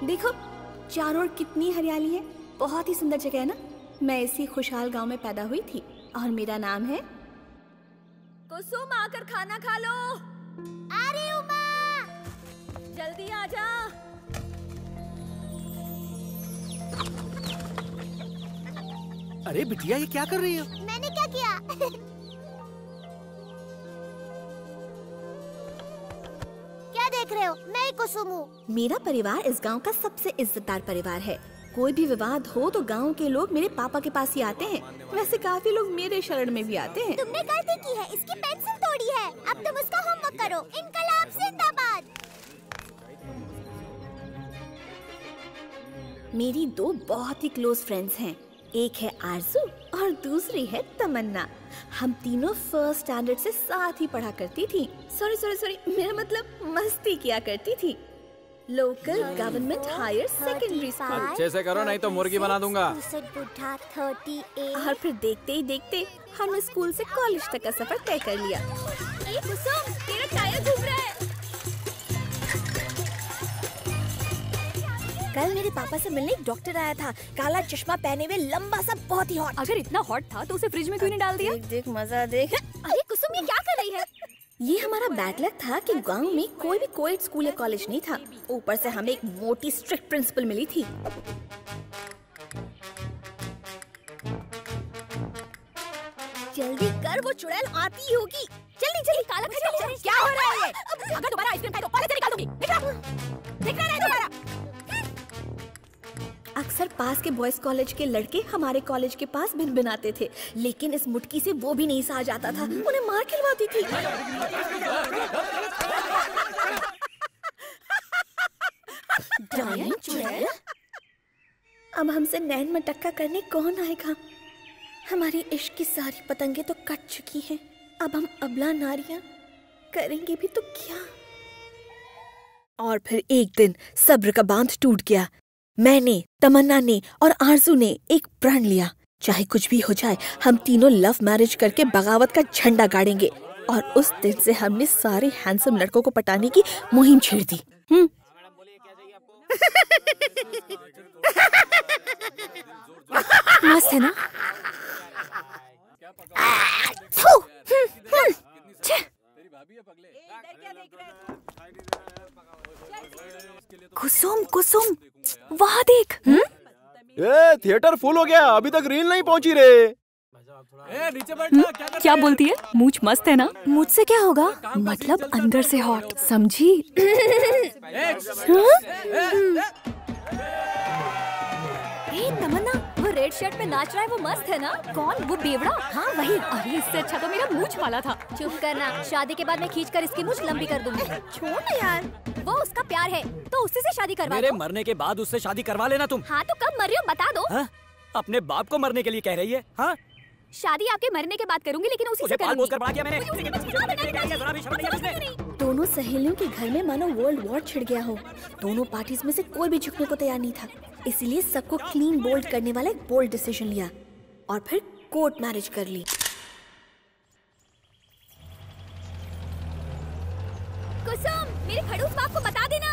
देखो चारों ओर कितनी हरियाली है, बहुत ही सुंदर जगह है ना। मैं इसी खुशहाल गांव में पैदा हुई थी और मेरा नाम है कुसुम। आकर खाना खा लो। अरे उमा, जल्दी आ जा। अरे बिटिया, ये क्या कर रही हो? मैंने क्या किया? क्या देख रहे हो? मैं ही कुसुम हूँ। मेरा परिवार इस गांव का सबसे इज्जतदार परिवार है। कोई भी विवाद हो तो गांव के लोग मेरे पापा के पास ही आते हैं। वैसे काफी लोग मेरे शरण में भी आते हैं। तुमने गलती की है, इसकी पेंसिल तोड़ी है। अब तुम उसका होमवर्क करो। इनकलाब जिंदाबाद। मेरी दो बहुत ही क्लोज फ्रेंड्स हैं। एक है आरजू और दूसरी है तमन्ना। हम तीनों फर्स्ट स्टैंडर्ड से साथ ही पढ़ा करती थी। सॉरी, मेरा मतलब मस्ती किया करती थी। Local government higher secondary school. अच्छे से करो नहीं तो मुर्गी बना दूंगा। बुढ़ा 38। और फिर देखते ही देखते हमने स्कूल से कॉलेज तक का सफर तय कर लिया। ए कुसुम, तेरा टायर घूम रहा है। कल मेरे पापा से मिलने एक डॉक्टर आया था, काला चश्मा पहने हुए, लंबा सा, बहुत ही हॉट। अगर इतना हॉट था तो उसे फ्रिज में क्यों नहीं डाल दिया? देख मजा देख। अरे कुसुम, ये क्या कर रही है? ये हमारा बैड लक था कि गांव में कोई भी कोएड स्कूल या कॉलेज नहीं था। ऊपर से हमें एक मोटी स्ट्रिक्ट प्रिंसिपल मिली थी। जल्दी कर, वो चुड़ैल आती ही होगी। जल्दी काला खा। क्या हो रहा है? अगर दोबारा आइसक्रीम खाए तो कॉलेज से निकाल दूंगी। दिख रहा है दोबारा। अक्सर पास के बॉयज कॉलेज के लड़के हमारे कॉलेज के पास भिनभिनाते थे, लेकिन इस मुटकी से वो भी नहीं सहा जाता था। उन्हें मार खिलवाती थी। चुड़ैल, अब हमसे नैन मटक्का करने कौन आएगा? हमारी इश्क की सारी पतंगे तो कट चुकी हैं। अब हम अबला नारियां करेंगे भी तो क्या? और फिर एक दिन सब्र का बांध टूट गया। मैंने, तमन्ना ने और आरजू ने एक प्रण लिया, चाहे कुछ भी हो जाए हम तीनों लव मैरिज करके बगावत का झंडा गाड़ेंगे। और उस दिन से हमने सारे हैंडसम लड़कों को पटाने की मुहिम छेड़ दी। मस्त है ना? कुसुम, कुसुम, वहाँ देख। ए, थिएटर फुल हो गया, अभी तक रील नहीं पहुंची रे। नीचे बैठ। क्या बोलती है? मूछ मस्त है ना? मुझसे क्या होगा? मतलब अंदर से हॉट, समझी? तमन्ना, वो रेड शर्ट में नाच रहा है, वो मस्त है ना? कौन? वो बेवड़ा? हाँ वही। अरे इससे अच्छा तो मेरा मूछ वाला था। चुप करना, शादी के बाद मैं खींचकर इसकी मूछ लंबी कर दूंगी। छोड़ ना यार, वो उसका प्यार है तो उसी से शादी करवा मेरे दो। मरने के बाद उससे शादी करवा लेना तुम। हाँ तो कब मर रही हो बता दो। हा? अपने बाप को मरने के लिए कह रही है? हाँ? शादी आपके मरने के बाद करूंगी, लेकिन उसी से करूंगी। कर दिया मैंने। दोनों सहेलियों के घर में मानो वर्ल्ड वॉर छिड़ गया हो। दोनों पार्टीज में से कोई भी झुकने को तैयार नहीं था, इसलिए सबको क्लीन बोल्ड करने वाला एक बोल्ड डिसीजन लिया और फिर कोर्ट मैरिज कर ली। कुसुम, मेरे खड़ूस बाप को बता देना।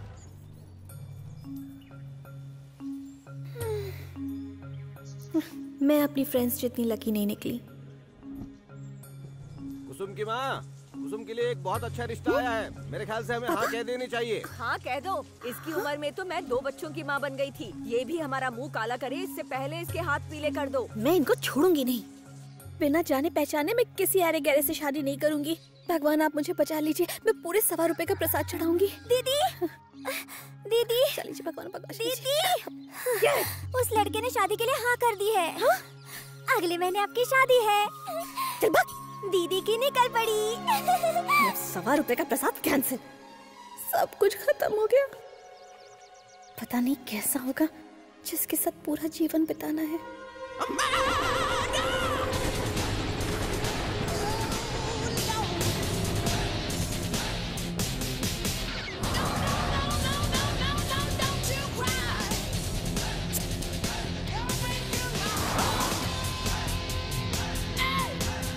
मैं अपनी फ्रेंड्स जितनी लकी नहीं निकली। कुसुम की माँ, कुसुम के लिए एक बहुत अच्छा रिश्ता आया है। मेरे ख्याल से हमें हाँ कह देनी चाहिए। हाँ कह दो। इसकी उम्र में तो मैं 2 बच्चों की माँ बन गई थी। ये भी हमारा मुंह काला करे इससे पहले इसके हाथ पीले कर दो। मैं इनको छोड़ूंगी नहीं। बिना जाने पहचाने मैं किसी अरे गहरे से शादी नहीं करूंगी। भगवान आप मुझे बचा लीजिए, मैं पूरे 1.25 रुपए का प्रसाद चढ़ाऊंगी। दीदी, दीदी, चलिए भगवान बख्श दीदी, उस लड़के ने शादी के लिए हाँ कर दी है। हाँ? अगले महीने आपकी शादी है। चल भाग। दीदी की निकल पड़ी। 1.25 रुपए का प्रसाद कैंसिल। सब कुछ खत्म हो गया। पता नहीं कैसा होगा जिसके साथ पूरा जीवन बिताना है।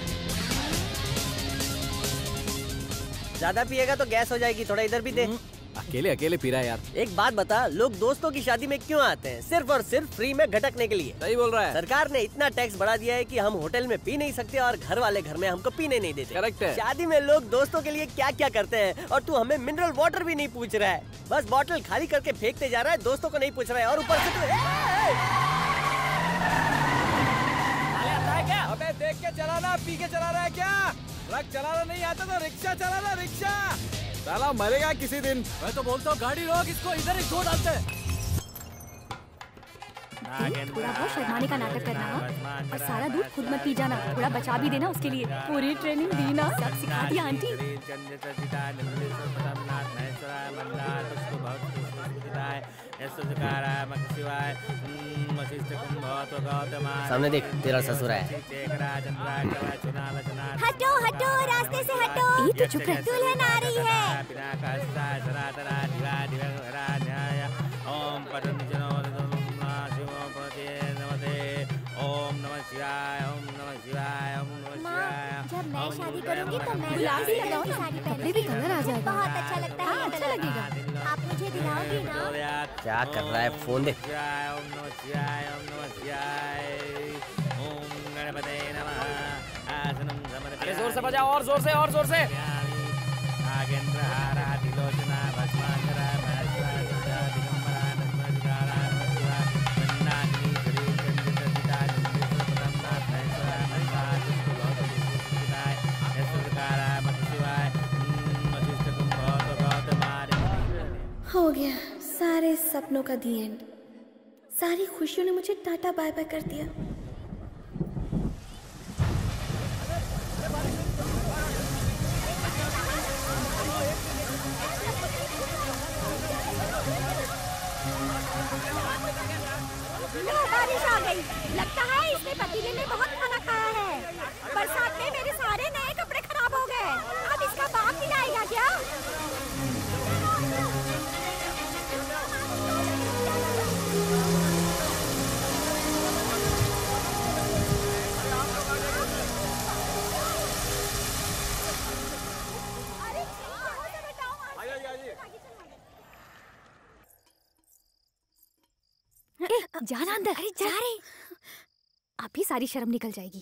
ज्यादा पिएगा तो गैस हो जाएगी, थोड़ा इधर भी दे। अकेले अकेले पी रहा है यार। एक बात बता, लोग दोस्तों की शादी में क्यों आते हैं? सिर्फ और सिर्फ फ्री में घटकने के लिए। सही बोल रहा है। सरकार ने इतना टैक्स बढ़ा दिया है कि हम होटल में पी नहीं सकते और घर वाले घर में हमको पीने नहीं देते। करेक्ट है। शादी में लोग दोस्तों के लिए क्या क्या करते हैं और तू हमें मिनरल वाटर भी नहीं पूछ रहा है। बस बॉटल खाली करके फेंकते जा रहा है, दोस्तों को नहीं पूछ रहा है। और ऊपर से क्या? अबे देख के चलाना, पी के चला रहा है क्या? ट्रक चलाना नहीं आता तो रिक्शा चलाना, रिक्शा। साला मरेगा किसी दिन। मैं तो बोलता हूँ गाड़ी रोक, इसको इधर ही छोड़ डालते। थोड़ा बहुत शर्माने का नाटक करना और सारा दूध खुद मत पी जाना, थोड़ा बचा भी देना उसके लिए। पूरी ट्रेनिंग दी ना, सब सिखा दिया आंटी। सामने देख, तेरा ससुर है। हटो हटो, रास्ते से हटो। ये तो चुप रह। दुल्हन आ रही है। माँ, जब मैं शादी करूंगी तो मैं गुलाब भी लगाओ, साड़ी कपड़े भी कलर आ जाएगा। बहुत अच्छा लगता है। अच्छा लगेगा। आप मुझे दिलाओगी ना? क्या कर रहा है? फोन दे। अरे जोर से बजाओ, और जोर से, और जोर से। हो गया सारे सपनों का दी एंड। सारी खुशियों ने मुझे टाटा बाय बाय कर दिया। बारिश आ गई। लगता है इसने पतीले में बहुत खाना खाया है। बरसात में मेरे सारे नए कपड़े खराब हो गए। अब इसका बाप खिलाएगा क्या? जाना अंदर। अरे जा रहे, अभी सारी शर्म निकल जाएगी।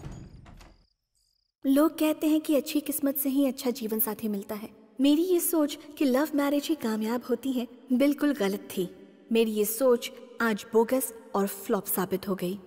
लोग कहते हैं कि अच्छी किस्मत से ही अच्छा जीवन साथी मिलता है। मेरी ये सोच कि लव मैरिज ही कामयाब होती है बिल्कुल गलत थी। मेरी ये सोच आज बोगस और फ्लॉप साबित हो गई।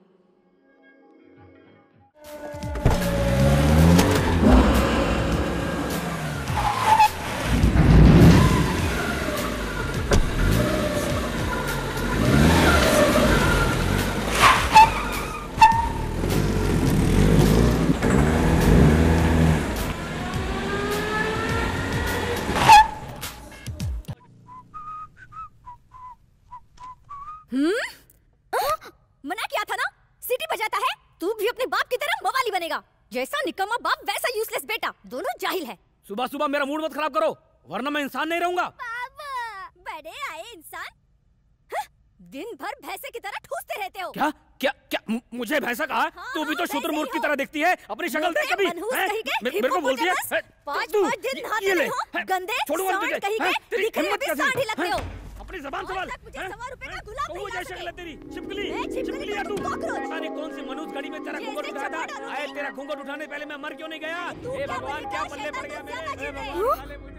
मना किया था ना, सीटी बजाता है। तू भी अपने बाप की तरह मवाली बनेगा। जैसा निकम्मा बाप वैसा यूजलेस बेटा, दोनों जाहिल है। सुबह सुबह मेरा मूड मत खराब करो, वरना मैं इंसान नहीं रहूंगा। बड़े आए इंसान, दिन भर भैंसे की तरह ठूसते रहते हो। क्या क्या क्या मुझे भैंसा कहा? तू भी तो शुतुरमुर्ग की तरह दिखती है। अपनी शक्ल देख कभी। मेरे को बोलती है 5 दिन नहाते नहीं हो, गंदे सांड कहीं के, दिखने में भी सांड ही लगते हो। अपनी जबान संभाल। मुझे 100 रुपए का गुलाब तो वो जैसे शक्ल है तेरी, छिपकली छिपकली है तू। कॉकरोच। पता नहीं कौन सी मनुष्य घड़ी में तेरा घूंघट उठाया था। आए तेरा घूंघट उठाने पहले मैं मर क्यों नहीं गया? हे भगवान, क्या पल्ले पड़ गया मेरे। हे भगवान, साले मुझे।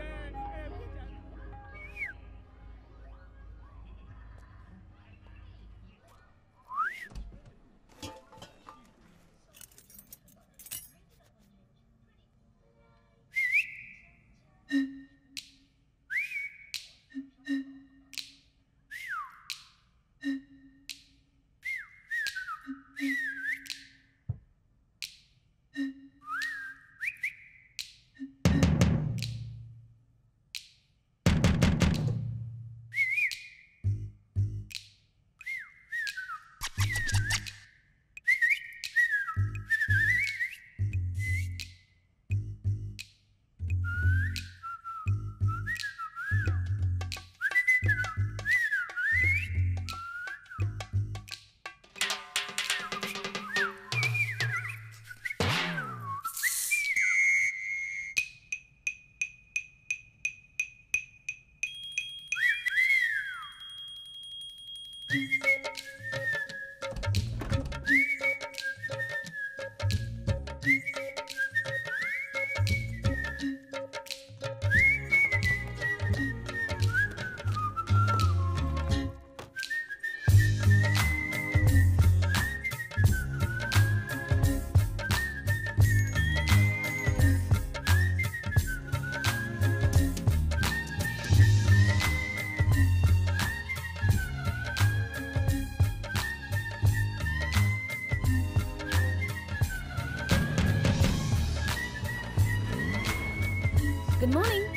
मॉर्निंग।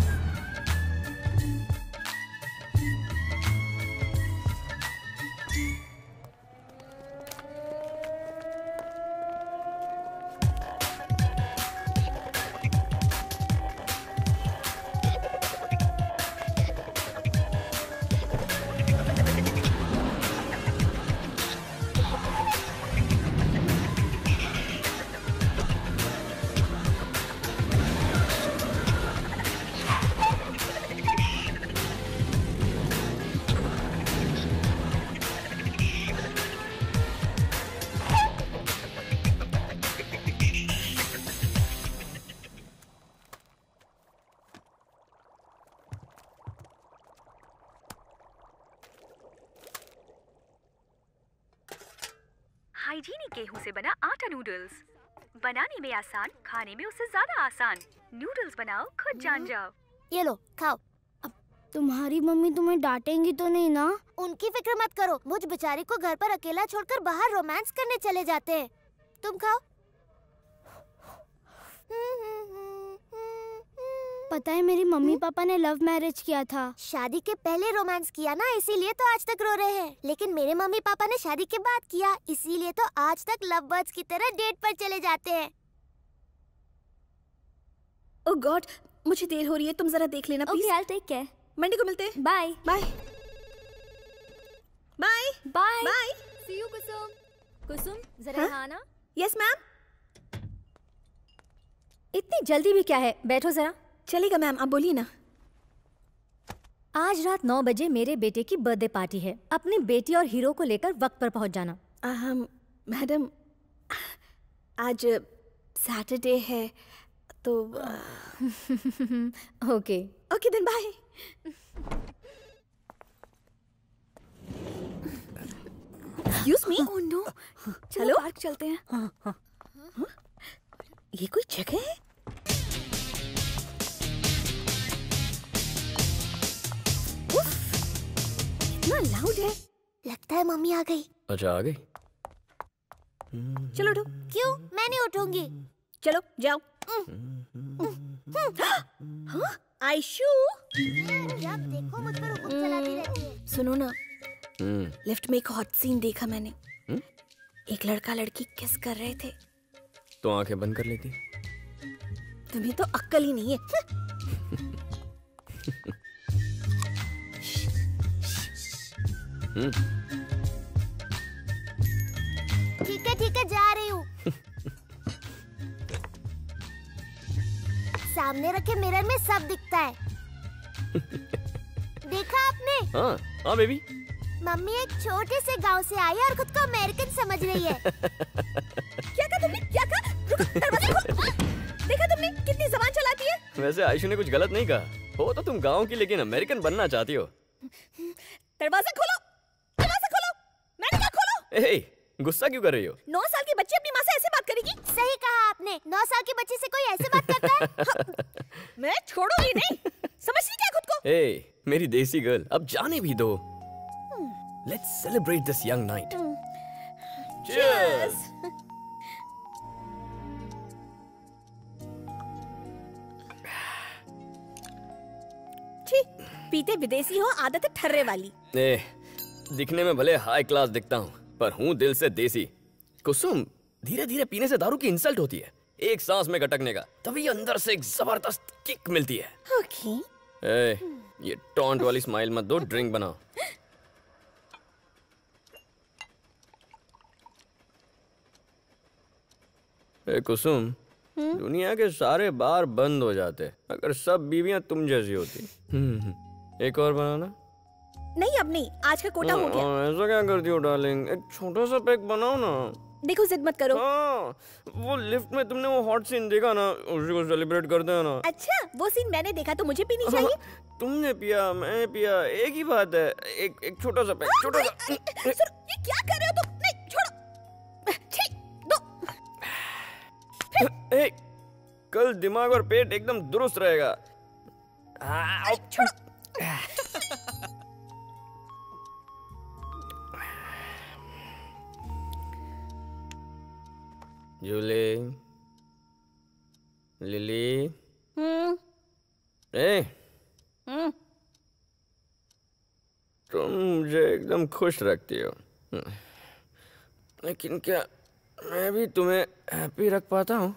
हाइजीनिक गेहूं से बना आटा नूडल्स, बनाने में आसान, खाने में उससे ज्यादा आसान। नूडल्स बनाओ, खुद जान जाओ। ये लो खाओ। अब तुम्हारी मम्मी तुम्हें डांटेंगी तो नहीं ना? उनकी फिक्र मत करो, मुझ बेचारी को घर पर अकेला छोड़कर बाहर रोमांस करने चले जाते हैं। तुम खाओ। पता है मेरी मम्मी पापा ने लव मैरिज किया था। शादी के पहले रोमांस किया ना, इसीलिए तो आज तक रो रहे हैं। लेकिन मेरे मम्मी पापा ने शादी के बाद किया, इसीलिए तो आज तक लव बर्ड्स की तरह डेट पर चले जाते हैं। ओह गॉड, मुझे देर हो रही है, तुम जरा देख लेना please. Okay, I take care. Monday को मिलते हैं। Bye bye bye bye bye. See you Kusum. Kusum जरा यहाँ आना। Yes ma'am. इतनी जल्दी भी क्या है, बैठो जरा। चलेगा मैम, आप बोलिए ना। आज रात 9 बजे मेरे बेटे की बर्थडे पार्टी है। अपनी बेटी और हीरो को लेकर वक्त पर पहुंच जाना। मैडम, आज सैटरडे है तो okay okay then bye. Excuse me. Oh no, चलो पार्क चलते हैं। ये कोई जगह है? इतना लाउड है। लगता है मम्मी आ गई। अच्छा, आ गई। चलो उठो। क्यों? मैं नहीं उठूंगी। चलो जाओ। आयशु, जब देखो मुझ पर हुक्म चलाती रहती है। सुनो ना, लिफ्ट में एक हॉट सीन देखा मैंने। एक लड़का लड़की किस कर रहे थे। तो आंखें बंद कर लेती। तुम्हें तो अक्ल ही नहीं है। ठीक है जा रही हूँ। सामने रखे मिरर में सब दिखता है। देखा आपने? हाँ बेबी। मम्मी एक छोटे से गांव से आई है और खुद को अमेरिकन समझ रही है। क्या कहा तुमने? क्या कहा? रुको, दरवाजा खोलो। देखा तुमने कितनी जबान चलाती है? वैसे आयशु ने कुछ गलत नहीं कहा। हो तो तुम गांव की, लेकिन अमेरिकन बनना चाहती हो। दरवाजा खोलो, दरवाजा खोलो। मैंने कहा खोलो। ए, गुस्सा क्यों कर रही हो? 9 साल की बच्ची अपनी माँ से ऐसे बात करेगी? सही कहा आपने। 9 साल के बच्चे से कोई ऐसे बात करता है? हाँ, मैं छोड़ूंगी नहीं। समझती क्या खुद को? ए, मेरी देसी गर्ल, अब जाने भी दो। Let's celebrate this young night. Cheers. पीते विदेशी हो, आदत है ठर्रे वाली। दिखने में भले हाई क्लास दिखता हूँ, पर हूँ दिल से देसी। कुसुम, धीरे धीरे पीने से दारू की इंसल्ट होती है। एक सांस में गटकने का, तभी अंदर से एक जबरदस्त किक मिलती है। ओके। ये टॉन्ट वाली स्माइल मत दो, ड्रिंक बनाओ। कुसुम, दुनिया के सारे बार बंद हो जाते अगर सब बीवियां तुम जैसी होती। एक और बनाना। नहीं अब नहीं, आज का कोटा हो गया। ऐसा क्या करती हो डार्लिंग, एक छोटा सा पैक बनाओ ना। देखो जिद मत करो। वो लिफ्ट में तुमने वो हॉट सीन देखा ना, उसी को सेलिब्रेट करते हैं ना। अच्छा, वो सीन मैंने देखा तो मुझे पीनी चाहिए। तुमने पिया, मैं पिया, एक ही बात है। एक छोटा सा पैक, छोटा सा। ये क्या कर रहे हो तुम? नहीं, छोड़ो। ठीक, दो। कल दिमाग और पेट एकदम दुरुस्त रहेगा। छोड़ो। जूली, लिली, तुम मुझे एकदम खुश रखती हो, लेकिन क्या मैं भी तुम्हें हैप्पी रख पाता हूँ?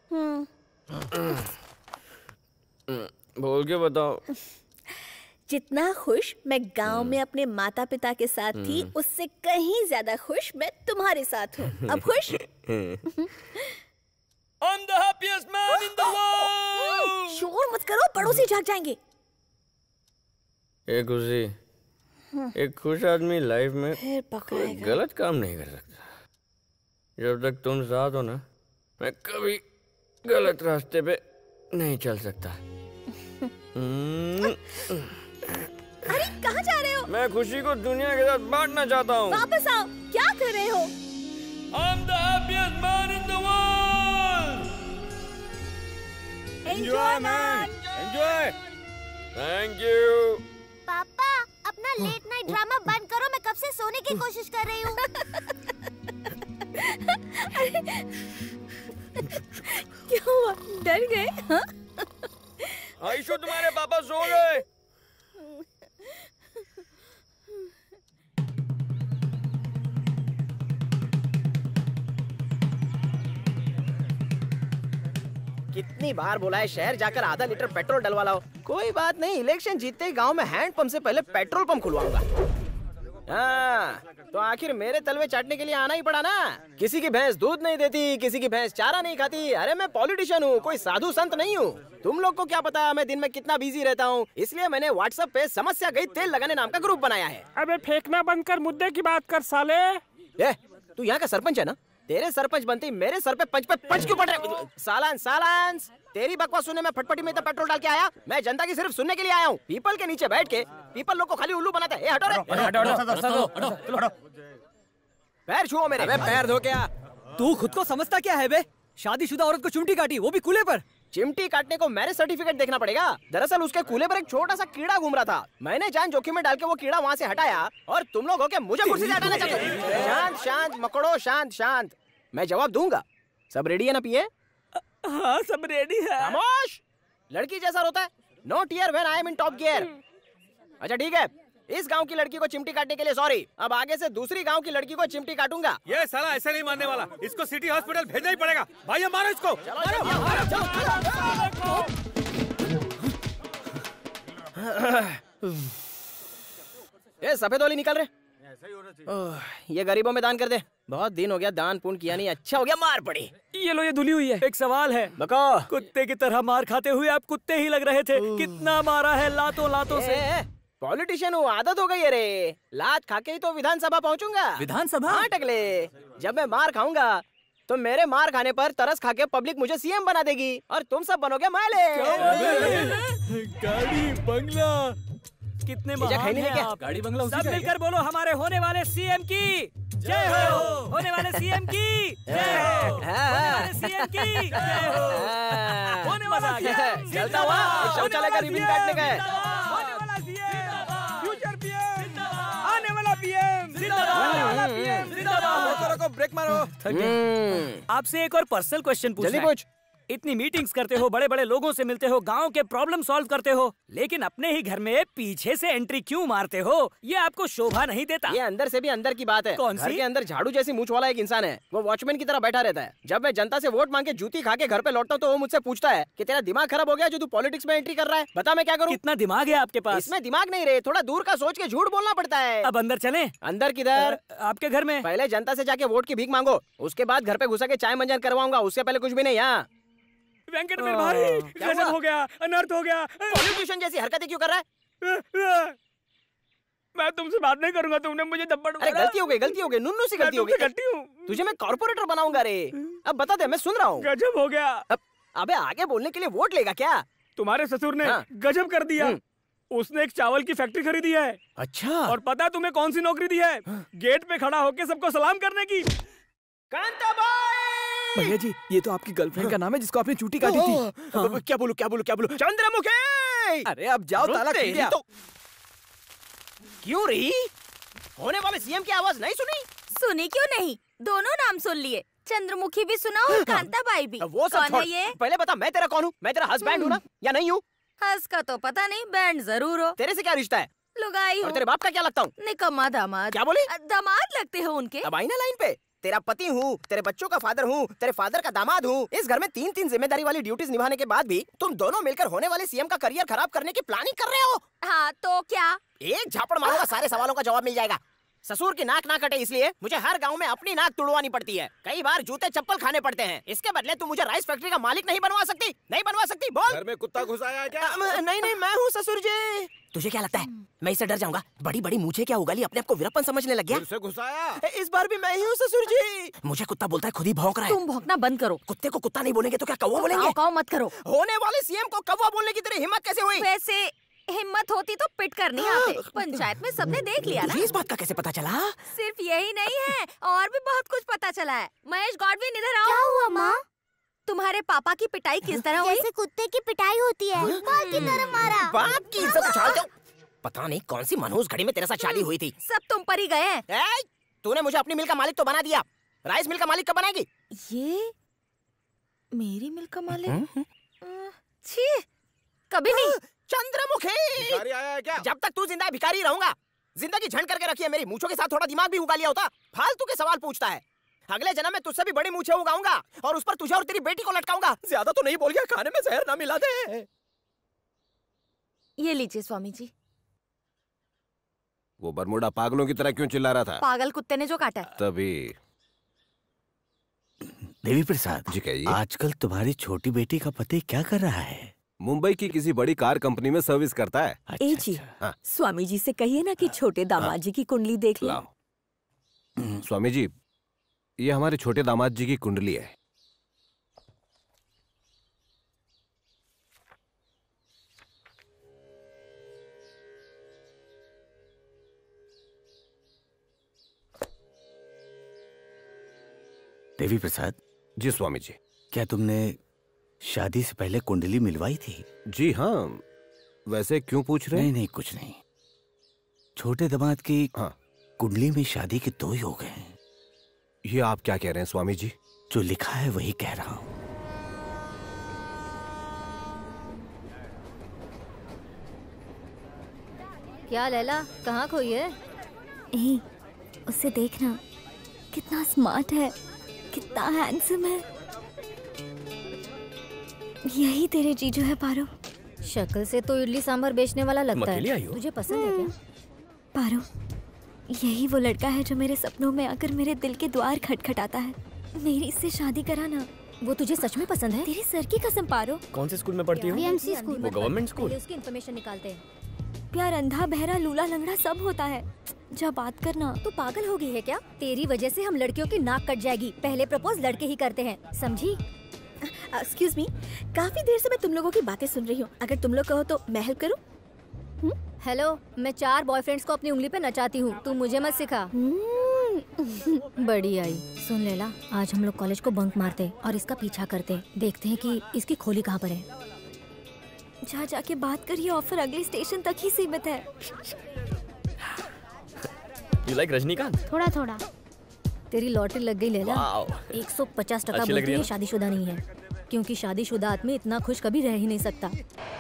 बोल के बताओ। जितना खुश मैं गांव में अपने माता पिता के साथ थी, उससे कहीं ज्यादा खुश मैं तुम्हारे साथ हूँ। अब खुश? I'm the happiest man in the world! शोर मत करो, पड़ोसी जाग जाएंगे। एक खुश आदमी लाइफ में फिर कोई गलत काम नहीं कर सकता। जब तक तुम साथ हो ना, मैं कभी गलत रास्ते पे नहीं चल सकता। अरे कहाँ जा रहे हो? मैं खुशी को दुनिया के साथ बांटना चाहता हूँ। वापस आओ। क्या कर रहे हो? I'm the happiest man in the world. Enjoy man, enjoy. Thank you. पापा अपना लेट नाइट ड्रामा बंद करो, मैं कब से सोने की कोशिश कर रही हूँ। क्या हुआ? डर गए? हाँ? आयशु, तुम्हारे पापा सो गए। कितनी बार बोला है शहर जाकर आधा लीटर पेट्रोल डलवा लाओ। कोई बात नहीं, इलेक्शन जीतते ही गांव में हैंड पंप से पहले पेट्रोल पंप खुलवाऊंगा। हाँ, तो आखिर मेरे तलवे चाटने के लिए आना ही पड़ा ना। किसी की भैंस दूध नहीं देती, किसी की भैंस चारा नहीं खाती। अरे मैं पॉलिटिशियन हूँ, कोई साधु संत नहीं हूँ। तुम लोग को क्या पता मैं दिन में कितना बिजी रहता हूँ, इसलिए मैंने व्हाट्सएप पे समस्या गई तेल लगाने नाम का ग्रुप बनाया है। अबे फेंकना बंद कर, मुद्दे की बात कर साले। तू यहाँ का सरपंच है ना? तेरे सरपंच बनते ही मेरे सर पे पंच क्यों पड़ रहे? सालांस तेरी बकवास सुनने में फटफटी में तो पेट्रोल डाल के आया। मैं जनता की सिर्फ सुनने के लिए आया हूँ। पीपल के नीचे बैठ के पीपल लोग को खाली उल्लू बनाता है। हटो रे, पैर छुओ मेरे। अबे पैर धो क्या? तू खुद को समझता क्या है बे? शादीशुदा औरत को चिमटी काटी, वो भी कूले पर। चिमटी काटने को मैरिज सर्टिफिकेट देखना पड़ेगा। दरअसल उसके कूले पर एक छोटा सा कीड़ा घूम रहा था। मैंने जान जोखिम में डाल के वो कीड़ा वहाँ से हटाया, और तुम लोग हो के मुझे कुर्सी से हटाना चाहते हो। शांत शांत मकड़ो, शांत शांत। मैं जवाब दूंगा। सब रेडी है ना पिए? हाँ सब रेडी है। खामोश, लड़की जैसा रोता है। No tear when I am in top gear. अच्छा ठीक है, इस गांव की लड़की को चिमटी काटने के लिए सॉरी। अब आगे से दूसरी गांव की लड़की को चिमटी काटूंगा। ये साला ऐसे नहीं मानने वाला, इसको सिटी हॉस्पिटल भेजना ही पड़ेगा। भाई मारो इसको। ये सफेद वाली निकल रहे। ये गरीबों में दान कर दे। बहुत दिन हो गया दान पुण्य किया नहीं। अच्छा हो गया मार पड़ी। ये लो, ये धुली हुई है। एक सवाल है, बको। कुत्ते की तरह मार खाते हुए आप कुत्ते ही लग रहे थे। कितना मारा है लातों से? पॉलिटिशियन हूँ, आदत हो गई है रे। लात खा के ही तो विधानसभा पहुँचूंगा। विधानसभा? हाँ टकले, जब मैं मार खाऊंगा तो मेरे मार खाने पर तरस खा के पब्लिक मुझे सीएम बना देगी, और तुम सब बनोगे माले। गाड़ी बंगला, कितने महान हैं आप। गाड़ी बंगला सब मिलकर बोलो हमारे होने वाले सीएम की जय हो। होने वाले सीएम की जय हो। होने वाले सीएम की जय हो। होने वाला सीएम चलता हुआ शौचालय का रिबन काटने का है। होने वाला सीएम, फ्यूचर पीएम, आने वाला पीएम जिंदाबाद। पीएम जिंदाबाद। रुको, ब्रेक मारो। आपसे एक और पर्सनल क्वेश्चन पूछना है। जल्दी पूछ। इतनी मीटिंग्स करते हो, बड़े बड़े लोगों से मिलते हो, गांव के प्रॉब्लम सॉल्व करते हो, लेकिन अपने ही घर में पीछे से एंट्री क्यों मारते हो? ये आपको शोभा नहीं देता। ये अंदर से भी अंदर की बात है। कौन सी? घर के अंदर झाड़ू जैसी मूंछ वाला एक इंसान है। वो वॉचमैन की तरह बैठा रहता है। जब मैं जनता से वोट मांग के जूती खा के घर पे लौटता हूँ तो वो मुझसे पूछता है कि तेरा दिमाग खराब हो गया जो तू पॉलिटिक्स में एंट्री कर रहा है। बता मैं क्या करूँ? कितना दिमाग है आपके पास? इसमें दिमाग नहीं रहे, थोड़ा दूर का सोच के झूठ बोलना पड़ता है। अब अंदर चलें? अंदर किधर? आपके घर में। पहले जनता से जाके वोट की भीख मांगो, उसके बाद घर पे घुसा के चाय मंजन करवाऊंगा। उससे पहले कुछ भी नहीं। यहाँ वेंकट मेरे भाई, गजब हो गया, अनर्थ हो गया। पॉलिटिशियन जैसी हरकतें क्यों कर रहा है? मैं तुमसे बात नहीं करूंगा, तुमने मुझे थप्पड़ मारा। अरे गलती हो गई, नुन्नू सी गलती हो गई। करती हूँ। तुझे मैं कॉर्पोरेटर बनाऊंगा रे। अब बता दे, मैं सुन रहा हूँ। गजब हो गया। अबे आगे बोलने के लिए वोट लेगा क्या? तुम्हारे ससुर ने हाँ। गजब कर दिया। उसने एक चावल की फैक्ट्री खरीदी है। अच्छा। और पता है तुम्हें कौन सी नौकरी दी है? गेट पे खड़ा होके सबको सलाम करने की। भैया जी, ये तो आपकी गर्लफ्रेंड का नाम है जिसको आपने चूटी काटी थी। हाँ। क्या बोलूं? चंद्रमुखी। अरे अब जाओ, ताला खुल गया। क्यों रही? होने वाले सीएम की आवाज नहीं सुनी? सुनी क्यों नहीं, दोनों नाम सुन लिए। चंद्रमुखी भी सुना और कांताबाई भी। वो सब कौन छोड़। है ये? पहले बता मैं तेरा कौन हूँ? मैं तेरा हस्बैंड हूँ ना, या नहीं हूँ? हंस का तो पता नहीं, बैंड जरूर हो। तेरे से क्या रिश्ता है? लुगाई और हो। तेरे बाप का क्या लगता हूँ? निकम्मा दामाद। क्या बोली? दामाद लगते हो उनके। अब आई ना लाइन पे। तेरा पति हूँ, तेरे बच्चों का फादर हूँ, तेरे फादर का दामाद हूँ। इस घर में 3 जिम्मेदारी वाली ड्यूटीज निभाने के बाद भी तुम दोनों मिलकर होने वाले सीएम का करियर खराब करने की प्लानिंग कर रहे हो। हाँ तो क्या? एक झापड़ मारूंगा, सारे सवालों का जवाब मिल जाएगा। ससुर की नाक ना कटे इसलिए मुझे हर गांव में अपनी नाक तुड़वानी पड़ती है। कई बार जूते चप्पल खाने पड़ते हैं। इसके बदले तू मुझे राइस फैक्ट्री का मालिक नहीं बनवा सकती? नहीं बनवा सकती? बोल। घर में कुत्ता घुसाया है क्या? नहीं, मैं हूँ ससुर जी। तुझे क्या लगता है मैं इससे डर जाऊंगा? बड़ी बड़ी मूछें क्या उगाली, अपने आप को वीरप्पन समझने लग गया। फिर से घुसाया? इस बार भी मैं ही हूँ ससुर जी। मुझे कुत्ता बोलता है, खुद ही भौंक रहा है। तुम भौंकना बंद करो। कुत्ते को कुत्ता नहीं बोलेंगे तो क्या कौवा बोलेंगे? काऊ मत करो। होने वाले सीएम को कौवा बोलने की तेरी हिम्मत कैसे हुई? वैसे हिम्मत होती तो पिट कर नहीं आते। पंचायत में सबने देख लिया ना। इस बात का कैसे पता चला? सिर्फ यही नहीं है, और भी बहुत कुछ पता चला है। महेश गॉडविन इधर आओ। क्या हुआ माँ? तुम्हारे पापा की पिटाई किस तरह हुई? जैसे कुत्ते की पिटाई होती है, बाल की तरह मारा। बाप की इज्जत उछाल दो। पता नहीं कौन सी मनहूस घड़ी में तेरे साथ शादी हुई थी। सब तुम पर ही गए हैं। तूने मुझे अपनी मिल का मालिक तो बना दिया, राइस मिल का मालिक कब बनाएगी? ये मेरी मिल का मालिक? छी, कभी नहीं। चंद्रमुखी, भिखारी आया है क्या? जब तक तू जिंदा है भिखारी रहूंगा। जिंदगी झंड करके रखी है मेरी। मूंछों के साथ थोड़ा दिमाग भी उगा लिया होता। फालतू के सवाल पूछता है। अगले जन्म में तुझसे भी बड़ी मूंछें उगाऊंगा और उस पर तुझे और तेरी बेटी को लटकाऊंगा। ज्यादा तो नहीं बोल गया? खाने में जहर ना मिला दे। ये लीजिए स्वामी जी। वो बरमूडा पागलों की तरह क्यों चिल्ला रहा था? पागल कुत्ते ने जो काटा है। तभी। देवी प्रसाद जी कहिए। आजकल तुम्हारी छोटी बेटी का पति क्या कर रहा है? मुंबई की किसी बड़ी कार कंपनी में सर्विस करता है। ए जी, हाँ। स्वामी जी से कहिए ना कि छोटे दामाद जी की कुंडली देख लो। स्वामी जी, ये हमारे छोटे दामाद जी की कुंडली है। देवी प्रसाद। जी स्वामी जी। क्या तुमने शादी से पहले कुंडली मिलवाई थी? जी हाँ। वैसे क्यों पूछ रहे हैं? नहीं, कुछ नहीं। छोटे दामाद की कुंडली में शादी के 2 योग हैं। ये आप क्या कह रहे हैं स्वामी जी? जो लिखा है वही कह रहा हूँ। क्या लैला, कहाँ खोई है? उसे देखना, कितना स्मार्ट है, कितना हैंडसम है। यही तेरे जीजू है पारो। शक्ल से तो इडली सांभर बेचने वाला लगता अकेली आई है। हो? तुझे पसंद है क्या? पारो, यही वो लड़का है जो मेरे सपनों में आकर मेरे दिल के द्वार खटखटाता है। मेरी इससे शादी कराना। वो तुझे सच में पसंद है? तेरी सर की कसम पारो। कौन से स्कूल में पढ़ती हो? BMC school. वो गवर्नमेंट स्कूल? पहले उसकी इन्फॉर्मेशन निकालते हैं। प्यार अंधा बहरा लूला लंगड़ा सब होता है। जब बात करना। तू पागल हो गई है क्या? तेरी वजह से हम लड़कियों की नाक कट जाएगी। पहले प्रपोज लड़के ही करते हैं, समझी? एक्सक्यूज मी, काफी देर से मैं तुम लोगों की बातें सुन रही हूँ। अगर तुम लोग कहो तो मैं हेल्प करूँ? हेलो, मैं 4 बॉयफ्रेंड्स को अपनी उंगली पे नचाती हूँ, तू मुझे मत सिखा। बड़ी आई। सुन लेला, आज हम लोग कॉलेज को बंक मारते और इसका पीछा करते, देखते हैं कि इसकी खोली कहाँ पर है। जा जाके बात कर, ये ऑफर अगले स्टेशन तक ही सीमित है। You like Rajinikanth? थोड़ा थोड़ा। तेरी लॉटरी लग गई लैला। 150% अच्छी लग रही बोलती है है ना? शादीशुदा नहीं है, क्योंकि शादीशुदा आदमी इतना खुश कभी रह ही नहीं सकता।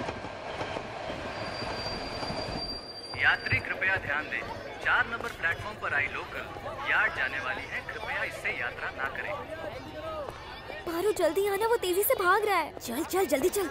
यात्री कृपया ध्यान दें, 4 नंबर प्लेटफॉर्म पर आई लोकल यार्ड जाने वाली है। कृपया इससे यात्रा ना करें। पारो जल्दी आना, वो तेजी से भाग रहा है। चल चल जल्दी चल।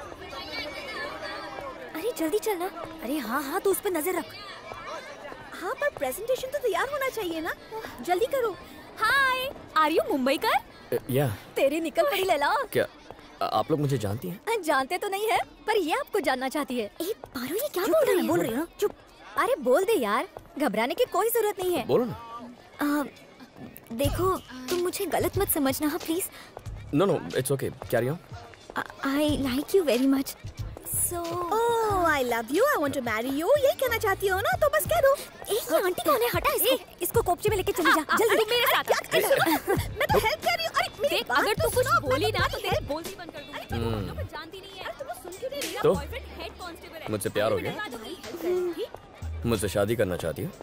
अरे जल्दी चल ना। अरे हाँ हाँ, तू उस पर नजर रख। हाँ, पर प्रेजेंटेशन तो तैयार होना चाहिए ना। जल्दी करो। हाय, आर यू मुंबई कर? या तेरी निकल पड़ी लैला। क्या आप लोग मुझे जानती हैं? जानते तो नहीं है, पर ये आपको जानना चाहती है। पारो, ये क्या बोल रही है? बोल रही हो? चुप। अरे बोल दे यार, घबराने की कोई जरूरत नहीं है। बोलो ना। देखो, तुम मुझे गलत मत समझना please. No, it's okay, carry on. I like you very much. So, oh, I love you. I want to marry you. यही कहना चाहती हो ना, तो बस कह दो। ये आंटी कौन है? हटा इसको। इसको कोपचे में लेके चली जा जल्दी। मेरे साथ। मैं तो हेल्प कर रही हूँ। अरे देख, अगर तू कुछ बोली ना तो तेरी बोलती बंद कर दूंगी। मैं जानती नहीं है। तुम सुन क्यों नहीं रही हो? तो बॉयफ्रेंड हेड कांस्टेबल है। मुझसे प्यार हो गया? मुझसे शादी करना चाहती हो?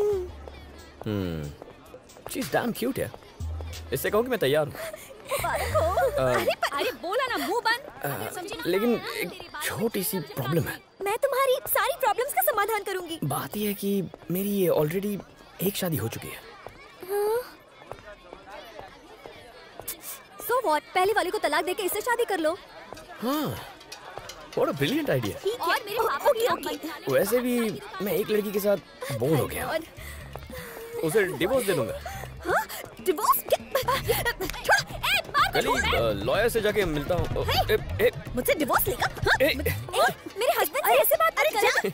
She's damn cute है। इससे कहो कि मैं तैयार हूँ। अरे बोला ना, मुंह बंद। लेकिन छोटी सी प्रॉब्लम है। मैं तुम्हारी सारी प्रॉब्लम्स का समाधान करूंगी। बात यह है कि मेरी ये ऑलरेडी एक शादी हो चुकी है। So what? पहली वाली को तलाक देके इससे शादी कर लो। हाँ, what a brilliant idea। और मेरे पापा की ओके। वैसे भी मैं एक लड़की के साथ बोर हो गया, उसे डिवोर्स दे दूंगा। हाँ? डिवोर्स? कल ही लॉयर से जाके मिलता हूँ। मुझसे डिवोर्स लेगा? मेरे हस्बैंड से ऐसे बात कर।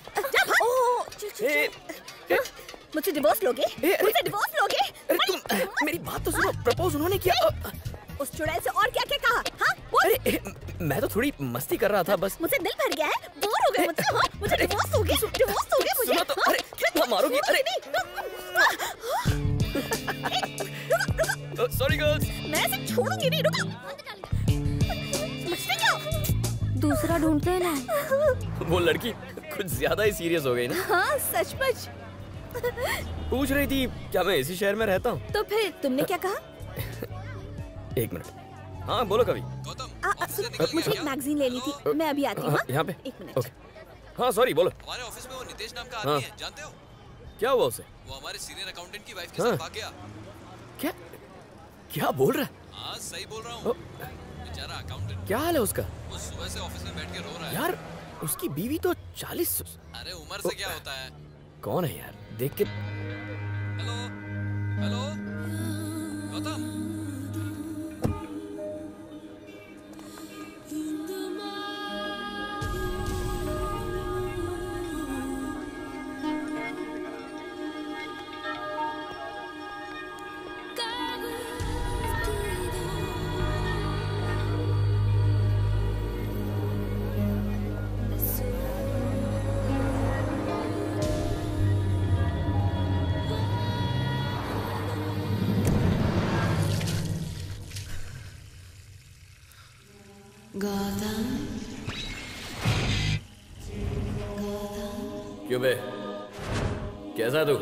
मुझसे डिवोर्स लोगे? मुझसे डिवोर्स लोगे? अरे तुम मेरी बात तो सुनो। प्रपोज उन्होंने किया। उस चुड़ैल से और क्या क्या कहा? हाँ? अरे मैं तो थोड़ी मस्ती कर रहा था बस। मुझसे दिल भर गया है, बोर हो गए मुझसे। हाँ? मुझे डिवोर्स दोगे? डिवोर्स दोगे मुझे? सुनो तो, अरे मारोगी? अरे सॉरी गर्ल्स। मैं इसे छोड़ूंगी नहीं। रुको। क्या? दूसरा ढूंढते हैं ना। वो लड़की कुछ ज्यादा ही सीरियस हो गई ना। हाँ सचमुच। पूछ रही थी क्या मैं इसी शहर में रहता हूँ। तो फिर तुमने क्या कहा? एक मिनट। हाँ बोलो कवि। मुझे एक मैगजीन लेनी थी, मैं अभी आती हूँ। यहाँ पे? एक मिनट। ओके। हाँ सॉरी बोलो। हमारे ऑफिस में वो नितेश नाम का आदमी है, जानते हो? क्या हुआ उसे? वो हमारे सीनियर अकाउंटेंट की वाइफ के साथ भाग गया। क्या क्या बोल रहा है? हाँ सही बोल रहा हूँ। बेचारा अकाउंटेंट। क्या हाल है उसका? वो सुबह से ऑफिस में बैठ के रो रहा है। यार उसकी बीवी तो 40। अरे उम्र से क्या होता है? कौन है यार? देख के। Hello hello Gautam. क्यों बे, कैसा तू?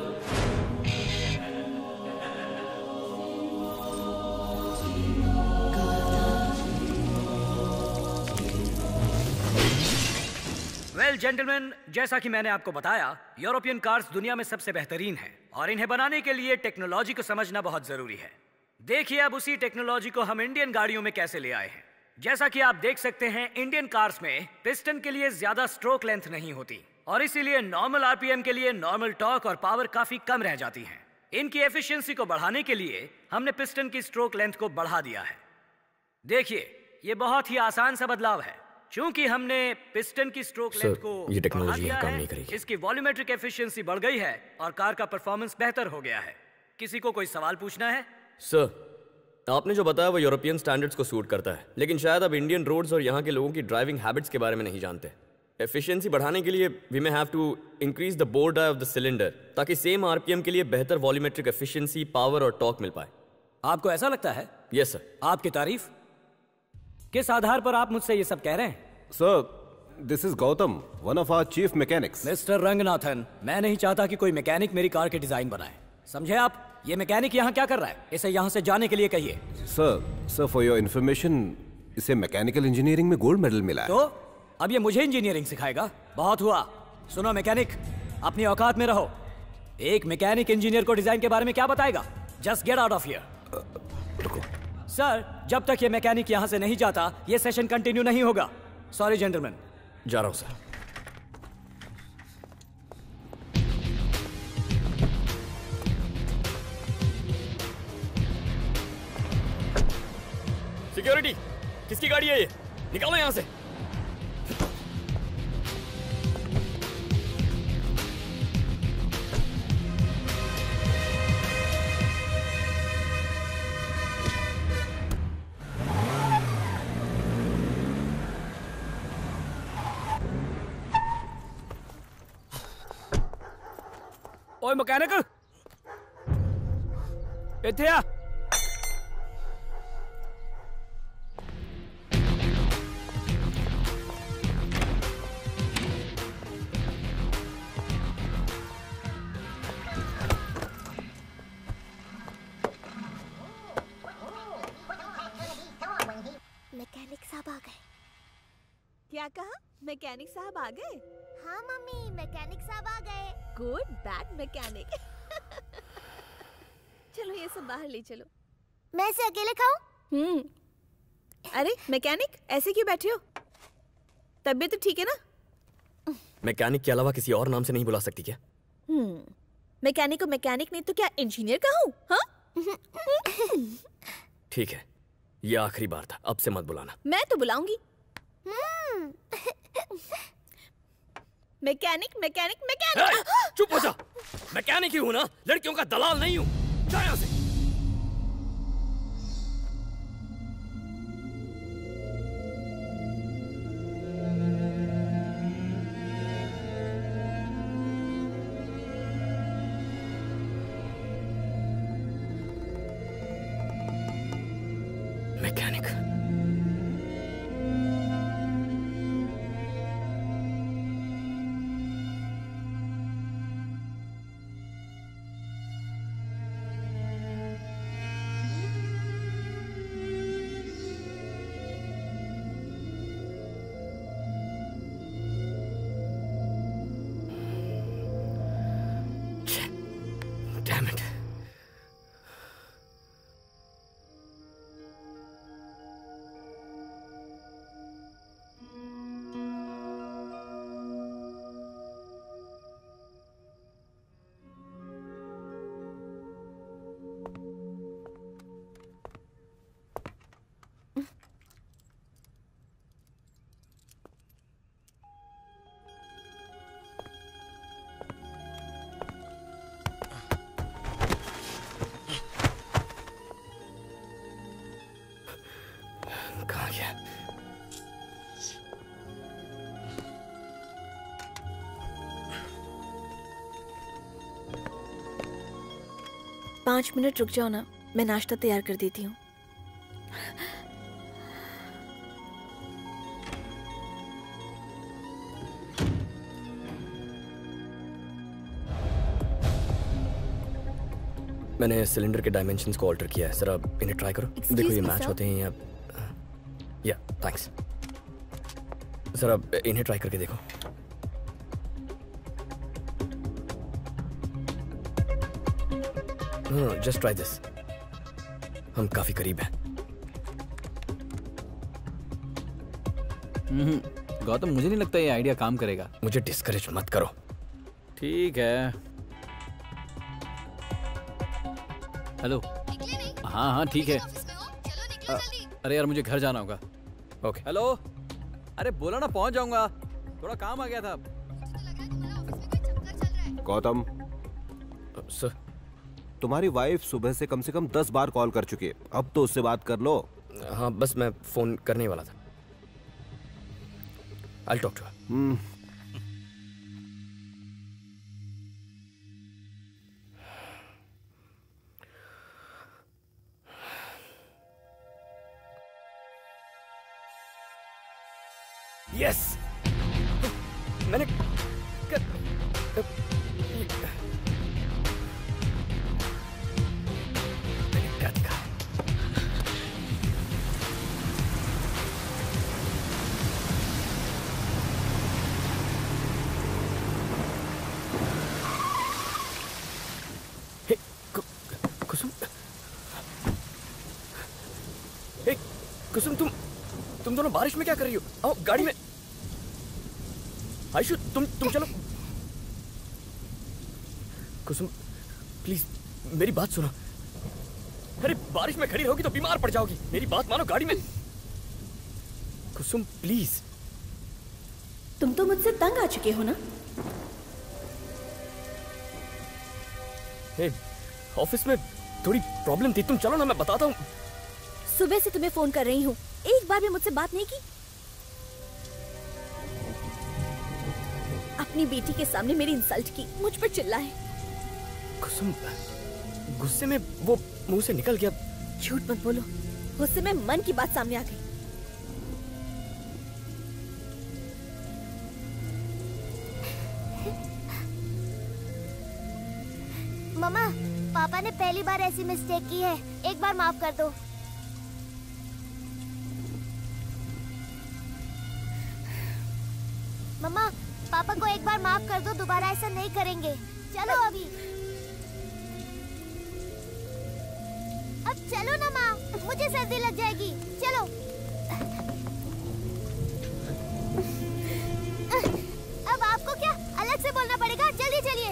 वेल जेंटलमैन, जैसा कि मैंने आपको बताया, यूरोपियन कार्स दुनिया में सबसे बेहतरीन हैं और इन्हें बनाने के लिए टेक्नोलॉजी को समझना बहुत जरूरी है। देखिए अब उसी टेक्नोलॉजी को हम इंडियन गाड़ियों में कैसे ले आए हैं। जैसा कि आप देख सकते हैं, इंडियन कार्स में पिस्टन के लिए ज्यादा स्ट्रोक लेंथ नहीं होती और इसीलिए नॉर्मल आरपीएम के लिए नॉर्मल टॉर्क और पावर काफी कम रह जाती है। इनकी एफिशिएंसी को बढ़ाने के लिए हमने पिस्टन की स्ट्रोक लेंथ को बढ़ा दिया है। देखिए ये बहुत ही आसान सा बदलाव है। चूंकि हमने पिस्टन की स्ट्रोक लेंथ को ये टेक्नोलॉजी काम नहीं करेगी। इसकी वॉल्यूमेट्रिक एफिशिएंसी बढ़ गई है और कार का परफॉर्मेंस बेहतर हो गया है। किसी को कोई सवाल पूछना है? सर आपने जो बताया वो यूरोपियन स्टैंडर्ड्स को सूट करता है, लेकिन शायद अब इंडियन रोड्स और यहाँ के लोगों की ड्राइविंग हैबिट्स के बारे में नहीं जानते। एफिशिएंसी बढ़ाने के लिए we may have to increase the bore dia of the cylinder ताकि सेम आरपीएम के लिए बेहतर वॉल्यूमेट्रिक एफिशिएंसी, पावर और टॉर्क मिल पाए। आपको ऐसा लगता है? Yes sir. आपकी तारीफ किस आधार पर आप मुझसे ये सब कह रहे हैं? Sir this is Gautam, one of our chief mechanics. Mister Ranganathan, मैं नहीं चाहता कि कोई मैकेनिक मेरी कार के डिजाइन बनाए, समझे आप? ये मैकेनिक यहाँ क्या कर रहा है? इसे यहाँ से जाने के लिए कहिए। सर फॉर योर इन्फॉर्मेशन, इसे मैकेनिकल इंजीनियरिंग में गोल्ड मेडल मिला है। तो अब ये मुझे इंजीनियरिंग सिखाएगा? बहुत हुआ। सुनो मैकेनिक, अपनी औकात में रहो। एक मैकेनिक इंजीनियर को डिजाइन के बारे में क्या बताएगा? Just get out of here. Sir जब तक ये मैकेनिक यहाँ से नहीं जाता ये सेशन कंटिन्यू नहीं होगा। Sorry gentleman. जा रहा हूँ सर। सिक्योरिटी, किसकी गाड़ी है ये? निकालो यहाँ से। ओए मैकेनिक, इत्थे आ। मैकेनिक साहब आ गए। क्या कहा? मैकेनिक साहब आ गए? हाँ मम्मी, मैकेनिक साहब आ गए। Good bad mechanic. चलो ये सब बाहर ले चलो। मैं इसे अकेले खाऊं? अरे मैकेनिक, ऐसे क्यों बैठे हो? तबीयत तो ठीक है ना? मैकेनिक के अलावा किसी और नाम से नहीं बुला सकती क्या? मैकेनिक को मैकेनिक नहीं तो क्या इंजीनियर कहूं? हाँ? ठीक है, ये आखिरी बार था, अब से मत बुलाना। मैं तो बुलाऊंगी। Mechanic mechanic mechanic. चुप हो जा। मैकेनिक ही हूं ना, लड़कियों का दलाल नहीं हूं। जा यहां से। मैकेनिक। Damn it. कहाँ गया? पाँच मिनट रुक जाओ ना, मैं नाश्ता तैयार कर देती हूँ। मैंने सिलेंडर के डायमेंशंस को ऑल्टर किया है, जरा इन्हें ट्राई करो। देखो ये मैच होते हैं या थैंक्स। जरा इन्हें ट्राई करके देखो। No just try this. हम काफी करीब हैं। गौतम, मुझे नहीं लगता ये आइडिया काम करेगा। मुझे डिस्करेज मत करो। ठीक है। हेलो। हाँ हाँ ठीक है। अरे यार मुझे घर जाना होगा। ओके। हेलो। अरे बोला ना पहुंच जाऊंगा, थोड़ा काम आ गया था। गौतम सर, तुम्हारी वाइफ सुबह से कम 10 बार कॉल कर चुकी है, अब तो उससे बात कर लो। हाँ बस मैं फोन करने वाला था। I'll talk to her. Yes! मैंने कुसुम, तुम दोनों बारिश में क्या कर रही हो? आओ गाड़ी में। आयशु तुम चलो। कुसुम प्लीज मेरी बात सुनो। अरे बारिश में खड़ी रहोगी तो बीमार पड़ जाओगी। मेरी बात मानो, गाड़ी में। कुसुम प्लीज। तुम तो मुझसे तंग आ चुके हो ना? ऑफिस में थोड़ी प्रॉब्लम थी, तुम चलो ना, मैं बताता हूँ। सुबह से तुम्हें फोन कर रही हूँ, एक बार भी मुझसे बात नहीं की। अपनी बेटी के सामने मेरी इंसल्ट की, मुझ पर चिल्लाए। कुसुम गुस्से में वो मुंह से निकल गया। झूठ मत बोलो, गुस्से में मन की बात सामने आ गई। मम्मा, पापा ने पहली बार ऐसी मिस्टेक की है, एक बार माफ कर दो। बार माफ कर दो, दोबारा ऐसा नहीं करेंगे। चलो अभी। अब चलो ना माँ, मुझे सर्दी लग जाएगी। चलो। अब आपको क्या अलग से बोलना पड़ेगा, जल्दी चलिए।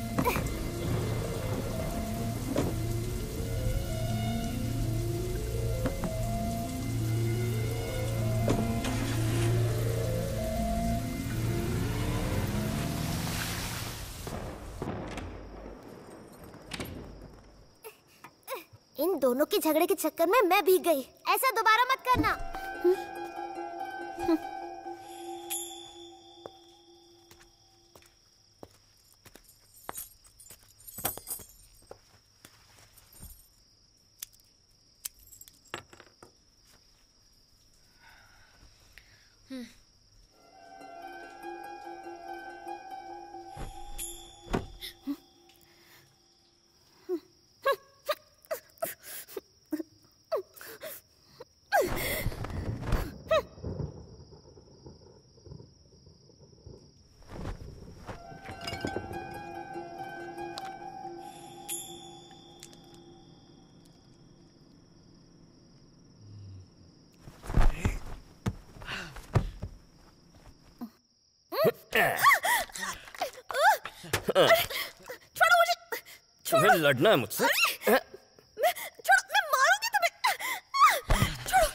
इन दोनों के झगड़े के चक्कर में मैं भीग गई। ऐसा दोबारा मत करना। छोड़ो मुझे। तुम्हें लड़ना है मुझसे? मैं मारूंगी तुम्हें। छोड़ो।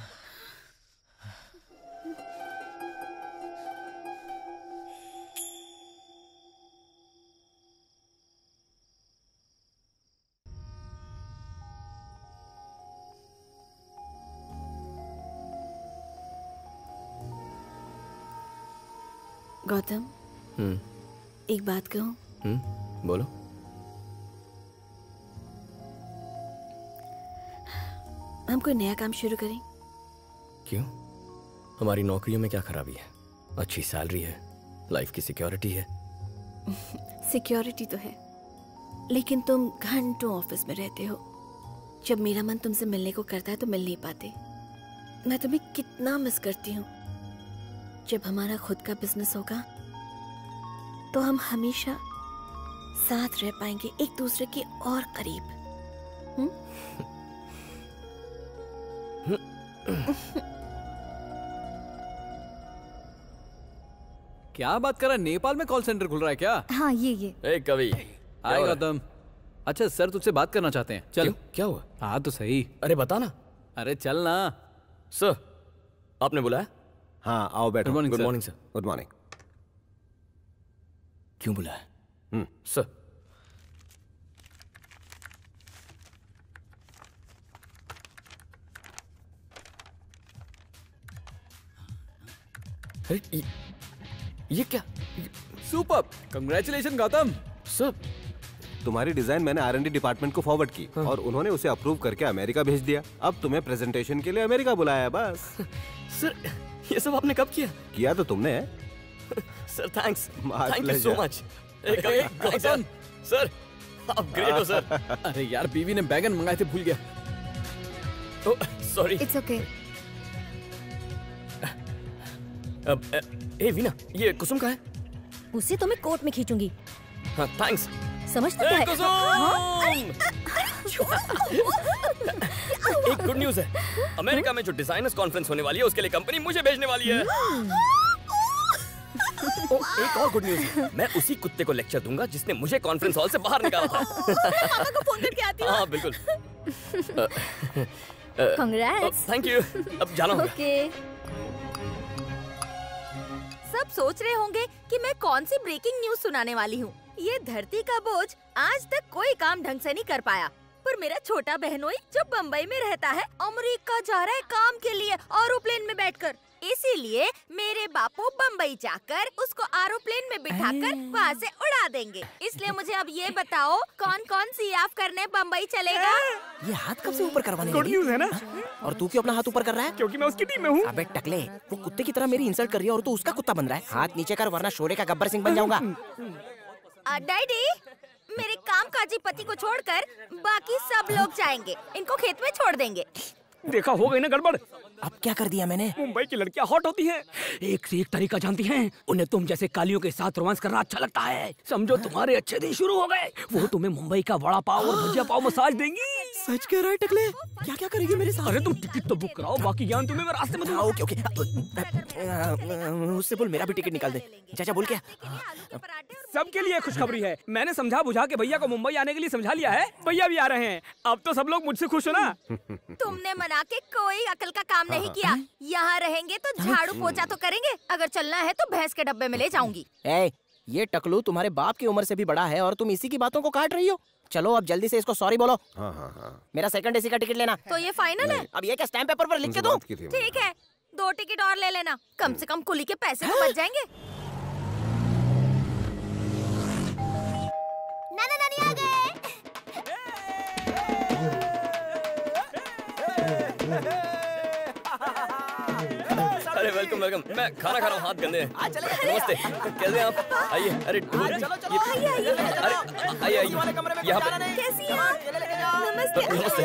गौतम, एक बात कहूं? बोलो। हम कोई नया काम शुरू करें? क्यों? हमारी नौकरियों में क्या खराबी है? अच्छी सैलरी है, लाइफ की सिक्योरिटी है। सिक्योरिटी तो है, लेकिन तुम घंटों ऑफिस में रहते हो। जब मेरा मन तुमसे मिलने को करता है तो मिल नहीं पाते। मैं तुम्हें कितना मिस करती हूँ। जब हमारा खुद का बिजनेस होगा तो हम हमेशा साथ रह पाएंगे, एक दूसरे के और करीब। क्या बात कर रहा है? नेपाल में कॉल सेंटर खुल रहा है क्या? हाँ ये ए कवि। हाय गौतम। अच्छा सर तुझसे बात करना चाहते हैं। चल। क्या हुआ? हाँ तो सही। अरे बता ना। अरे चल ना। सर आपने बुलाया? हाँ आओ बैठो। Good morning sir. Good morning. क्यों बुलाया? सर ये क्या? Super, congratulation Gautam. सर तुम्हारी डिजाइन मैंने R&D डिपार्टमेंट को फॉरवर्ड की और उन्होंने उसे अप्रूव करके अमेरिका भेज दिया। अब तुम्हें प्रेजेंटेशन के लिए अमेरिका बुलाया है बस। सर ये सब आपने कब किया? किया तो तुमने है। Sir thanks. My thank you so pleasure. Much. Gautam sir आप ग्रेट हो सर। अरे यार बीवी ने बैगन मंगाए थे, भूल गया। सॉरी। It's okay. ए वीना, ये कुसुम का है? उसे तो मैं कोर्ट में खींचूंगी। हाँ थैंक्स। समझता क्या है? कुसुम! एक गुड न्यूज़ है। अमेरिका में जो डिजाइनर्स कॉन्फ्रेंस होने वाली है उसके लिए कंपनी मुझे भेजने वाली है। एक और गुड न्यूज़ है। मैं उसी कुत्ते को लेक्चर दूंगा जिसने मुझे कॉन्फ्रेंस हॉल से बाहर निकाला था। पापा को फोन करके आती हूँ। हाँ बिल्कुल। कांग्रेट्स। Thank you. अब जाना होगा। ओके। सब सोच रहे होंगे कि मैं कौन सी ब्रेकिंग न्यूज सुनाने वाली हूँ। ये धरती का बोझ आज तक कोई काम ढंग से नहीं कर पाया, पर मेरा छोटा बहनोई जो बम्बई में रहता है अमेरिका जा रहा है काम के लिए एरोप्लेन में बैठकर। इसीलिए मेरे बापू बम्बई जाकर उसको एरोप्लेन में बिठाकर वहाँ से उड़ा देंगे। इसलिए मुझे अब ये बताओ कौन कौन सी याफ करने बम्बई चलेगा? ये हाथ कब से ऊपर करवाने गुड न्यूज़ है ना? और तू क्यों अपना हाथ ऊपर कर रहा है? क्योंकि मैं उसकी टीम में हूँ। अबे टकले, वो कुत्ते की तरह मेरी इंसल्ट कर रही है और तू उसका कुत्ता बन रहा है। हाथ नीचे कर वरना शोरे का गब्बर सिंह बन जाऊंगा। डैडी, मेरे कामकाजी पति को छोड़कर बाकी सब लोग जाएंगे। इनको खेत में छोड़ देंगे। देखा हो गई ना गड़बड़। अब क्या कर दिया मैंने? मुंबई की लड़कियां हॉट होती हैं, एक से एक तरीका जानती हैं। उन्हें तुम जैसे कालियों के साथ रोमांस करना अच्छा लगता है। समझो तुम्हारे अच्छे दिन शुरू हो गए। वो तुम्हें मुंबई का वड़ा पाव और भुजिया पाव मसाज देंगी। सच कह रहा है टकले? क्या क्या करेगी मेरे साथ? अरे तुम टिकट तो बुक कराओ, बाकी ज्ञान तुम्हें मैं रास्ते में दूंगा। ओके ओके, उससे बोल मेरा भी टिकट निकाल दे। चाचा बोल क्या? सबके लिए खुशखबरी है। मैंने समझा बुझा के भैया को मुंबई आने के लिए समझा लिया है। भैया भी आ रहे हैं। अब तो सब लोग मुझसे खुश हो ना? तुमने मना के कोई अकल का काम नहीं किया। यहाँ रहेंगे तो झाड़ू पोछा तो करेंगे। अगर चलना है तो भैंस के डब्बे में ले जाऊंगी। ये टकलू तुम्हारे बाप की उम्र से भी बड़ा है और तुम इसी की बातों को काट रही हो। चलो अब जल्दी से इसको सॉरी बोलो। मेरा सेकंड एसी का टिकट लेना। तो ये फाइनल है? अब ये क्या स्टैम्प पेपर पर लिख के दूं? ठीक है, 2 टिकट और ले लेना। कम से कम कुली के पैसे तो बच जाएंगे। नाना नानी आ गए। अरे वेलकम वेलकम। मैं खाना खा रहा हूँ, हाथ गंदे हैं। नमस्ते, कैसे हैं आप? आइए। अरे आइए आइए यहाँ पे। कैसी हैं आप? नमस्ते। नमस्ते।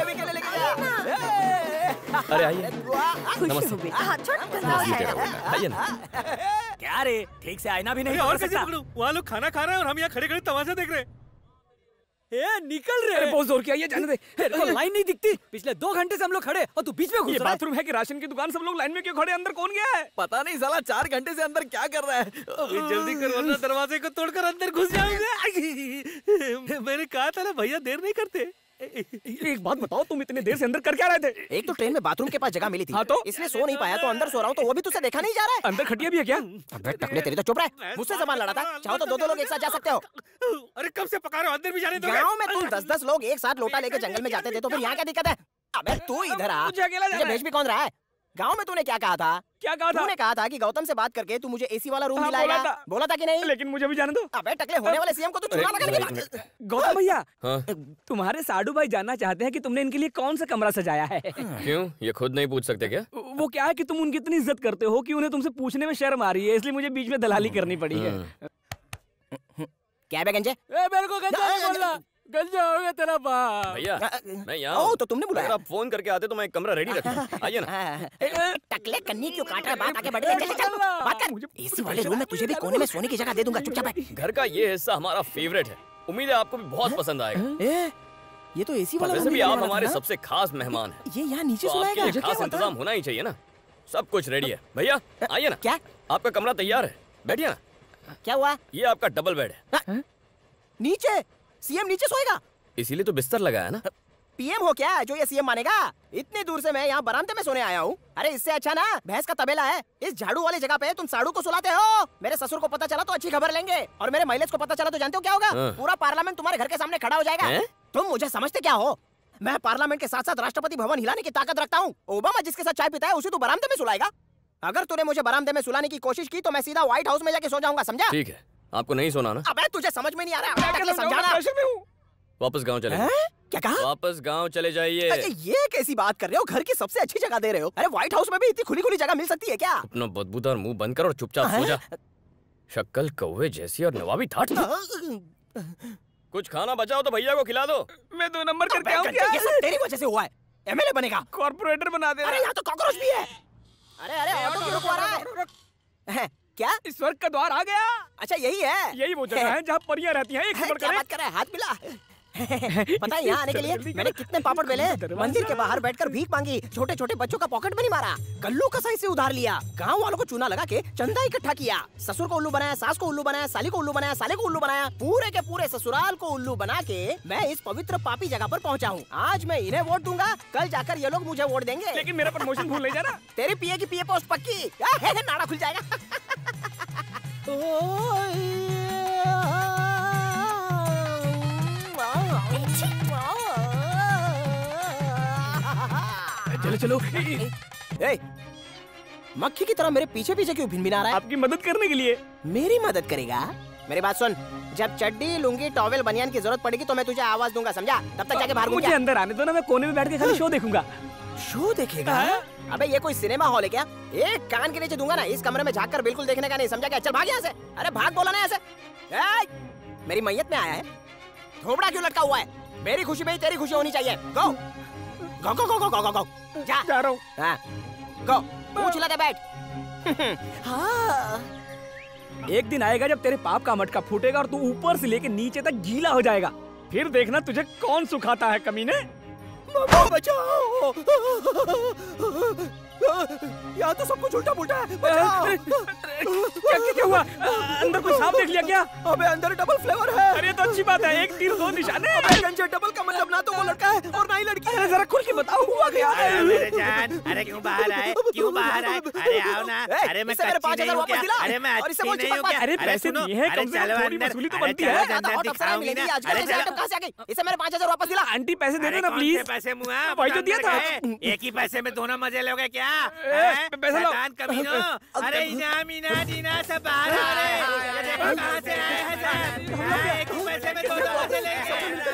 अरे आइए। नमस्ते। आइए ना। क्या रे, ठीक से आईना भी नहीं और पकड़ कैसे सकता? पकड़ूं? वहाँ लोग खाना खा रहे हैं और हम यहाँ खड़े खड़े तमाशा देख रहे हैं। निकल रहे। अरे बहुत जोर किया, ये जाने दे। लाइन नहीं दिखती। पिछले 2 घंटे से हम लोग खड़े और तू बीच में घुस ये रहा है। बाथरूम है कि राशन की दुकान? सब लोग लाइन में क्यों खड़े? अंदर कौन गया है? पता नहीं साला 4 घंटे से अंदर क्या कर रहा है। जल्दी कर वरना दरवाजे को तोड़कर अंदर घुस जाऊंगा। मैंने कहा था ना भैया, देर नहीं करते। एक बात बताओ, तुम इतने देर से अंदर कर क्या रहे थे? एक तो ट्रेन में बाथरूम के पास जगह मिली थी। हाँ तो? इसलिए सो नहीं पाया तो अंदर सो रहा हूँ। तो वो भी तुझसे देखा नहीं जा रहा है? अंदर खटिया भी है क्या? अबे टकले, तेरी तो चुप रहे। मुझसे सामान लड़ा था। चाहो तो 2-2 लोग एक साथ जा सकते हो। अरे कब से पका रहे हो? अंदर भी जाने दो। गाँव में तुम 10-10 लोग एक साथ लोटा लेके जंगल में जाते थे, तो फिर यहाँ क्या दिक्कत है? अबे तू इधर आ। मुझे अकेला जाना है। भेज भी कौन रहा है? गाँव में तूने क्या कहा था? क्या कहा था? तूने कहा था कि गौतम से बात करके तू मुझे एसी वाला रूम हाँ, दिलाएगा। बोला था कि नहीं? लेकिन मुझे भी जाने दो। अबे टकले, होने वाले सीएम को तू चुना लगाने की बात। गौतम भैया, हाँ? तुम्हारे साडू भाई जानना चाहते हैं कि तुमने इनके लिए कौन सा कमरा सजाया है। क्यों? ये खुद नहीं पूछ सकते क्या? वो क्या है कि तुम उनकी इतनी इज्जत करते हो कि उन्हें तुमसे पूछने में शर्म आ रही है, इसलिए मुझे बीच में दलाली करनी पड़ी है। क्या है गंजे? मेरे को गंजा नहीं बोलना। गंजा हो गया तेरा बाप। भैया मैं यहाँ ओ, तो तुमने बुलाया? अगर आप फोन करके आते तो मैं एक कमरा रेडी रखता। आइए ना। टकले, कन्नी क्यों काट रहा है? बात आगे बढ़ गई। चल बात कर। एसी वाले रूम में तुझे भी कोने में सोने की जगह दे दूंगा। चुपचाप बैठ। घर का ये हिस्सा हमारा फेवरेट है। उम्मीद है आपको भी बहुत पसंद आएगा। ये तो एसी वाला वैसे भी आप हमारे सबसे खास मेहमान हैं। ये यहाँ नीचे तो सुलाएगा? आपके लिए खास इंतजाम होना ही चाहिए ना। सब कुछ रेडी है। भैया आइए ना। क्या? आपका कमरा तैयार है, बैठिए ना। क्या हुआ? ये आपका डबल बेड है। नीचे? सीएम नीचे सोएगा? इसीलिए तो बिस्तर लगाया ना। पीएम हो क्या जो ये सीएम मानेगा? इतनी दूर से मैं यहाँ बरामदे में सोने आया हूँ। अरे इससे अच्छा ना भैंस का तबेला है। इस झाड़ू वाली जगह पे तुम साड़ू को सुलाते हो। मेरे ससुर को पता चला तो अच्छी खबर लेंगे, और मेरे माइलेज को पता चला तो जानते हो क्या होगा? पूरा पार्लियामेंट तुम्हारे घर के सामने खड़ा हो जाएगा। तुम मुझे समझते क्या हो? मैं पार्लियामेंट के साथ साथ राष्ट्रपति भवन हिलाने की ताकत रखता हूँ। ओबामा जिसके साथ चाय पीता है उसे तू बरामदे में सुलाएगा? अगर तूने मुझे बरामदे में सुलाने की कोशिश की तो मैं सीधा व्हाइट हाउस में जाके सो जाऊंगा, समझा? ठीक है, आपको नहीं सोना ना? अबे तुझे समझ में नहीं आ रहा? समझाना। वापस गांव चले। क्या कहा? वापस गांव चले जाइए। ये कैसी बात कर रहे हो? घर की सबसे अच्छी जगह दे रहे हो। अरे व्हाइट हाउस में भी इतनी खुली खुली जगह मिल सकती है क्या? अपना बदबूदार मुंह बंद कर और चुपचाप सो जा। शक्ल कौवे जैसी और नवाबी ठाठ। कुछ खाना बचाओ तो भैया को खिला दो। मैं 2 नंबर करके आऊं क्या? ये सब तेरी वजह से हुआ है। एमएलए बनेगा, कॉर्पोरेटर बना दे। अरे यहाँ तो कॉकरोच भी है। अरे ऑटो क्यों रुकवा रहा है? क्या? स्वर्ग का द्वार आ गया। अच्छा यही है? यही वो जगह है जहाँ परियां रहती हैं। एक नंबर क्या बात कर रहा है? हाथ मिला। पता है यहाँ आने के लिए मैंने कितने पापड़ बेले? मंदिर के बाहर बैठकर भीख मांगी, छोटे छोटे बच्चों का पॉकेट मनी मारा, कल्लू कसाई से उधार लिया, गांव वालों को चूना लगा के चंदा इकट्ठा किया, ससुर को उल्लू बनाया, सास को उल्लू बनाया, साली को उल्लू बनाया, साले को उल्लू बनाया, पूरे के पूरे ससुराल को उल्लू बना के मैं इस पवित्र पापी जगह पर पहुंचा हूँ। आज मैं इन्हें वोट दूंगा, कल जाकर ये लोग मुझे वोट देंगे। लेकिन मेरा प्रमोशन भूल नहीं जाना। तेरी पीए की पीए पोस्ट पक्की। नाड़ा खुल जाएगा। चलो चलो। मक्खी की तरह मेरे पीछे पीछे क्यों भिनभिना रहा है? आपकी मदद करने के लिए। मेरी मदद करेगा? मेरी बात सुन, जब चड्डी लुंगी टॉवेल बनियान की जरूरत पड़ेगी तो मैं तुझे आवाज दूंगा, समझा? तब तक जाके बाहर घूम जा। मुझे अंदर आने दो ना, मैं कोने में बैठ के खाली शो देखूंगा। शो देखेगा? अबे ये कोई सिनेमा हॉल है क्या? एक कान के नीचे दूंगा ना, इस कमरे में झाँक कर बिल्कुल देखने का नहीं, समझा क्या? चल भाग यहाँ से। अरे भाग बोला ना ऐसे। मेरी मैयत में आया है, थोबड़ा क्यों लटका हुआ है? मेरी खुशी में ही तेरी खुशी होनी चाहिए। गो गो गो गो गो गो गो। जा रहा हूँ। गो पूछ लगा बैठ। हाँ। एक दिन आएगा जब तेरे पाप का मटका फूटेगा और तू ऊपर से लेके नीचे तक गीला हो जाएगा। फिर देखना तुझे कौन सुखाता है कमीने। बचाओ! यहाँ तो सब कुछ उल्टा पुल्टा है। बचाओ! क्या हुआ? अंदर कोई सांप देख लिया क्या? अबे अंदर डबल फ्लेवर है। अरे तो अच्छी बात है, एक तीर दो निशाने। अबे गंजे डबल का मतलब ना तो वो लड़का है और ना ही लड़की है। जरा खुल के बताओ हुआ क्या? अरे मेरे जान, अरे क्यों बाहर आए? क्यों बाहर आए? अरे आओ ना। अरे मैं मेरे 5,000 वापस दिला। अरे मैं और इससे अच्छी बोल नहीं हूँ क्या? अरे पैसे दिए हैं, कम से कम थोड़ी वसूली तो बनती है। दिखाऊंगी ना। अरे कहाँ से आ गई? इसे मेरे 5,000 वापस दिला। आंटी पैसे दे देना प्लीज। पैसे मुआ भाई तो दिया था। एक ही पैसे में दोनों मजे लोगे क्या? पैसा लो। कमीनो, अरे इनाम इना दीना सब बाहर आ रहे हैं। ये देखो कहाँ से आए हैं सब। एक ही पैसे में दोनों मजे लेंगे।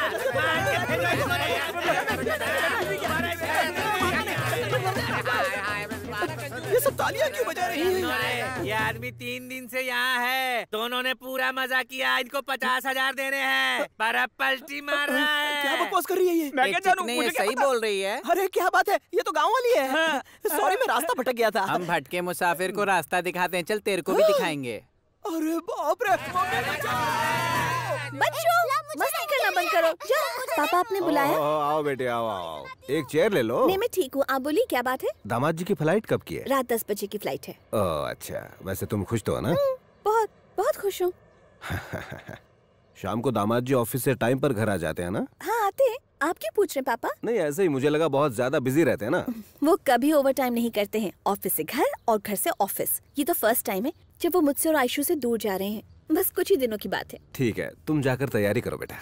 ये सब तालियां क्यों बजा रही हैं? ये आदमी 3 दिन से यहाँ है। दोनों ने पूरा मजा किया। इनको 50,000 देने हैं, पर अब पलटी मार रहा है। क्या बकवास कर रही है ये? मैं क्या जानूं? मुझे क्या सही पता? बोल रही है। अरे क्या बात है, ये तो गाँव वाली है। सॉरी मैं रास्ता भटक गया था। हम भटके मुसाफिर को रास्ता दिखाते हैं, चल तेरे को भी दिखाएंगे। अरे बाप रे। बच्चों मस्ती करना बंद करो। जाओ, पापा आपने बुलाया? आओ बेटे आओ। एक चेयर ले लो। नहीं मैं ठीक हूँ, आप बोलिए क्या बात है? दामाद जी की फ्लाइट कब की है? रात 10 बजे की फ्लाइट है। ओह अच्छा, वैसे तुम खुश तो हो ना? बहुत बहुत खुश हूँ। शाम को दामाद जी ऑफिस से टाइम पर घर आ जाते हैं ना? हाँ आते हैं। आप क्यों पूछ रहे हैं पापा? नहीं ऐसे ही, मुझे लगा बहुत ज्यादा बिजी रहते हैं ना। वो कभी ओवर टाइम नहीं करते हैं। ऑफिस से घर और घर से ऑफिस। ये तो फर्स्ट टाइम है जब वो मुझसे और आयशु से दूर जा रहे हैं। बस कुछ ही दिनों की बात है। ठीक है, तुम जाकर तैयारी करो बेटा।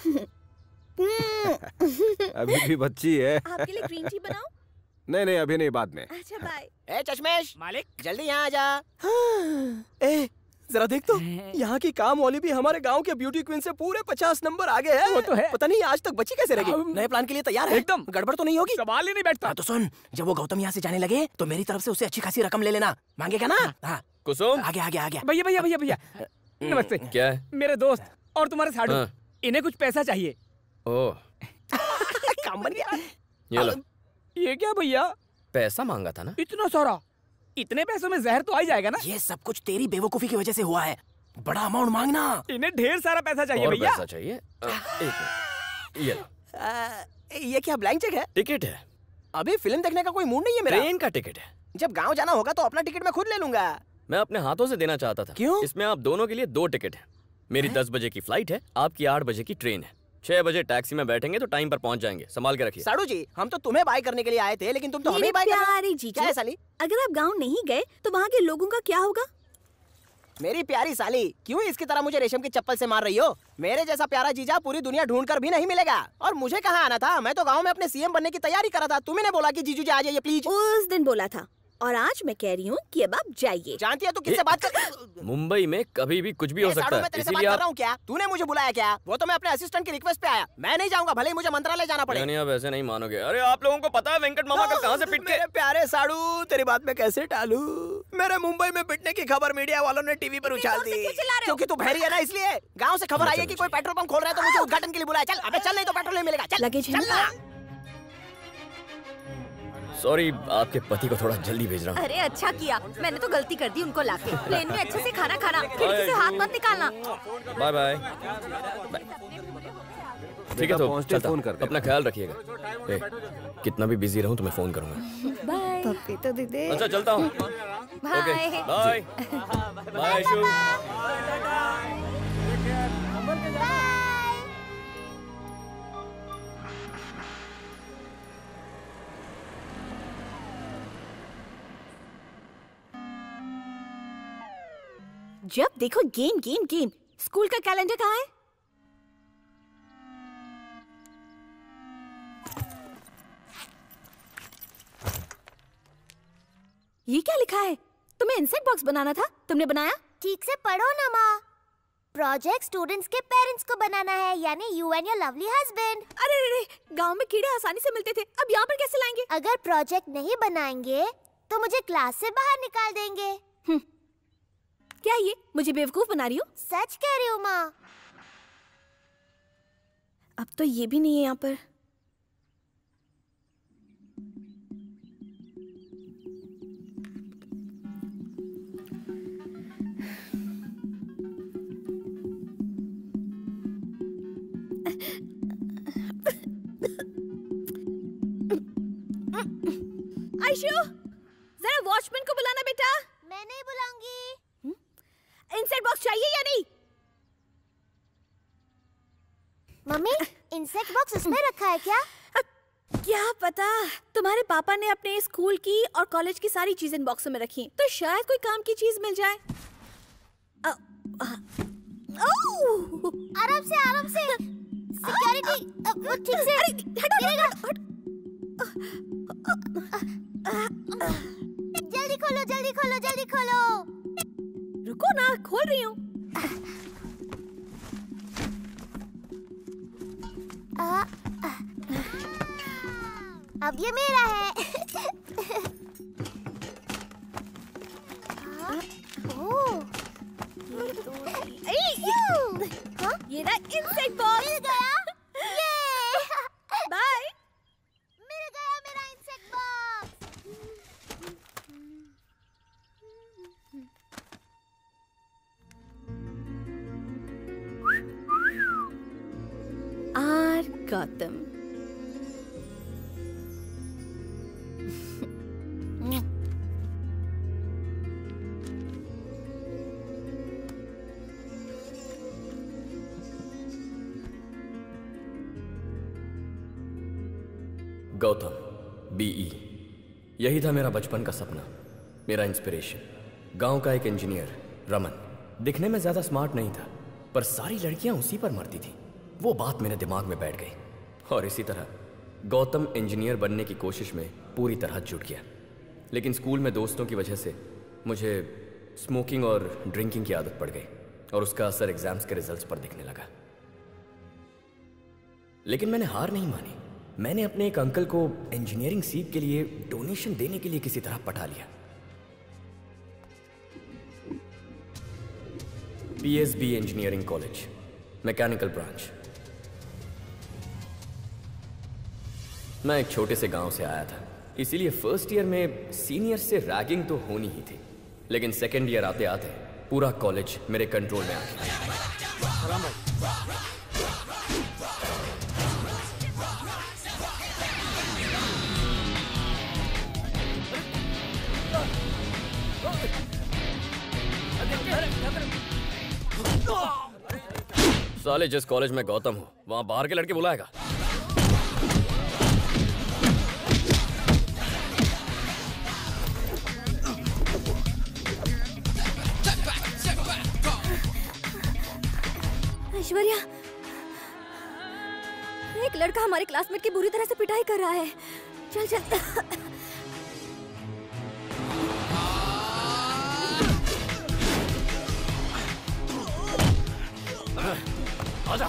अभी भी बच्ची है। आपके लिए ग्रीन टी बनाऊं? नहीं अभी नहीं, बाद में। अच्छा बाय। ए चश्मेश मालिक जल्दी यहाँ आ जा। ए जरा देख तो, यहाँ की काम वाली भी हमारे गांव के ब्यूटी क्वीन से पूरे 50 नंबर आगे है। वो तो है। पता नहीं आज तक बची कैसे रहेगी। नए प्लान के लिए तैयार है? एकदम। गड़बड़ तो नहीं होगी? सवाल ही नहीं बैठता। तो सुन, जब वो गौतम यहाँ से जाने लगे तो मेरी तरफ से उसे अच्छी खासी रकम ले लेना। मांगेगा ना? हाँ कुसुम आगे आगे आगे। भैया नमस्ते। क्या है? मेरे दोस्त और तुम्हारे साडू, हाँ। इन्हें कुछ पैसा चाहिए। ओह काम बन गया। ये लो। ये क्या भैया? पैसा मांगा था ना? इतना सारा? इतने पैसों में जहर तो आ ही जाएगा ना? ये सब कुछ तेरी बेवकूफी की वजह से हुआ है। बड़ा अमाउंट मांगना। इन्हें ढेर सारा पैसा चाहिए और भैया। पैसा चाहिए? एक मिनट। ये लो। ये क्या ब्लैंक चेक है? टिकट है। अभी फिल्म देखने का कोई मूड नहीं है मेरा। ट्रेन का टिकट है। जब गांव जाना होगा तो अपना टिकट मैं खुद ले लूंगा। मैं अपने हाथों से देना चाहता था। क्यों? इसमें आप दोनों के लिए 2 टिकट है। मेरी 10 बजे की फ्लाइट है, आपकी 8 बजे की ट्रेन है। 6 बजे टैक्सी में बैठेंगे तो टाइम पर पहुंच जाएंगे। संभाल के रखिए। साडू जी, हम तो तुम्हें बाय करने के लिए आए थे, लेकिन तुम तो हमें बाय कर रहे हो। प्यारे जीजू, क्या है साली? अगर आप गांव नहीं गए तो वहाँ के लोगों का क्या होगा? मेरी प्यारी साली, क्यों इसकी तरह मुझे रेशम की चप्पल से मार रही हो? मेरे जैसा प्यारा जीजा पूरी दुनिया ढूंढ कर भी नहीं मिलेगा। और मुझे कहाँ आना था? मैं तो गांव में अपने सीएम बनने की तैयारी कर रहा था। तुम्ही ने बोला कि जीजू जी आ जाइए प्लीज। उस दिन बोला था और आज मैं कह रही हूँ कि अब आप जाइए। जानती है तू किससे बात कर? मुंबई में कभी भी कुछ भी हो सकता है, मैं तेरे से बात इसीलिए कर आप रहा हूँ क्या? तूने मुझे बुलाया क्या? वो तो मैं अपने असिस्टेंट की रिक्वेस्ट पे आया। मैं नहीं जाऊंगा, भले ही मुझे मंत्रालय जाना पड़े। यानी आप ऐसे नहीं मानोगे। अरे आप लोगों को पता है वेंकट मामा कल कहाँ से पिट के? मेरे प्यारे साडू, तेरी बात में कैसे टालू? मेरे मुंबई में पिटने की खबर मीडिया वालों ने टीवी पर उछाल दी। क्योंकि तू बहरी है ना, इसलिए। गाँव से खबर आई है कि कोई पेट्रोल पंप खोल रहा है तो मुझे उद्घाटन के लिए बुलाया। चल अबे चल, नहीं तो पेट्रोल नहीं मिलेगा। चल लगेज चल ना। सॉरी, आपके पति को थोड़ा जल्दी भेज रहा हूँ। अरे अच्छा किया, मैंने तो गलती कर दी उनको लाके। प्लेन में अच्छे से खाना खाना, खिड़की से हाथ मत निकालना। Bye bye. ठीक है तो चलता। फोन कर दे। अपना ख्याल रखिएगा। कितना भी बिजी रहूं तो मैं फोन करूंगा। बाय। पप्पी तो दे दे। अच्छा चलता हूँ। बाय। Bye bye Ayshu. जब देखो गेम गेम गेम। स्कूल का कैलेंडर कहाँ है? ये क्या लिखा है? तुम्हें इंसेक्ट बॉक्स बनाना था, तुमने बनाया? ठीक से पढ़ो ना माँ। प्रोजेक्ट स्टूडेंट्स के पेरेंट्स को बनाना है, यानी you and your lovely husband. अरे गांव में कीड़े आसानी से मिलते थे, अब यहाँ पर कैसे लाएंगे? अगर प्रोजेक्ट नहीं बनाएंगे तो मुझे क्लास से बाहर निकाल देंगे। क्या ये मुझे बेवकूफ बना रही हो? सच कह रही हूँ माँ। अब तो ये भी नहीं है यहाँ पर। मम्मी, इंसेक्ट बॉक्स उसमें रखा है क्या? क्या पता, तुम्हारे पापा ने अपने स्कूल की और कॉलेज की सारी चीजें बॉक्सों में रखी, तो शायद कोई काम की चीज मिल जाए। आराम से, आराम से। सिक्योरिटी, ठीक से। जल्दी खोलो, जल्दी खोलो, जल्दी खोलो। रुको ना, खोल रही हूँ। अब ये मेरा है। ये ना इंसेक्ट बॉक्स मिल गया। ये बाय। मिल गया मेरा इंसेक्ट बॉक्स। आर गौतम। गौतम, बीई, यही था मेरा बचपन का सपना, मेरा इंस्पिरेशन। गांव का एक इंजीनियर, रमन। दिखने में ज्यादा स्मार्ट नहीं था, पर सारी लड़कियां उसी पर मरती थी। वो बात मेरे दिमाग में बैठ गई और इसी तरह गौतम इंजीनियर बनने की कोशिश में पूरी तरह जुट गया। लेकिन स्कूल में दोस्तों की वजह से मुझे स्मोकिंग और ड्रिंकिंग की आदत पड़ गई और उसका असर एग्जाम्स के रिजल्ट्स पर दिखने लगा। लेकिन मैंने हार नहीं मानी। मैंने अपने एक अंकल को इंजीनियरिंग सीट के लिए डोनेशन देने के लिए किसी तरह पटा लिया। PSB engineering college, mechanical branch. मैं एक छोटे से गांव से आया था, इसीलिए फर्स्ट ईयर में सीनियर से रैगिंग तो होनी ही थी। लेकिन सेकेंड ईयर आते आते पूरा कॉलेज मेरे कंट्रोल में आ गया। साले, जिस कॉलेज में गौतम हो वहां बाहर के लड़के बुलाएगा। ऐश्वर्या, एक लड़का हमारे क्लासमेट की बुरी तरह से पिटाई कर रहा है। चल चल। आजा।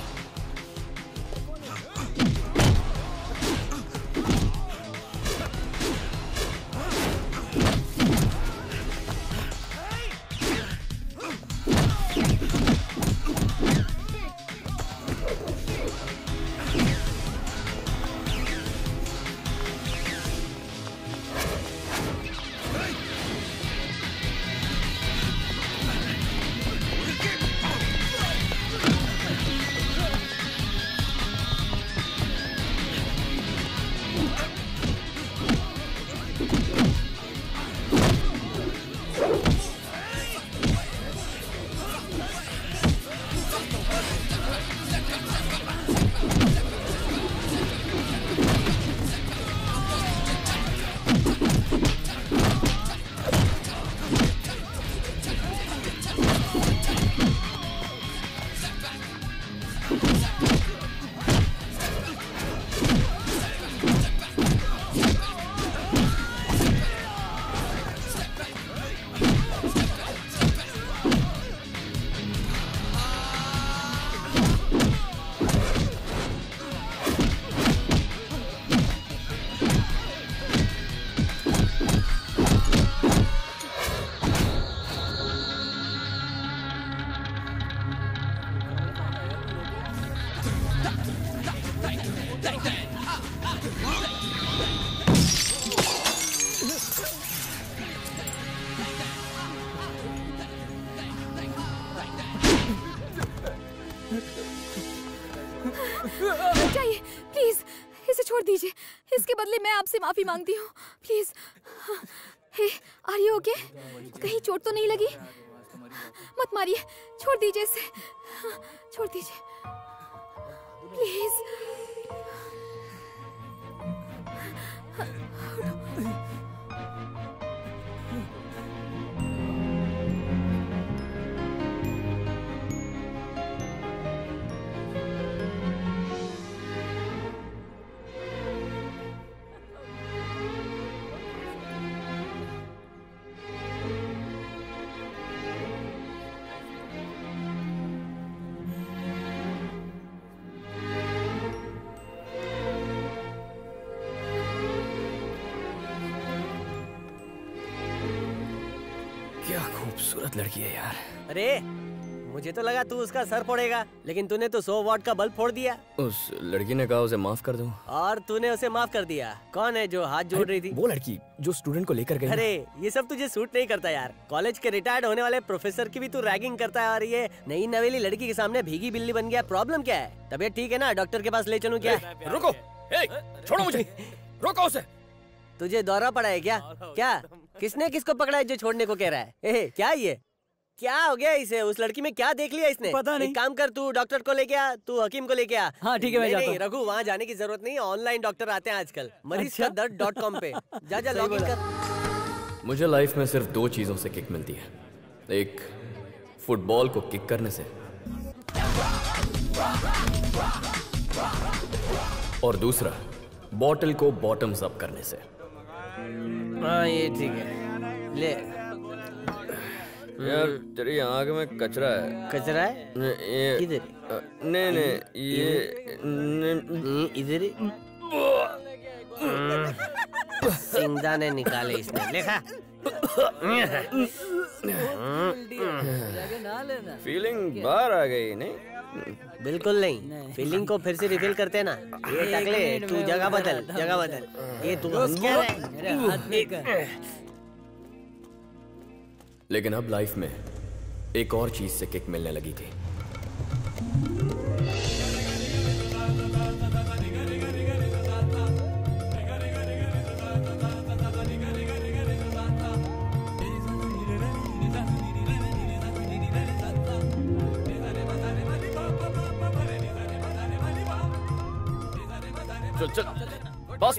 चाहिए, प्लीज इसे छोड़ दीजिए। इसके बदले मैं आपसे माफी मांगती हूँ, please. Hey, are you okay? कहीं चोट तो नहीं लगी? मत मारिए, छोड़ दीजिए इसे, छोड़ दीजिए। प्लीज। क्या खूबसूरत लड़की है यार। अरे मुझे तो लगा तू उसका सर फोड़ेगा, लेकिन तूने तो 100 वॉट का बल्ब फोड़ दिया। उस लड़की ने कहा उसे माफ कर दूं। और तूने उसे माफ कर दिया। कौन है जो हाथ जोड़ रही थी? वो लड़की जो स्टूडेंट को लेकर गई। अरे ये सब तुझे सूट नहीं करता यार। कॉलेज के रिटायर्ड होने वाले प्रोफेसर की भी तू रैगिंग करता है, और ये नई नवेली लड़की के सामने भीगी बिल्ली बन गया। प्रॉब्लम क्या है? तबीयत ठीक है ना? डॉक्टर के पास ले चलूं क्या? रुको, छोड़ो मुझे, रोको उसे। तुझे दौरा पड़ा है क्या? क्या किसने किसको पकड़ा है जो छोड़ने को कह रहा है? क्या ये क्या हो गया इसे? उस लड़की में क्या देख लिया इसने? पता नहीं। एक काम कर, तू डॉक्टर को लेके आ, तू हकीम को लेके आ। हाँ ठीक है, मैं जाता हूँ। रघु वहाँ जाने की जरूरत नहीं, ऑनलाइन डॉक्टर आते हैं आजकल। मरीजकादर्द.com पे जा लॉग इन कर। मुझे लाइफ में सिर्फ 2 चीजों से किक मिलती है। एक फुटबॉल को किक करने से, और दूसरा बॉटल को बॉटम्स अप करने से। हाँ ये ठीक है, ले। यार तेरी आंख में कचरा है। कचरा है? किधर? नहीं ये इधर। सिंगदा ने निकाले इसने, देखा? फीलिंग बाहर आ गई नहीं? बिल्कुल नहीं, फीलिंग को फिर से रिफिल करते हैं ना। ये टकले, तू जगह बदल। ये तू क्या है? लेकिन अब लाइफ में एक और चीज से किक मिलने लगी थी। चल पास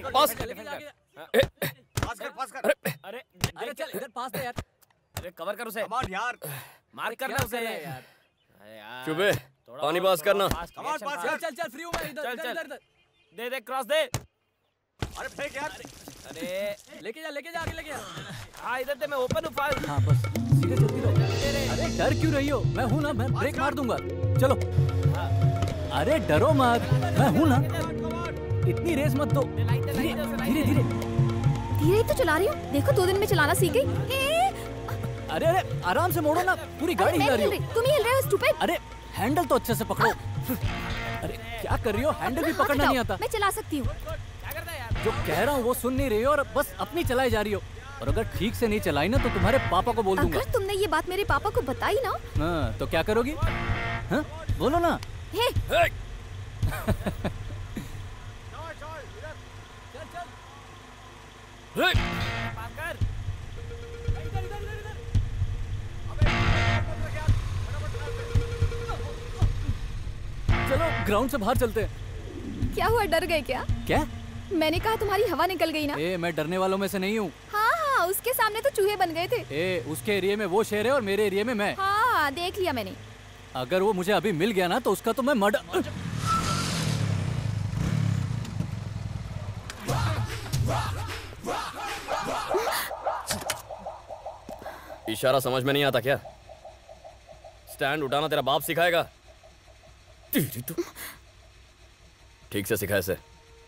कर। अरे चल इधर पास दे यार। अरे कवर कर उसे। यार मार करना उसे यार। चुपे, पानी पास करना। चल फ्री हूं मैं। इधर दे क्रॉस दे। अरे फेंक यार। अरे लेके जा आगे लेके जा। हाँ इधर दे, मैं ओपन हूँ फाइल। हाँ बस सीधे चलती रहो। अरे डर क्यों रही हो? मैं हूँ ना, मैं ब्रेक मार दूंगा। चलो। अरे डरो मत, मैं हूँ ना। इतनी रेस मत दो। धीरे धीरे ही तो चला रही हूँ। देखो 2 दिन में चलाना सीख गई। अरे आराम से मोड़ो ना, पूरी गाड़ी हिला रही हो। तुम ही हिल रहे हो स्टूपिड। अरे हैंडल तो अच्छे से पकड़ो। अरे क्या कर रही हो? हैंडल भी पकड़ना नहीं आता। मैं चला सकती हूँ। जो कह रहा हूँ वो सुन नहीं रही हो और बस अपनी चलाई जा रही हो। और अगर ठीक से नहीं चलाई ना तो तुम्हारे पापा को बोल दूंगा। अगर तुमने ये बात मेरे पापा को बताई ना। हाँ तो क्या करोगी? हाँ बोलो ना। चलो ग्राउंड से बाहर चलते हैं। क्या हुआ, डर गए क्या? क्या? मैंने कहा तुम्हारी हवा निकल गई ना। मैं डरने वालों में से नहीं हूँ। हाँ उसके सामने तो चूहे बन गए थे। उसके एरिया में वो शेर है और मेरे एरिया में मैं। हाँ देख लिया मैंने। अगर वो मुझे अभी मिल गया ना तो उसका तो मैं मर्डर। इशारा समझ में नहीं आता क्या? स्टैंड उठाना तेरा बाप सिखाएगा? ठीक से सिखा इसे।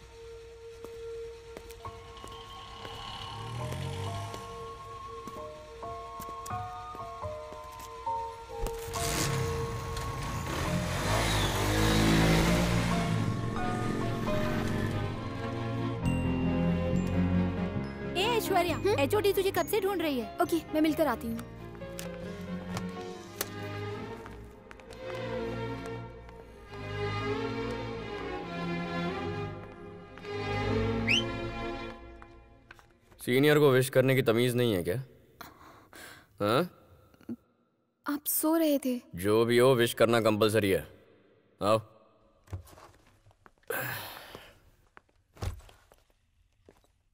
ऐश्वर्या, एचओडी तुझे कब से ढूंढ रही है। ओके मैं मिलकर आती हूँ। सीनियर को विश करने की तमीज नहीं है क्या? हाँ? आप सो रहे थे। जो भी हो विश करना कंपलसरी है। आओ।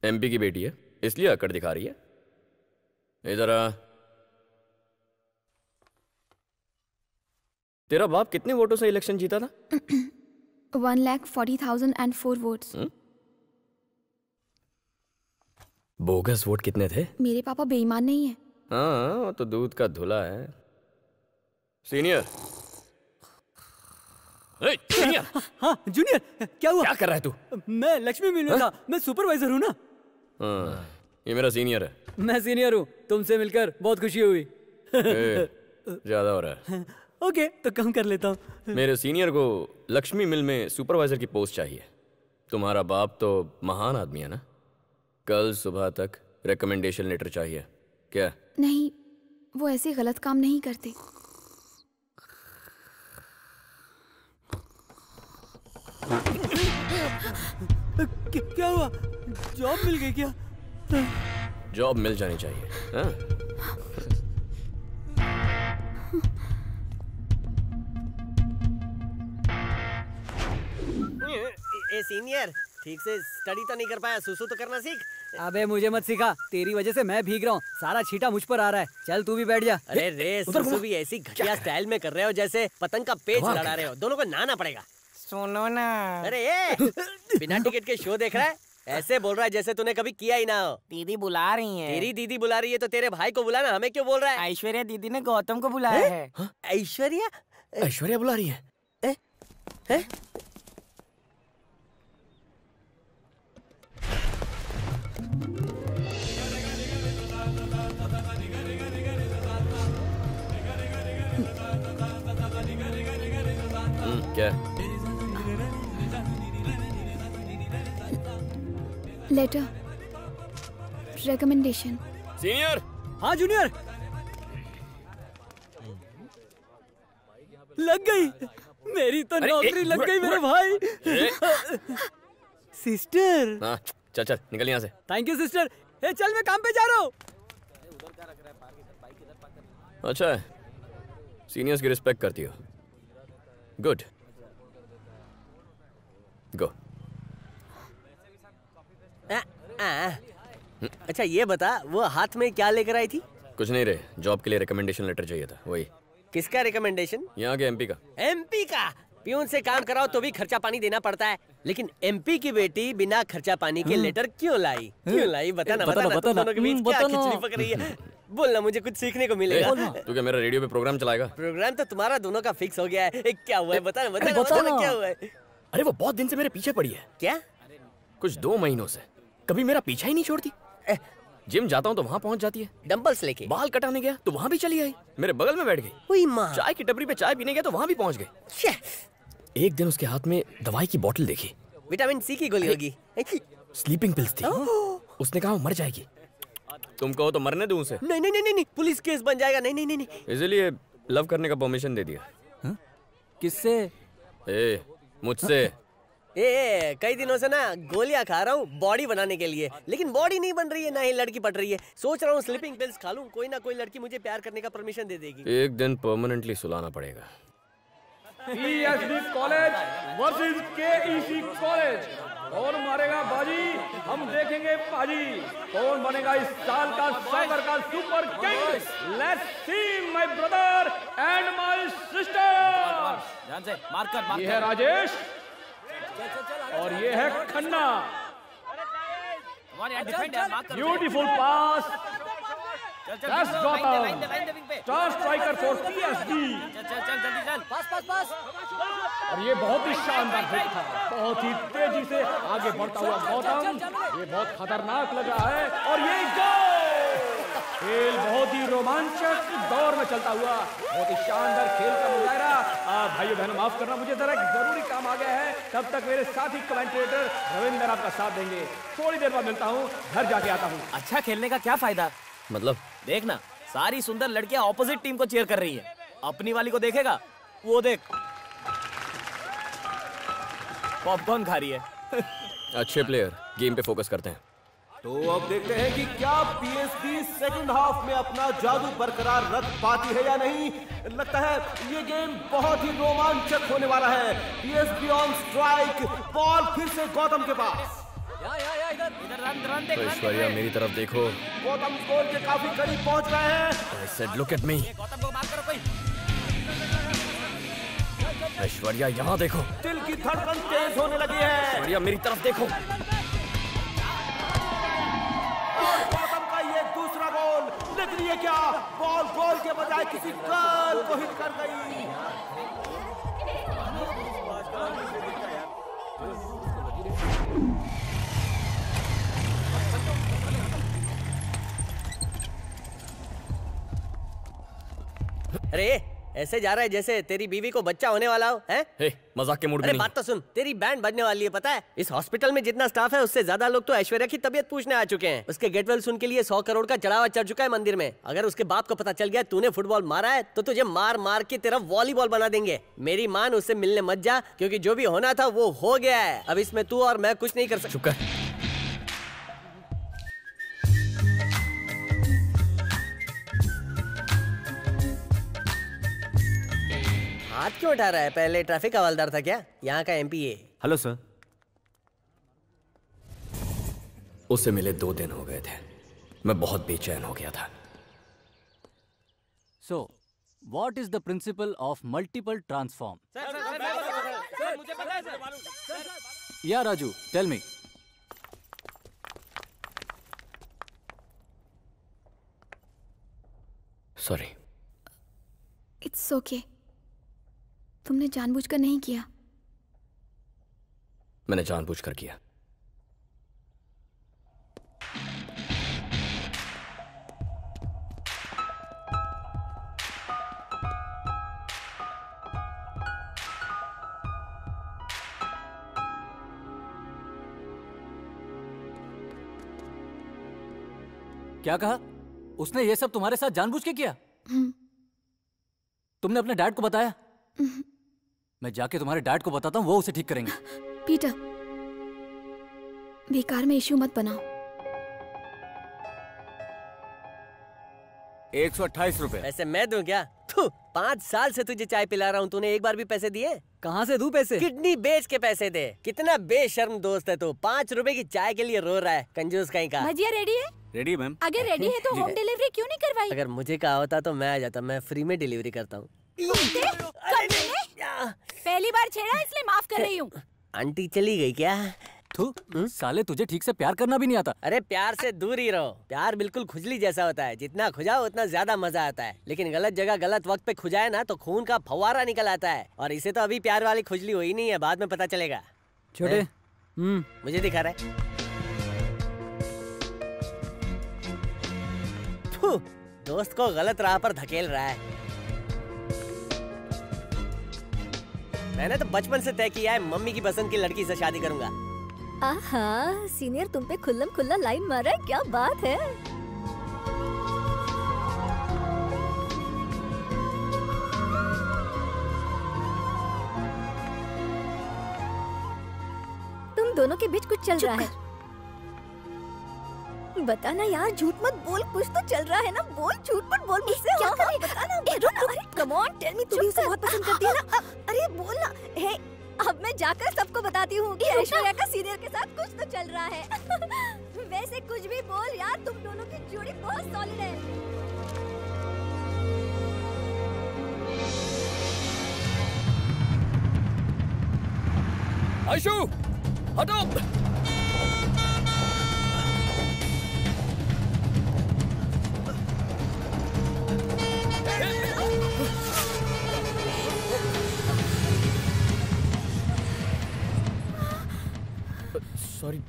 एमपी की बेटी है इसलिए अकड़ दिखा रही है। इधर आ। तेरा बाप कितने वोटों से इलेक्शन जीता था? 1,40,004 वोट्स। बोगस वोट कितने थे? मेरे पापा बेईमान नहीं है। हाँ वो तो दूध का धुला है। सीनियर। सीनियर। हाँ जूनियर, क्या हुआ? क्या कर रहा है तू? मैं लक्ष्मी मिल में था, मैं सुपरवाइजर हूँ ना। हाँ, ये मेरा सीनियर है। मैं सीनियर हूँ, तुमसे मिलकर बहुत खुशी हुई। ज्यादा हो रहा है। ओके, तो कम कर लेता हूँ। मेरे सीनियर को लक्ष्मी मिल में सुपरवाइजर की पोस्ट चाहिए। तुम्हारा बाप तो महान आदमी है ना? कल सुबह तक रिकमेंडेशन लेटर चाहिए। क्या? नहीं, वो ऐसे गलत काम नहीं करते। क्या हुआ? जॉब मिल गई क्या? जॉब मिल जानी चाहिए। हाँ? ए सीनियर, ठीक से स्टडी तो नहीं कर पाया, सुसु तो करना सीख। अबे मुझे मत सिखा, तेरी वजह से मैं भीग रहा हूँ, सारा छींटा मुझ पर आ रहा है। चल तू भी बैठ जा। अरे रे, सुसु भी ऐसी घटिया स्टाइल में कर रहे हो जैसे पतंग का पेच लड़ा रहे हो। दोनों को नहाना पड़ेगा। सुनो ना। अरे ये बिना टिकट के शो देख रहा है, ऐसे बोल रहा है जैसे तूने कभी किया ही ना हो। दीदी बुला रही है। तेरी दीदी बुला रही है तो तेरे भाई को बुलाना, हमें क्यों बोल रहा है? ऐश्वर्या दीदी ने गौतम को बुलाया है। ऐश्वर्या? ऐश्वर्या बुला रही है? हैं? क्या? Letter, recommendation. सीनियर। हाँ जूनियर। लग गई, मेरी तो नौकरी लग गई मेरे भाई। सिस्टर। हाँ चल चल निकल यहाँ से। Thank you sister. ए चल मैं काम पे जा रहा हूँ। अच्छा है, सीनियर्स की रिस्पेक्ट करती हो। Good, go. अच्छा ये बता, वो हाथ में क्या लेकर आई थी? कुछ नहीं रे, जॉब के लिए रिकमेंडेशन लेटर चाहिए था। वही। किसका रिकमेंडेशन? यहाँ के एमपी का। एमपी का? प्यून से काम कराओ तो भी खर्चा पानी देना पड़ता है, लेकिन एमपी की बेटी बिना खर्चा पानी के लेटर क्यों लाई? क्यों लाई? बता ना। तुम दोनों के बीच क्या खिचड़ी पक रही है? बोलना, मुझे कुछ सीखने को मिलेगा। तू क्या मेरा रेडियो पे प्रोग्राम चलाएगा? प्रोग्राम तो तुम्हारा दोनों का फिक्स हो गया है। क्या हुआ है? बता ना क्या हुआ है? अरे वो बहुत दिन से मेरे पीछे पड़ी है। क्या? कुछ 2 महीनों से कभी मेरा पीछा ही नहीं छोड़ती। जिम जाता हूँ तो वहाँ पहुँच जाती है, डंबल्स लेके। बाल कटाने गया तो वहाँ भी चली आई, मेरे बगल में बैठ गई। चाय की टपरी पे चाय पीने गया तो वहाँ भी पहुँच गई। एक दिन उसके हाथ में दवाई की बोतल देखी, विटामिन सी की गोली होगी। स्लीपिंग पिल्स थी। उसने कहा वो मर जाएगी। तुम कहो तो मरने दूं उसे? नहीं नहीं नहीं नहीं, पुलिस केस बन जाएगा। नहीं नहीं नहीं नहीं। इसलिए लव करने का परमिशन दे दिया। किससे? मुझसे। कई दिनों से ना गोलियां खा रहा हूँ बॉडी बनाने के लिए, लेकिन बॉडी नहीं बन रही है, ना ही लड़की पट रही है। सोच रहा हूँ स्लीपिंग पिल्स खा लूं, कोई ना कोई लड़की मुझे प्यार करने का परमिशन दे देगी। एक दिन परमानेंटली सुलाना पड़ेगा। PSB college versus KEC college, कौन मारेगा बाजी? हम देखेंगे बाजी। कौन बनेगा इस साल का सॉकर का super king? Let's see my brother and my sister. ध्यान से मार कर। ये है राजेश और ये है Khanna. Beautiful pass. That's Gautam, star striker for PSB। चल पास। और ये बहुत ही शानदार हिट था, बहुत ही तेजी से आगे बढ़ता हुआ गौतम, ये बहुत खतरनाक लग रहा है। और ये गोल! खेल बहुत ही रोमांचक दौर में चलता हुआ, बहुत ही शानदार खेल का मुजाहरा। भाइयों बहनों माफ करना, मुझे जरा एक जरूरी काम आ गया है। तब तक मेरे साथी कमेंटेटर रविंदर आपका साथ देंगे। थोड़ी देर बाद मिलता हूँ, घर जाके आता हूँ। अच्छा खेलने का क्या फायदा? मतलब देखना, सारी सुंदर लड़कियां ऑपोजिट टीम को चीयर कर रही है। अपनी वाली को देखेगा? वो देख, पॉपकॉर्न खा रही है। अच्छे प्लेयर, गेम पे फोकस करते हैं। तो अब देखते हैं कि क्या पीएसबी सेकंड हाफ में अपना जादू बरकरार रख पाती है या नहीं। लगता है ये गेम बहुत ही रोमांचक होने वाला है। पीएसबी ऑन स्ट्राइक, बॉल फिर से गौतम के पास। तो ऐश्वर्या मेरी तरफ देखो। गौतम गोल के काफी करीब पहुंच गए हैं। I said look at me। Aishwarya यहाँ देखो। दिल की धड़कन तेज होने लगी है। ऐश्वर्या मेरी तरफ देखो। और गौतम का ये दूसरा गोल, लेकिन ये क्या, बॉल गोल के बजाय किसी गर्ल को हिट कर गई। अरे ऐसे जा रहा है जैसे तेरी बीवी को बच्चा होने वाला हो, हैं? मजाक के मूड में अरे नहीं। बात तो सुन, तेरी बैंड बजने वाली है पता है। इस हॉस्पिटल में जितना स्टाफ है उससे ज्यादा लोग तो ऐश्वर्या की तबीयत पूछने आ चुके हैं। उसके गेट वेल सुन के लिए 100 करोड़ का चढ़ावा चढ़ चुका है मंदिर में। अगर उसके बाप को पता चल गया तूने फुटबॉल मारा है तो तुझे मार मार के तेरा वॉलीबॉल बना देंगे। मेरी मान, उससे मिलने मत जा, क्योंकि जो भी होना था वो हो गया है। अब इसमें तू और मैं कुछ नहीं कर सकते। हाथ क्यों उठा रहा है? पहले ट्रैफिक हवलदार था क्या? यहाँ का एमपी है। Hello sir. उससे मिले 2 दिन हो गए थे। मैं बहुत बेचैन हो गया था। So, what is the principle of multiple transform? मुझे पता है sir. Yeah, Raju, tell me. Sorry. It's okay. तुमने जानबूझकर नहीं किया। मैंने जानबूझकर किया। क्या कहा? उसने ये सब तुम्हारे साथ जानबूझ के किया? तुमने अपने डैड को बताया? मैं जाके तुम्हारे डैड को बताता हूँ, वो उसे ठीक करेंगे। पीटर, बेकार में इश्यू मत बनाओ। 128 रुपए। पैसे मैं दूं क्या? 5 साल से तुझे चाय पिला रहा हूँ, तूने एक बार भी पैसे दिए? कहाँ से दूं पैसे? किडनी बेच के पैसे दे। कितना बेशर्म दोस्त है तू। 5 रुपए की चाय के लिए रो रहा है, कंजूस कहीं का। भजिया रेडी है? Ready ma'am. अगर रेडी है तो होम डिलीवरी क्यों नहीं करवाई? अगर मुझे कहा होता तो मैं आ जाता, मैं फ्री में डिलीवरी करता हूँ। पहली बार छेड़ा इसलिए माफ कर रही हूँ। आंटी चली गई क्या? साले तुझे ठीक से प्यार करना भी नहीं आता। अरे प्यार से दूर ही रहो। प्यार बिल्कुल खुजली जैसा होता है, जितना खुजाओ उतना ज्यादा मजा आता है। लेकिन गलत जगह गलत वक्त पे खुजाए ना तो खून का फव्वारा निकल आता है। और इसे तो अभी प्यार वाली खुजली हुई नहीं है, बाद में पता चलेगा। छोटे मुझे दिखा रहा है। दोस्त को गलत राह पर धकेल रहा है। मैंने तो बचपन से तय किया है मम्मी की पसंद की लड़की से शादी करूंगा। आहा, सीनियर तुम पे खुल्लम खुल्ला लाइन मार रहा है, क्या बात है। तुम दोनों के बीच कुछ चल रहा है। बता ना यार, झूठ मत बोल, कुछ तो चल रहा है ना, बोल, झूठ मत बोल मुझसे। क्या करे? बता ना, कम ऑन टेल मी, तुम उसे बहुत पसंद करती है ना। अरे बोल ना। हे, अब मैं जाकर सबको बताती हूँ कि ऐश्वर्या का सीनियर के साथ कुछ तो चल रहा है। वैसे कुछ भी बोल यार, तुम दोनों की जोड़ी बहुत सॉलिड है। आयशु, हटो। सॉरी।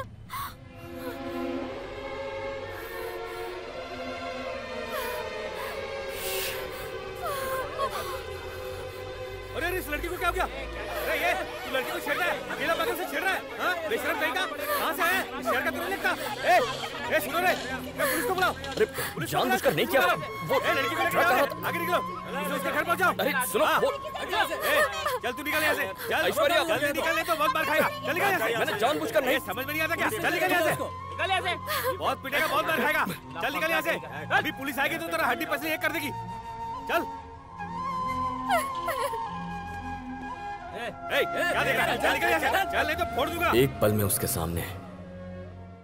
अरे इस लड़की को क्या हो गया? अरे ये तू लड़की को छेड़ रहा है, अकेला बगल से छेड़ रहा है, हाँ? बेशरम कहीं का? कहाँ से है? इस शहर का तुम्हें लगता? ए सुनो रे, पुलिस को बुलाओ। अरे जानबूझकर नहीं किया। वो लड़की को लेकर आओ, आगे निकलो, उसके घर पहुंचाओ। अरे सुनो, चल तू निकल यहाँ से, चल ऐश्वर्या, जल्दी निकल, नहीं तो बहुत मार खाएगा। चल निकल यहाँ से। मैंने जानबूझकर नहीं। समझ में नहीं आता क्या? चल निकल यहाँ से, निकल यहाँ से। बहुत पीटेगा, बहुत मार खाएगा। चल निकल यहाँ से। अभी पुलिस आएगी तो तेरा हड्डी पसली एक कर देगी। चल। क्या देख रहा है? चल निकल यहाँ से, चल नहीं तो फोड़ दूंगा। एक पल में उसके सामने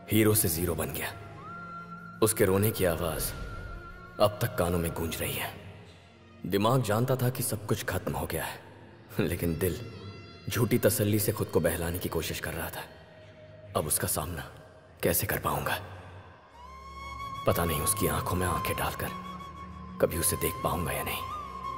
हीरो से जीरो बन गया। उसके रोने की आवाज अब तक कानों में गूंज रही है। दिमाग जानता था कि सब कुछ खत्म हो गया है, लेकिन दिल झूठी तसल्ली से खुद को बहलाने की कोशिश कर रहा था। अब उसका सामना कैसे कर पाऊंगा? पता नहीं उसकी आंखों में आंखें डालकर कभी उसे देख पाऊंगा या नहीं।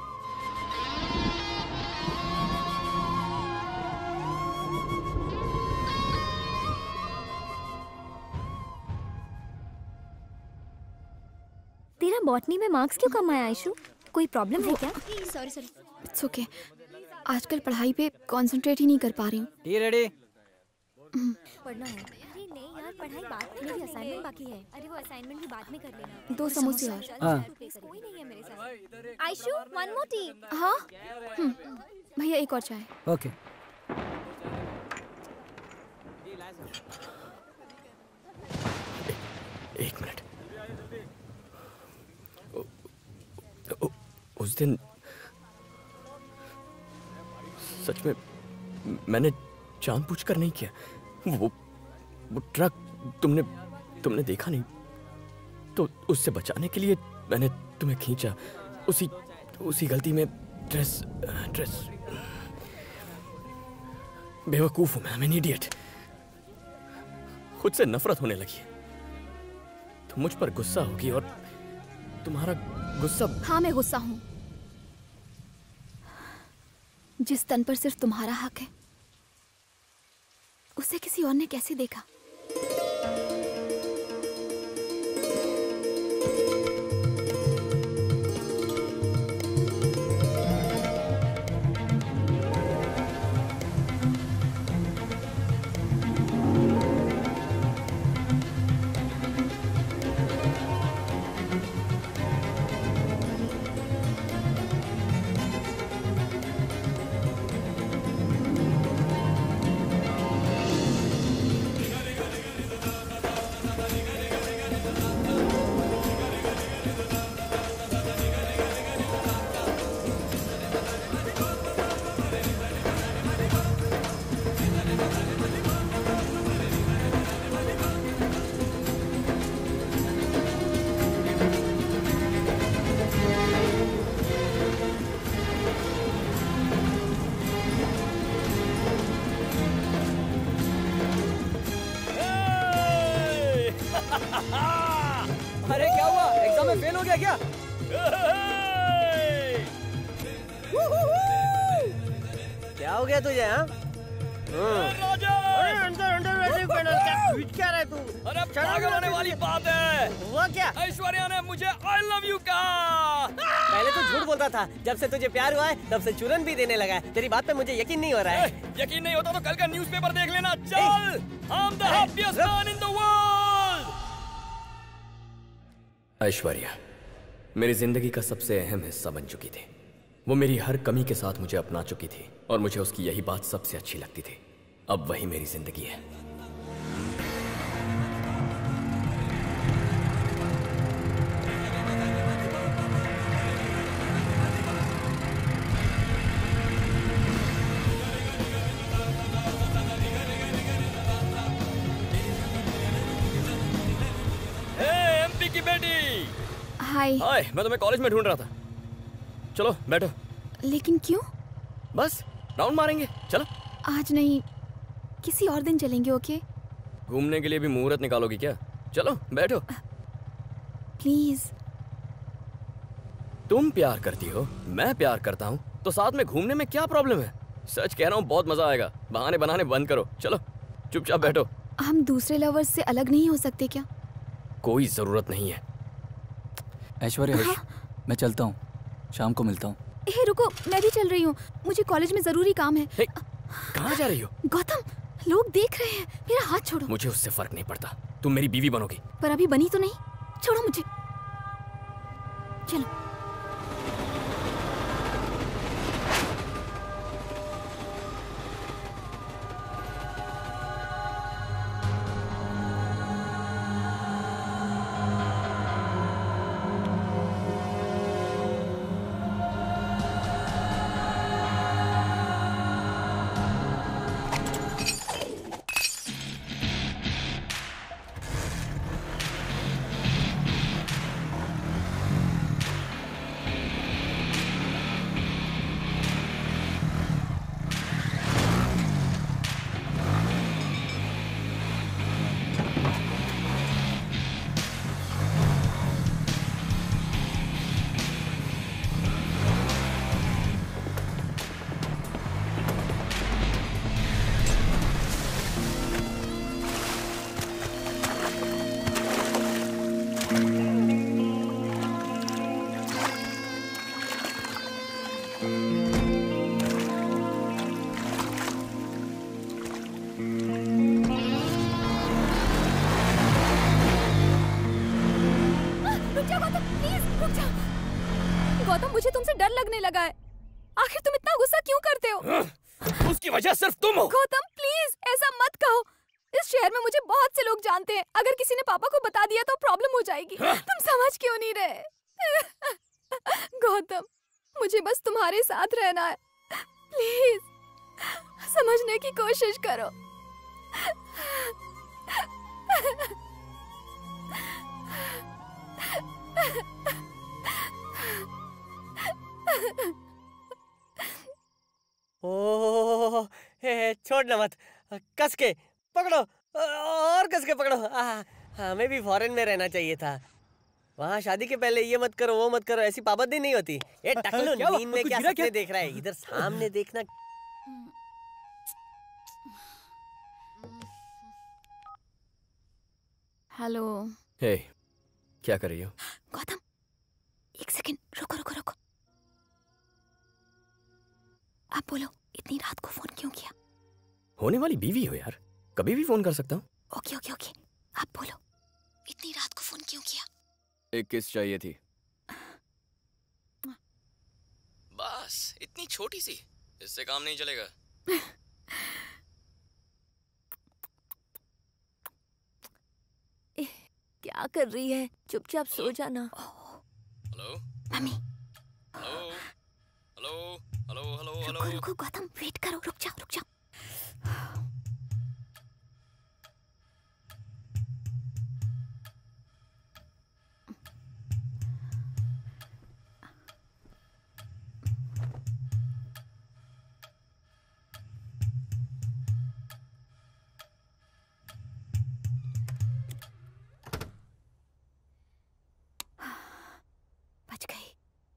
तेरा बॉटनी में मार्क्स क्यों कम आया आयशु? कोई प्रॉब्लम है क्या? Sorry it's okay. आजकल पढ़ाई पे कंसंट्रेट ही नहीं कर पा रही हूँ। Tea ready? पढ़ना है। अरे नहीं यार, पढ़ाई बाद में, मेरी असाइनमेंट बाकी है। अरे वो असाइनमेंट भी बाद में कर लेना। 2 समोसे और। कोई नहीं है मेरे साथ। Ayshu, one more tea. हाँ भैया एक और चाय। ओके। एक मिनट। उस दिन सच में मैंने जानबूझकर नहीं किया। वो ट्रक तुमने देखा नहीं तो उससे बचाने के लिए मैंने तुम्हें खींचा। उसी गलती में ड्रेस बेवकूफ हूं मैं। I'm an idiot। खुद से नफरत होने लगी। तुम मुझ पर गुस्सा होगी और तुम्हारा गुस्सा। हाँ मैं गुस्सा हूँ। जिस तन पर सिर्फ तुम्हारा हक है उसे किसी और ने कैसे देखा? अरे क्या हुआ? एग्जाम में फेल हो गया क्या? क्या हो गया तुझे? हाँ अरे अंदर वैसे पहना क्या खींच क्या रहा है तू? अरे पागल होने वाली बात है। हुआ क्या? ऐश्वर्या ने मुझे आई लव यू कहा। पहले तो झूठ बोलता था, जब से तुझे प्यार हुआ है तब से चूरन भी देने लगा है। तेरी बात पे मुझे यकीन नहीं हो रहा है। यकीन नहीं होता तो कल का न्यूज़पेपर देख लेना। चल, I'm the happiest man in the world। Aishwarya मेरी जिंदगी का सबसे अहम हिस्सा बन चुकी थी। वो मेरी हर कमी के साथ मुझे अपना चुकी थी और मुझे उसकी यही बात सबसे अच्छी लगती थी। अब वही मेरी जिंदगी है। एमपी की बेटी। हाय। हाय, मैं तुम्हें कॉलेज में ढूंढ रहा था। चलो बैठो। लेकिन क्यों? बस राउंड मारेंगे, चलो। आज नहीं, किसी और दिन चलेंगे। ओके? घूमने के लिए भी मुहूर्त निकालोगी क्या? चलो बैठो। प्लीज। तुम प्यार करती हो, मैं प्यार करता हूँ, तो साथ में घूमने में क्या प्रॉब्लम है? सच कह रहा हूँ, बहुत मजा आएगा। बहाने बनाने बंद करो। चलो चुपचाप बैठो। हम दूसरे लवर्स से अलग नहीं हो सकते क्या? कोई जरूरत नहीं है। ऐश्वर्या मैं चलता हूँ, शाम को मिलता हूँ। हे रुको, मैं भी चल रही हूँ। मुझे कॉलेज में जरूरी काम है। कहाँ जा रही हो? गौतम, लोग देख रहे हैं। मेरा हाथ छोड़ो। मुझे उससे फर्क नहीं पड़ता। तुम मेरी बीवी बनोगी। पर अभी बनी तो नहीं। छोड़ो मुझे। चलो। लगा है। आखिर तुम इतना गुस्सा क्यों करते हो? उसकी वजह सिर्फ तुम हो। गौतम प्लीज ऐसा मत कहो। इस शहर में मुझे बहुत से लोग जानते हैं। अगर किसी ने पापा को बता दिया तो प्रॉब्लम हो जाएगी। तुम समझ क्यों नहीं रहे? गौतम मुझे बस तुम्हारे साथ रहना है। प्लीज समझने की कोशिश करो। ओह, छोड़ना मत, कस के पकड़ो और कस के पकड़ो। हमें भी फॉरेन में रहना चाहिए था। वहाँ शादी के पहले ये मत करो वो मत करो, ऐसी पाबंदी नहीं होती। ए टकलू, नींद में क्या सपने देख रहा है? इधर सामने देखना। हेलो। हे, क्या कर रही हो? गौतम एक सेकंड रुको रुको रुको। आप बोलो, इतनी रात को फोन क्यों किया? होने वाली बीवी हो यार, कभी भी फोन कर सकता हूँ। ओके ओके ओके, आप बोलो, इतनी रात को फोन क्यों किया? एक किस चाहिए थी। बस इतनी छोटी सी, इससे काम नहीं चलेगा। क्या कर रही है? चुपचाप सो जाना। Hello mummy. Hello hello hello hello रुको रुको गौतम, वेट करो, रुक जाओ रुक जाओ। बच गई।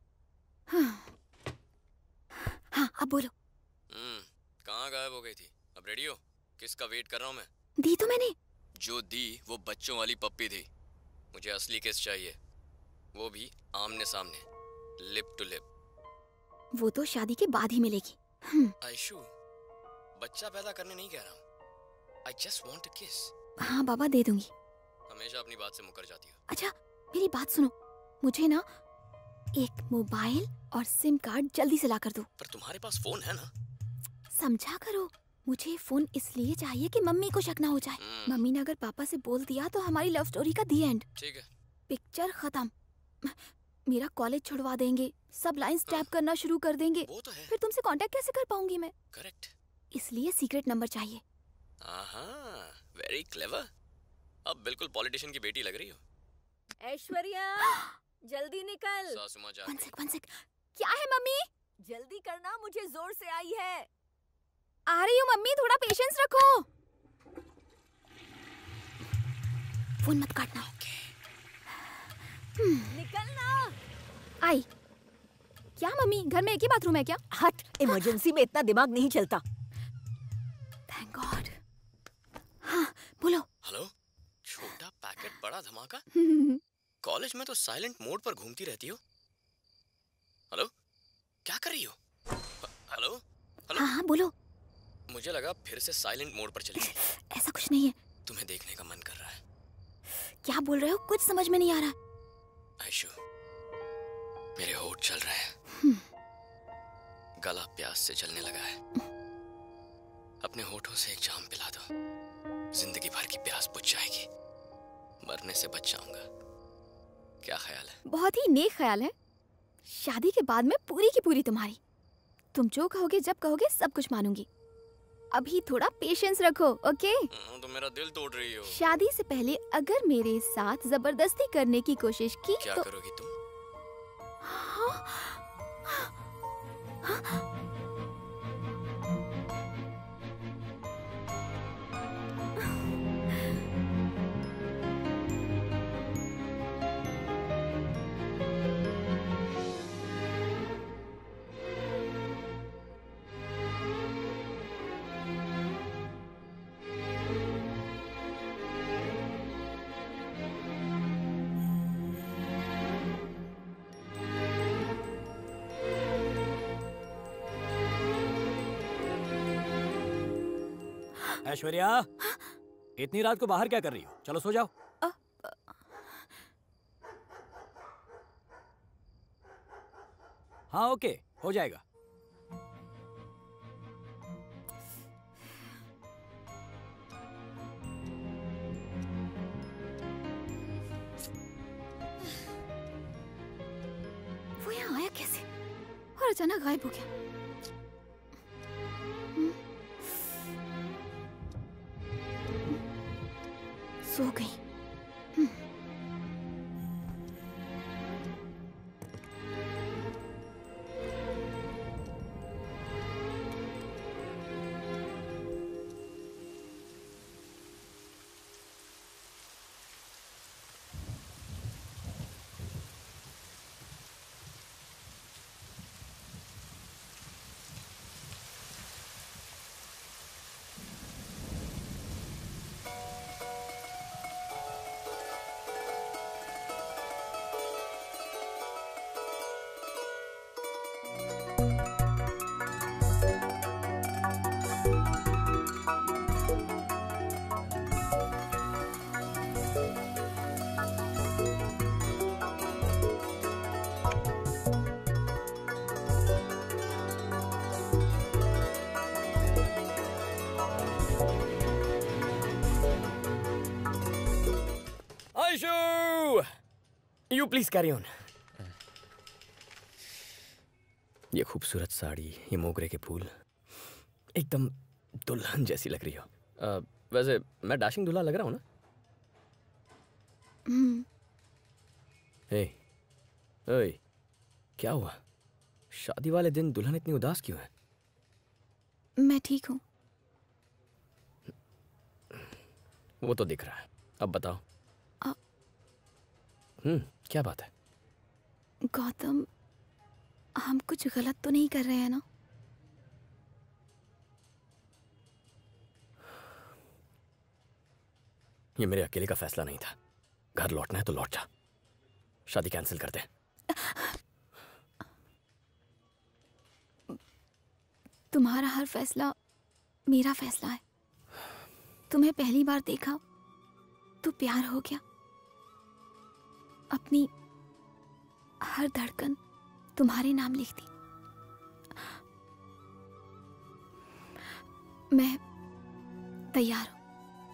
हाँ अब बोलो। कहाँ गायब हो गई थी? अब रेडी हो? किसका वेट कर रहा हूँ मैं? दी तो मैंने। जो दी वो बच्चों वाली पप्पी थी। मुझे असली किस चाहिए, वो भी आमने सामने, लिप टू लिप। वो तो शादी के बाद ही मिलेगी। आयशु, बच्चा पैदा करने नहीं कह रहा हूँ। I just want a kiss। हाँ बाबा दे दूंगी। हमेशा अपनी बात से मुकर जाती हो। अच्छा मेरी बात सुनो, मुझे ना एक मोबाइल और सिम कार्ड जल्दी से ला कर दो। पर तुम्हारे पास फोन है ना? समझा करो, मुझे फोन इसलिए चाहिए कि मम्मी को शक ना हो जाए। मम्मी ने अगर पापा से बोल दिया तो हमारी लव स्टोरी का दी एंड। ठीक है। पिक्चर खत्म। मेरा कॉलेज छुड़वा देंगे, सब लाइंस टैप करना शुरू कर देंगे। वो तो है। फिर तुमसे कांटेक्ट कैसे कर पाऊंगी मैं? करेक्ट। इसलिए सीक्रेट नंबर चाहिए। Very clever. अब बिल्कुल पॉलिटिशियन की बेटी लग रही हो। ऐश्वर्या जल्दी निकल। सासू माँ जाग गई। One sec. क्या है मम्मी? जल्दी करना, मुझे जोर से आई है। आ रही हूँ मम्मी, थोड़ा पेशेंस रखो। फोन मत काटना। निकलना। आई। क्या मम्मी, घर में एक ही बाथरूम है क्या? हट, इमरजेंसी में इतना दिमाग नहीं चलता। Thank God. हाँ बोलो। हेलो, छोटा पैकेट बड़ा धमाका। कॉलेज में तो साइलेंट मोड पर घूमती रहती हो। हेलो, क्या कर रही हो? Hello hello. हाँ हाँ बोलो। मुझे लगा फिर से साइलेंट मोड पर चली गई। ऐसा कुछ नहीं है। तुम्हें देखने का मन कर रहा है। क्या बोल रहे हो? कुछ समझ में नहीं आ रहा। आयशु, मेरे होठ चल रहे हैं। गला प्यास से जलने लगा है। अपने होठों से एक जाम पिला दो, जिंदगी भर की प्यास बुझ जाएगी। मरने से बच जाऊंगा। क्या ख्याल है? बहुत ही नेक ख्याल है। शादी के बाद में पूरी की पूरी तुम्हारी। तुम जो कहोगे जब कहोगे सब कुछ मानूंगी। अभी थोड़ा पेशेंस रखो, ओके? तो मेरा दिल तोड़ रही हो। शादी से पहले अगर मेरे साथ जबरदस्ती करने की कोशिश की क्या तो करोगी तुम? ऐश्वर्या, इतनी रात को बाहर क्या कर रही हो? चलो सो जाओ। हाँ ओके, हो जाएगा। वो यहाँ आया कैसे और अचानक गायब हो गया? सो गई। You please carry on. ये खूबसूरत साड़ी, ये मोगरे के फूल, एकदम दुल्हन जैसी लग रही हो। वैसे मैं डैशिंग दूल्हा लग रहा हूँ ना? ओए, क्या हुआ? शादी वाले दिन दुल्हन इतनी उदास क्यों है? मैं ठीक हूँ। वो तो दिख रहा है। अब बताओ। क्या बात है? गौतम, हम कुछ गलत तो नहीं कर रहे हैं ना? ये मेरे अकेले का फैसला नहीं था। घर लौटना है तो लौट जा। शादी कैंसिल कर दे। तुम्हारा हर फैसला मेरा फैसला है। तुम्हें पहली बार देखा तो प्यार हो गया। अपनी हर धड़कन तुम्हारे नाम लिख दी। मैं तैयार हूं।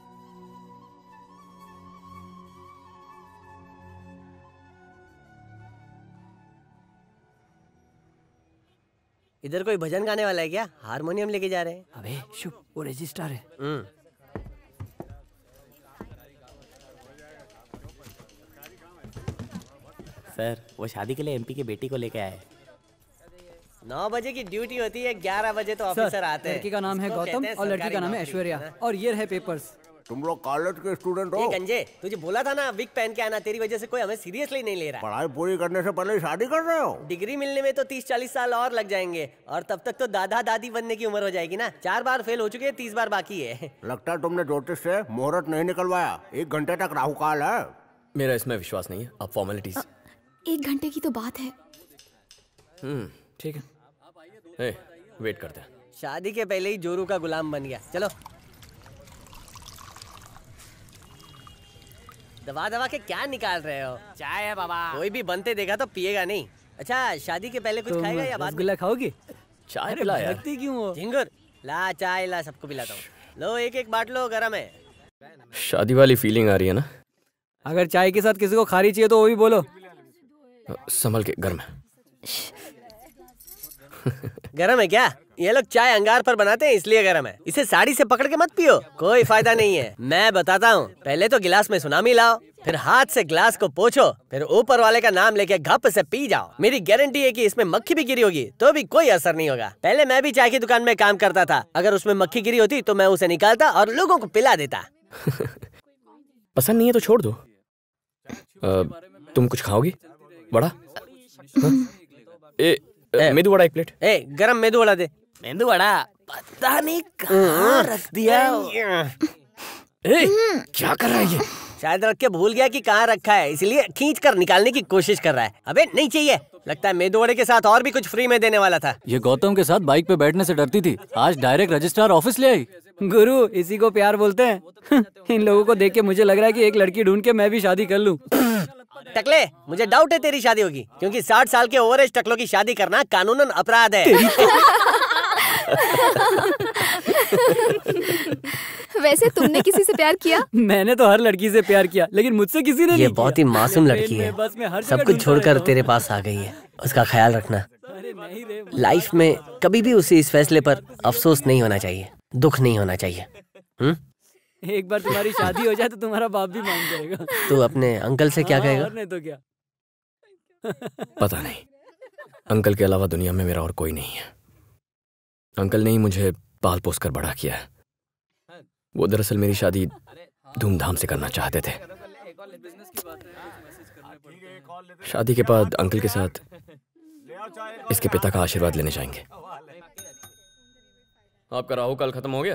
इधर कोई भजन गाने वाला है क्या? हारमोनियम लेके जा रहे हैं। अबे शुभ, वो रजिस्टर है। सर, वो शादी के लिए एमपी की बेटी को लेके आए। 9 बजे की ड्यूटी होती है, 11 बजे तो ऑफिसर आते हैं। लड़की का नाम है गौतम और लड़की का नाम है ऐश्वर्या। और ये रहे पेपर्स। तुम लोग कॉलेज के स्टूडेंट हो? ये गंजे, तुझे बोला था ना विग पहन के आना। तेरी वजह से कोई हमें सीरियसली नहीं ले रहा। पढ़ाई पूरी करने से पहले शादी कर रहे हो? डिग्री मिलने में तो 30-40 साल और लग जाएंगे, और तब तक तो दादा दादी बनने की उम्र हो जाएगी ना। 4 बार फेल हो चुके हैं, 30 बार बाकी है। लगता है तुमने ज्योतिष से मुहूर्त नहीं निकलवाया। 1 घंटे तक राहु काल है। मेरा इसमें विश्वास नहीं है। अब फॉर्मेलिटीज। 1 घंटे की तो बात है। ठीक है, वेट करते हैं। शादी के पहले ही जोरू का गुलाम बन गया। चलो। दबा दबा के क्या निकाल रहे हो? चाय है बाबा। कोई भी बनते देखा तो पिएगा नहीं। अच्छा, शादी के पहले कुछ खाएगा या बाद? रसगुल्ला खाओगे? चाय पिला यार। भक्ति क्यों हो? झिंगुर ला, चाय ला, सबको पिलाता हूँ। लो, एक बांट लो, गरम है। शादी वाली फीलिंग आ रही है ना? अगर चाय के साथ किसी को खारी चाहिए तो वो भी बोलो। संभल के, गर्म है। गरम है क्या? ये लोग चाय अंगार पर बनाते हैं इसलिए गरम है। इसे साड़ी से पकड़ के मत पियो, कोई फायदा नहीं है। मैं बताता हूँ। पहले तो गिलास में सुनामी लाओ, फिर हाथ से गिलास को पोंछो, फिर ऊपर वाले का नाम लेके घप से पी जाओ। मेरी गारंटी है कि इसमें मक्खी भी गिरी होगी तो भी कोई असर नहीं होगा। पहले मैं भी चाय की दुकान में काम करता था। अगर उसमें मक्खी गिरी होती तो मैं उसे निकालता और लोगों को पिला देता। पसंद नहीं है तो छोड़ दो। तुम कुछ खाओगी? वड़ा? मेदू वड़ा 1 प्लेट। गरम मेदू वड़ा दे। मेंदू वड़ा पता नहीं कहाँ रख दिया। क्या कर रहा है ये? शायद रख के भूल गया कि कहाँ रखा है, इसलिए खींच कर निकालने की कोशिश कर रहा है। अबे नहीं चाहिए। लगता है मेदू वड़े के साथ और भी कुछ फ्री में देने वाला था। ये गौतम के साथ बाइक पे बैठने से डरती थी, आज डायरेक्ट रजिस्ट्रार ऑफिस ले आई। गुरु, इसी को प्यार बोलते हैं। इन लोगों को देख के मुझे लग रहा है कि एक लड़की ढूंढ के मैं भी शादी कर लूं। टकले, मुझे डाउट है तेरी शादी होगी, क्योंकि 60 साल के ओवर एज टकलों की शादी करना कानूनन अपराध है। वैसे तुमने किसी से प्यार किया? मैंने तो हर लड़की से प्यार किया, लेकिन मुझसे किसी ने ये नहीं बहुत ही मासूम लड़की है, सब कुछ छोड़कर तेरे पास आ गई है। उसका ख्याल रखना। लाइफ में कभी भी उसे इस फैसले पर अफसोस नहीं होना चाहिए, दुख नहीं होना चाहिए। एक बार तुम्हारी शादी हो जाए तो तुम्हारा बाप भी मान जाएगा। तू अपने अंकल से क्या कहेगा? और नहीं तो क्या। पता नहीं, अंकल के अलावा दुनिया में मेरा और कोई नहीं है। अंकल ने ही मुझे पाल पोस कर बड़ा किया है। वो दरअसल मेरी शादी धूमधाम से करना चाहते थे। शादी के बाद अंकल के साथ इसके पिता का आशीर्वाद लेने जाएंगे। आपका राहु काल खत्म हो गया?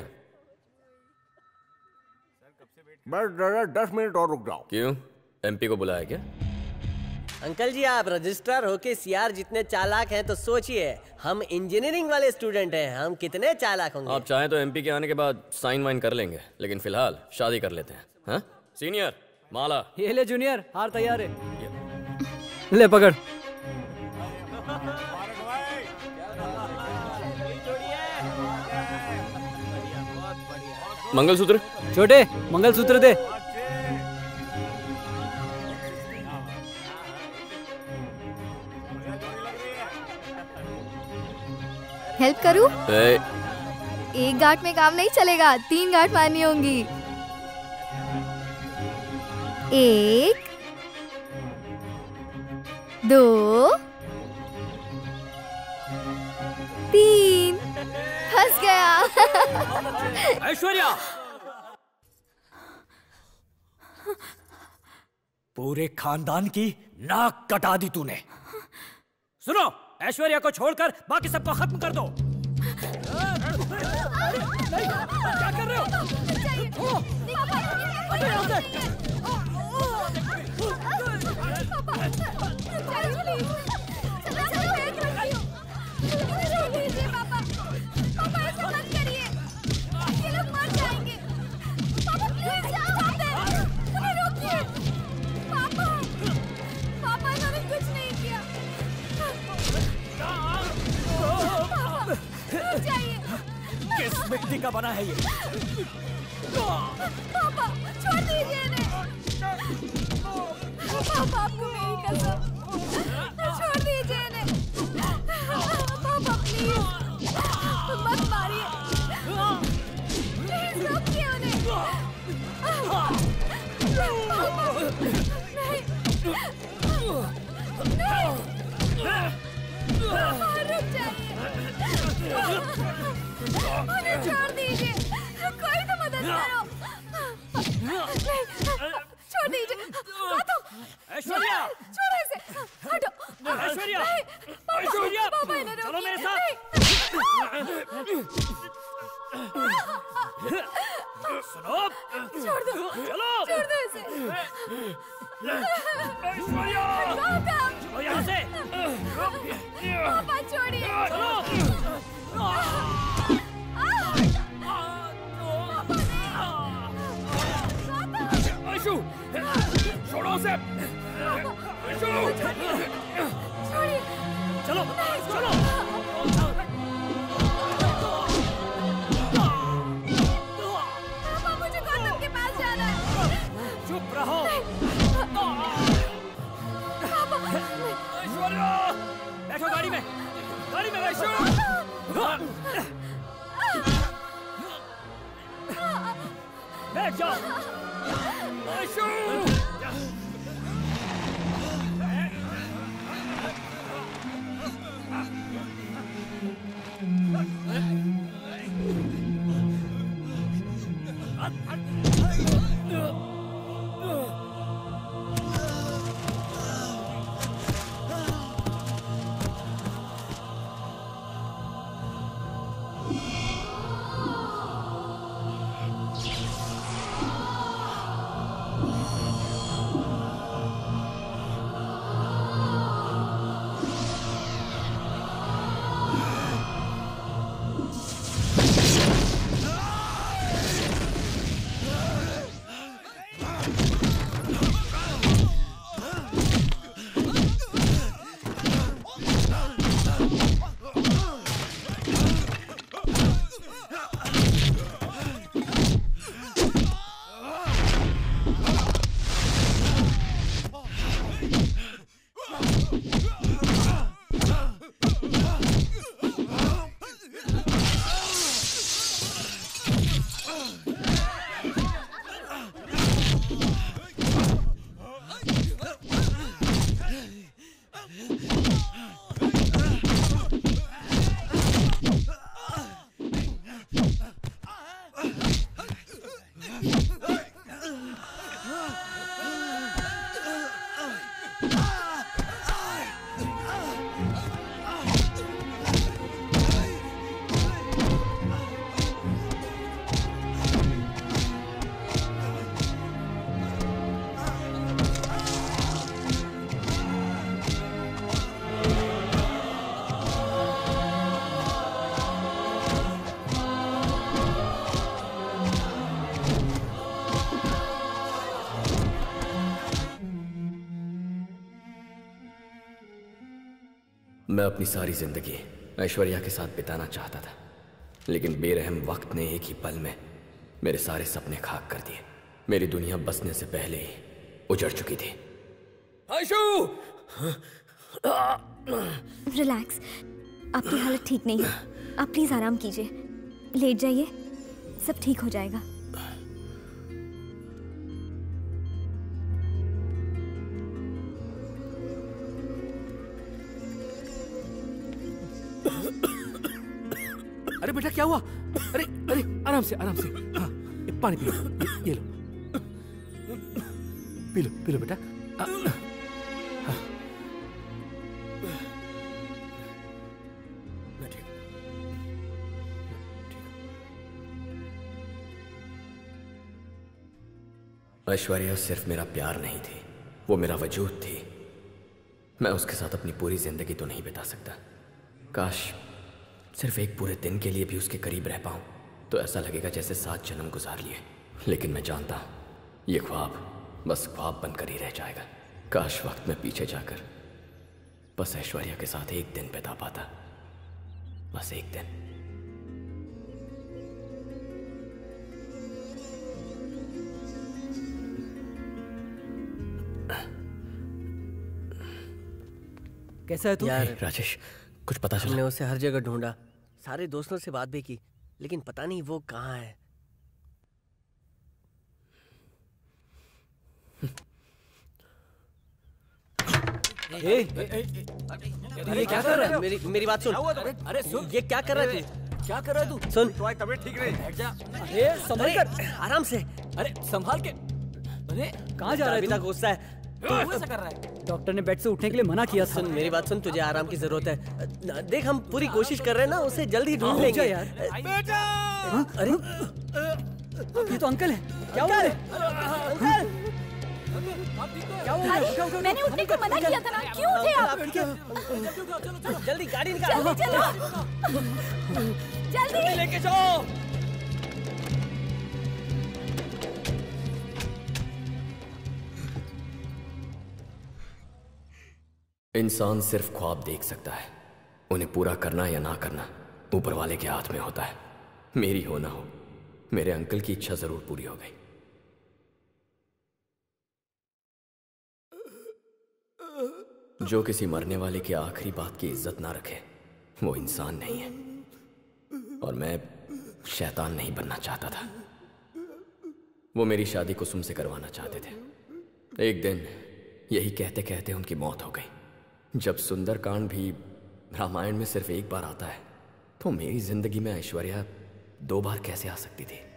बस 10 मिनट और रुक जाओ। क्यों, एमपी को बुलाया क्या? अंकल जी, आप रजिस्ट्रार होके सीआर जितने चालाक हैं तो सोचिए, हम इंजीनियरिंग वाले स्टूडेंट हैं, हम कितने चालाक होंगे। आप चाहें तो एमपी के आने के बाद साइन वाइन कर लेंगे, लेकिन फिलहाल शादी कर लेते हैं। हाँ? सीनियर, माला। ये ले जूनियर, हार तैयार है। ले पकड़। मंगलसूत्र। छोटे, मंगलसूत्र दे। हेल्प करूं? ए, एक गांठ में काम नहीं चलेगा, 3 गांठ मारनी होंगी। 1 2 3। फंस गया। ऐश्वर्या, पूरे खानदान की नाक कटा दी तूने। सुनो, ऐश्वर्या को छोड़कर बाकी सबको खत्म कर दो। क्या कर रहे हो? किस मिट्टी का बना है ये? पापा, छोड़ दीजिए इन्हें। पापा, आपको मेरी कसम, छोड़ दीजिए इन्हें। पापा प्लीज, मत मारिए, प्लीज रोकिए उन्हें। पापा, नहीं, रुक जाइए, उन्हें छोड़ दीजिए, कोई तो मदद करो। छोड़ दीजिए, ऐश्वर्या, छोड़ो इसे, हटो। ऐश्वर्या, ऐश्वर्या, पापा इन्हें चलो मेरे सुनो, छोड़ दो, चलो, छोड़ दो इसे। ऐश्वर्या, चलो यहाँ से। पापा छोड़िए। ऐशु, छोड़ो उसे। ऐशु, छोड़िए। चलो, चलो। पापा, मुझे गौतम के पास जाना है। चुप रहो। ऐश्वर्या, बैठो गाड़ी में, गाड़ी में ऐशु। बैठ जाओ। ऐशु, मैं अपनी सारी जिंदगी ऐश्वर्या के साथ बिताना चाहता था, लेकिन बेरहम वक्त ने एक ही पल में मेरे सारे सपने खाक कर दिए। मेरी दुनिया बसने से पहले ही उजड़ चुकी थी। आयशू! रिलैक्स, आपकी हालत ठीक नहीं है। आप प्लीज आराम कीजिए, लेट जाइए, सब ठीक हो जाएगा। अरे बेटा क्या हुआ? अरे अरे आराम से हाँ, पानी पी लो, ये लो, पी लो बेटा। हाँ। मैं ठीक। ऐश्वर्या सिर्फ मेरा प्यार नहीं थी, वो मेरा वजूद थी। मैं उसके साथ अपनी पूरी जिंदगी तो नहीं बिता सकता। काश सिर्फ एक पूरे दिन के लिए भी उसके करीब रह पाऊं, तो ऐसा लगेगा जैसे 7 जन्म गुजार लिए। लेकिन मैं जानता हूं ये ख्वाब बस ख्वाब बनकर ही रह जाएगा। काश वक्त में पीछे जाकर बस ऐश्वर्या के साथ एक दिन बिता पाता, बस एक दिन। कैसा है तू? यार राजेश, कुछ पता चला? हमने उसे हर जगह ढूंढा, सारे दोस्तों से बात भी की, लेकिन पता नहीं वो कहाँ है। ये क्या कर रहा है? मेरी बात सुन। अरे सुन, ये क्या कर रहा है तू? क्या कर रहा है तू? सुन, तबीयत ठीक नहीं। बैठ जा। अरे संभल कर, आराम से। अरे संभाल के। अरे कहाँ जा रहा है? अभी तक गुस्सा है। तू ऐसा कर रहा है? डॉक्टर ने बेड से उठने के लिए मना किया था। सुन मेरी बात सुन, तुझे आराम की जरूरत है। देख हम पूरी कोशिश कर रहे हैं ना, उसे जल्दी ढूंढ लेंगे यार। बेटा! अरे ये तो अंकल है। क्या हुआ? अंकल! क्या हुआ? मैंने उठने को मना किया था ना, क्यों उठे आप? जल्दी गाड़ी निकाल। जल्दी चलो, जल्दी लेके जाओ। इंसान सिर्फ ख्वाब देख सकता है, उन्हें पूरा करना या ना करना ऊपर वाले के हाथ में होता है। मेरी हो ना हो, मेरे अंकल की इच्छा जरूर पूरी हो गई। जो किसी मरने वाले की आखिरी बात की इज्जत ना रखे वो इंसान नहीं है, और मैं शैतान नहीं बनना चाहता था। वो मेरी शादी कुसुम से करवाना चाहते थे। एक दिन यही कहते कहते उनकी मौत हो गई। जब सुंदरकांड भी रामायण में सिर्फ एक बार आता है, तो मेरी जिंदगी में ऐश्वर्या 2 बार कैसे आ सकती थी?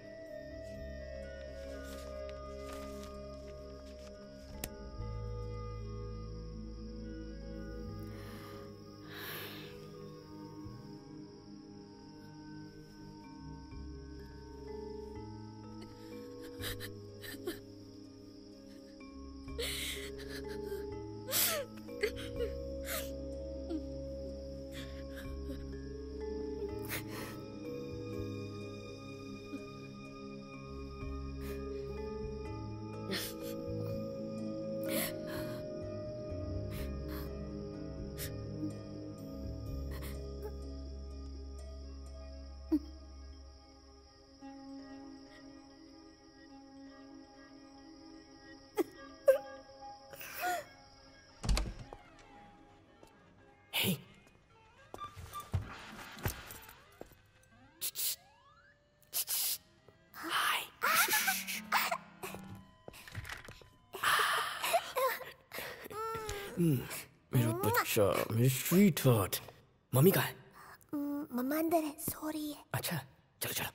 मेरा बच्चा, मेरी स्वीट हार्ट। मम्मी कहाँ है? मम्मा अंदर है, सो रही है। अच्छा चलो चलो।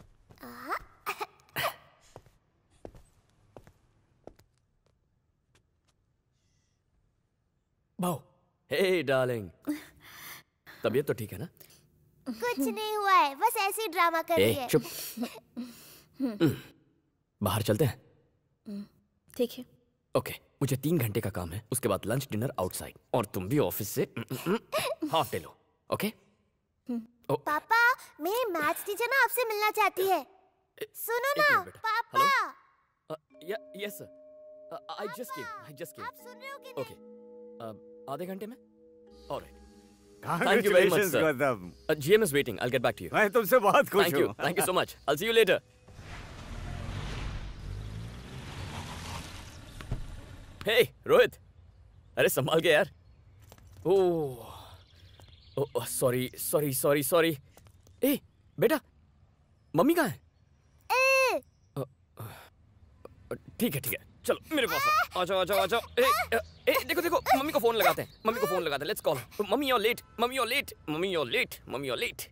बाओ, हे डार्लिंग, तबीयत तो ठीक है ना? कुछ नहीं हुआ है, बस ऐसे ही ड्रामा कर रही है। चुप। बाहर चलते हैं? ठीक है। ओके, मुझे 3 घंटे का काम है, उसके बाद लंच डिनर आउटसाइड, और तुम भी ऑफिस से हाफ डे लो। ओके? पापा, मेरी मैथ्स टीचर ना आपसे मिलना चाहती है। सुनो ना पापा। Yes sir, I just came. आप सुन रहे हो कि नहीं? ओके, आधे घंटे में? Alright. Thank you very much, sir. Gautam. GM is waiting. I'll get back to you. मैं तुमसे बहुत खुश Thank you. हूँ। Thank you so much. I'll see you later. Hey, Rohit. अरे संभाल के यार। ओह, सॉरी। ए, बेटा, मम्मी कहाँ है? ठीक है, चलो मेरे पास आ जाओ। ए, देखो, मम्मी को फोन लगाते हैं। Let's call. Mummy you're late.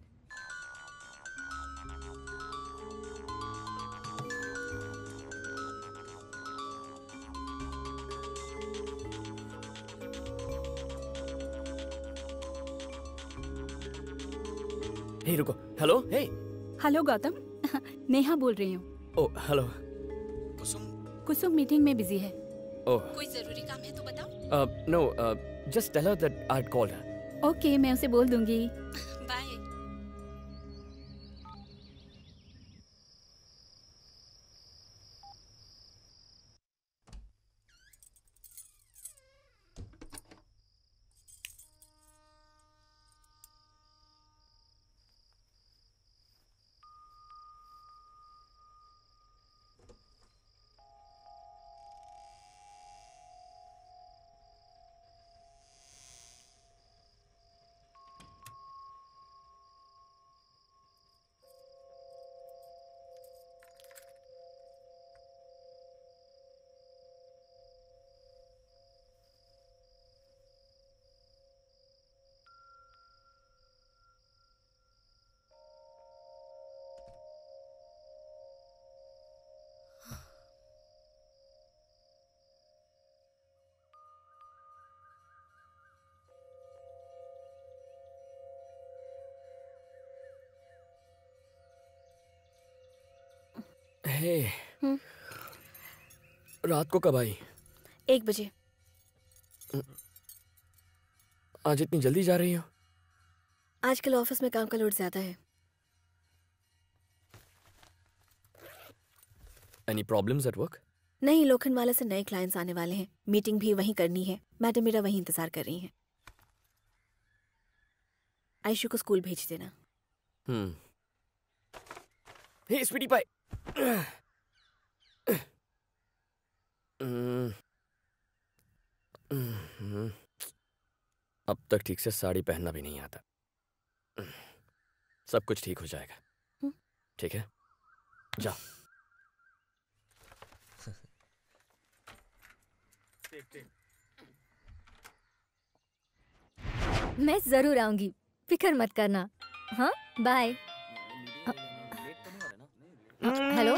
Hey रुको। हेलो। हेलो गौतम। नेहा बोल रही हूँ। Oh hello. कुसुम मीटिंग में बिजी है। ओह। कोई जरूरी काम है तो बताओ। No, just tell her that I'd called her. Okay, मैं उसे बोल दूंगी। बाय। रात को कब आई? 1 बजे। आज इतनी जल्दी जा रही हो? आजकल ऑफिस में काम का लोड ज्यादा है। Any problems at work? नहीं, लोखंडवाला से नए क्लाइंट्स आने वाले हैं। मीटिंग भी वहीं करनी है। मैडम मेरा वहीं इंतजार कर रही हैं। आयशु को स्कूल भेज देना। हे स्वीटी पाई। अब तक ठीक से साड़ी पहनना भी नहीं आता। सब कुछ ठीक हो जाएगा। ठीक है, जा। मैं जरूर आऊंगी, फिक्र मत करना। हाँ, बाय। हेलो।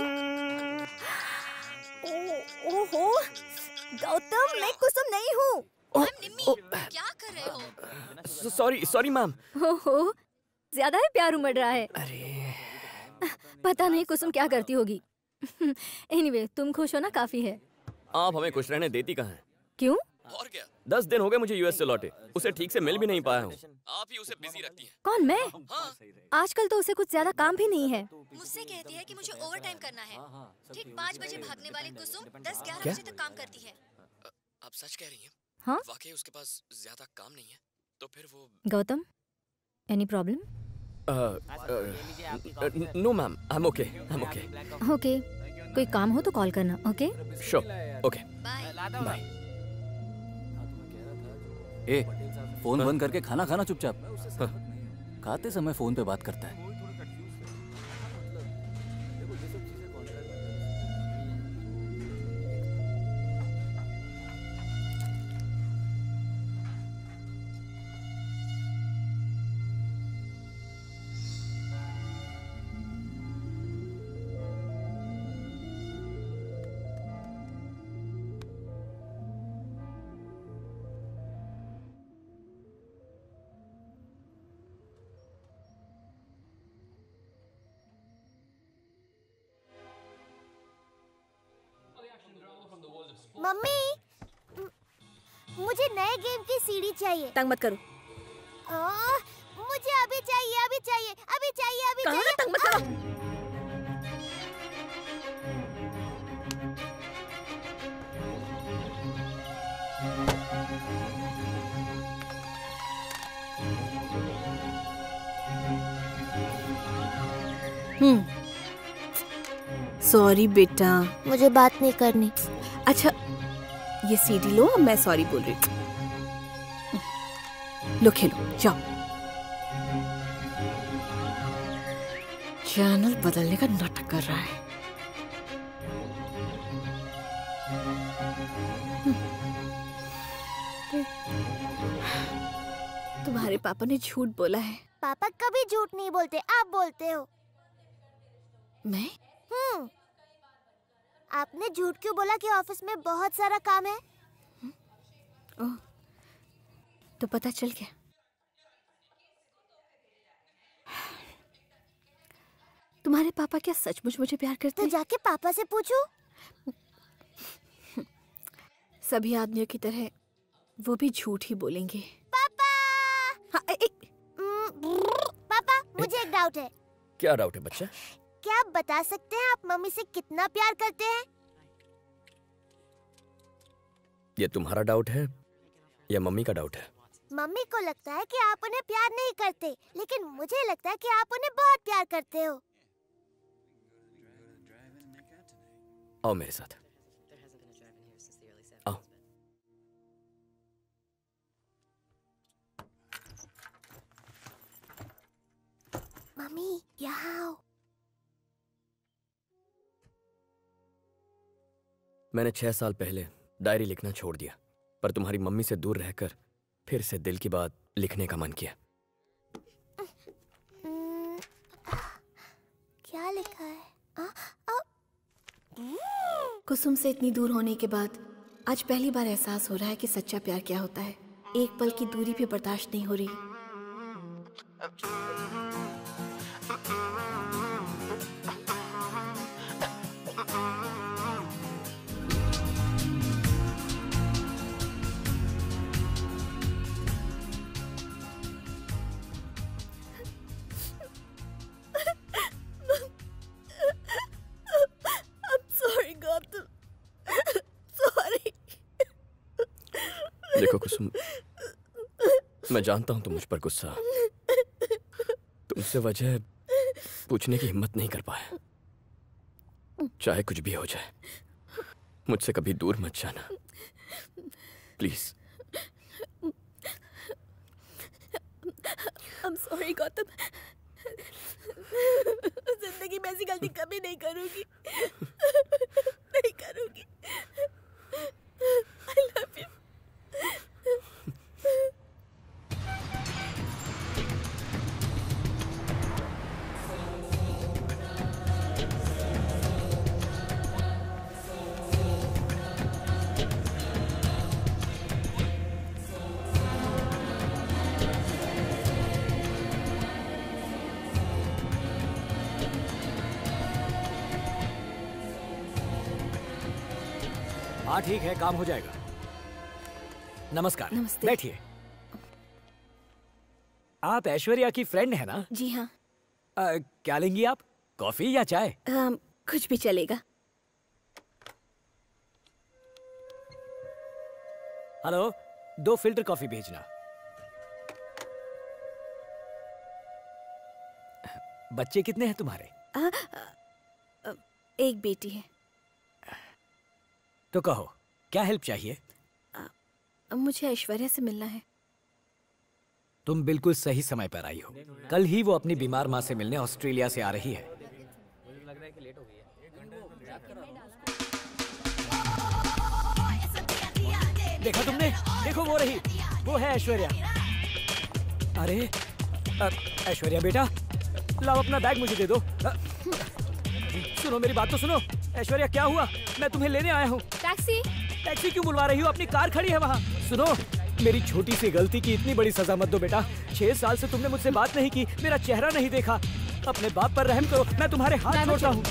ओहो गौतम, मैं कुसुम नहीं हूँ। क्या कर रहे हो? Sorry ma'am. ओहो, ज्यादा ही प्यार उमड़ रहा है। पता नहीं कुसुम क्या करती होगी। एनीवे, तुम खुश हो ना, काफी है। आप हमें खुश रहने देती कहाँ हैं? क्यों? और क्या, 10 दिन हो गए मुझे यूएस से लौटे। उसे ठीक से मिल भी नहीं पाया हूँ। आप ही उसे बिजी रखती हैं। कौन, मैं? आजकल तो उसे कुछ ज्यादा काम भी नहीं है। मुझसे कहती है कि मुझे ओवर टाइम करना है। ठीक 5 बजे भागने वाली कुसुम 10-11 क्या? बजे तक काम करती है। आप सच कह रही हैं? हाँ? वाकई उसके पास ज्यादा काम नहीं है? तो फिर वो Gautam, any problem? No ma'am, I am okay. Okay, कोई काम हो तो कॉल करना। Okay sure. Okay bye. ए, फोन बंद करके खाना खाना चुपचाप। खाते समय फोन पे बात करता है। मम्मी, मुझे नए गेम की सीडी चाहिए। तंग मत करो। मुझे अभी चाहिए। कहाँ तंग मत करो। सॉरी बेटा। मुझे बात नहीं करनी। अच्छा ये सीडी लो, मैं सॉरी बोल रही हूँ। लो खेलो, जाओ। चैनल बदलने का नाटक कर रहा है। तुम्हारे पापा ने झूठ बोला है। पापा कभी झूठ नहीं बोलते, आप बोलते हो। मैं? आपने झूठ क्यों बोला कि ऑफिस में बहुत सारा काम है? ओह, तो पता चल गया। तुम्हारे पापा क्या सचमुच मुझे प्यार करते हैं? तो जाके पापा से पूछो। सभी आदमियों की तरह वो भी झूठ ही बोलेंगे। पापा! पापा, मुझे एक डाउट है। क्या डाउट है बच्चा? क्या आप बता सकते हैं आप मम्मी से कितना प्यार करते हैं? ये तुम्हारा डाउट है या मम्मी का डाउट है? मम्मी को लगता है कि आप उन्हें प्यार नहीं करते, लेकिन मुझे लगता है कि आप उन्हें बहुत प्यार करते हो। आओ मेरे साथ। आओ। मम्मी, यहाँ आओ। मैंने 6 साल पहले डायरी लिखना छोड़ दिया, पर तुम्हारी मम्मी से दूर रहकर फिर से दिल की बात लिखने का मन किया। क्या लिखा है? कुसुम से इतनी दूर होने के बाद आज पहली बार एहसास हो रहा है कि सच्चा प्यार क्या होता है। एक पल की दूरी भी बर्दाश्त नहीं हो रही। देखो कुसुम, मैं जानता हूं तुम मुझ पर गुस्सा, तुमसे वजह पूछने की हिम्मत नहीं कर पाया। चाहे कुछ भी हो जाए, मुझसे कभी दूर मत जाना, प्लीज। I'm sorry गौतम, जिंदगी में ऐसी गलती कभी नहीं करूंगी, नहीं करूंगी। I love you। हाँ ठीक है, काम हो जाएगा। नमस्कार। नमस्ते। बैठिए। आप ऐश्वर्या की फ्रेंड है ना? जी हाँ। क्या लेंगी आप, कॉफी या चाय? कुछ भी चलेगा। हेलो, 2 फिल्टर कॉफी भेजना। बच्चे कितने हैं तुम्हारे? एक बेटी है। तो कहो, क्या हेल्प चाहिए? मुझे ऐश्वर्या से मिलना है। तुम बिल्कुल सही समय पर आई हो। कल ही वो अपनी बीमार माँ से मिलने ऑस्ट्रेलिया से आ रही है। देखा तुमने? देखो वो रही, वो है ऐश्वर्या। अरे ऐश्वर्या बेटा, लाओ अपना बैग मुझे दे दो। सुनो मेरी बात तो सुनो। ऐश्वर्या क्या हुआ? मैं तुम्हें लेने आया हूँ। टैक्सी? टैक्सी क्यों बुलवा रही हो? अपनी कार खड़ी है वहाँ। सुनो, मेरी छोटी सी गलती की इतनी बड़ी सजा मत दो बेटा। 6 साल से तुमने मुझसे बात नहीं की, मेरा चेहरा नहीं देखा। अपने बाप पर रहम करो, मैं तुम्हारे हाथ जोड़ता हूँ।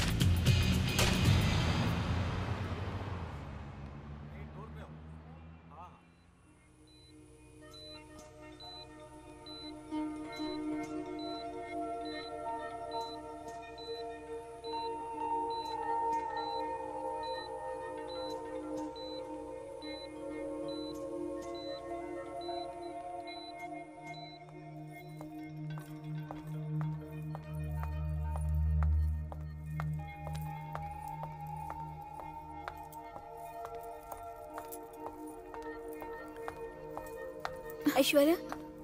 Aishwarya.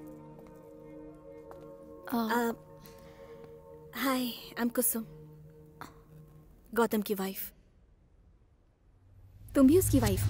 Hi, I am Kusum, Gautam की वाइफ। तुम भी उसकी वाइफ?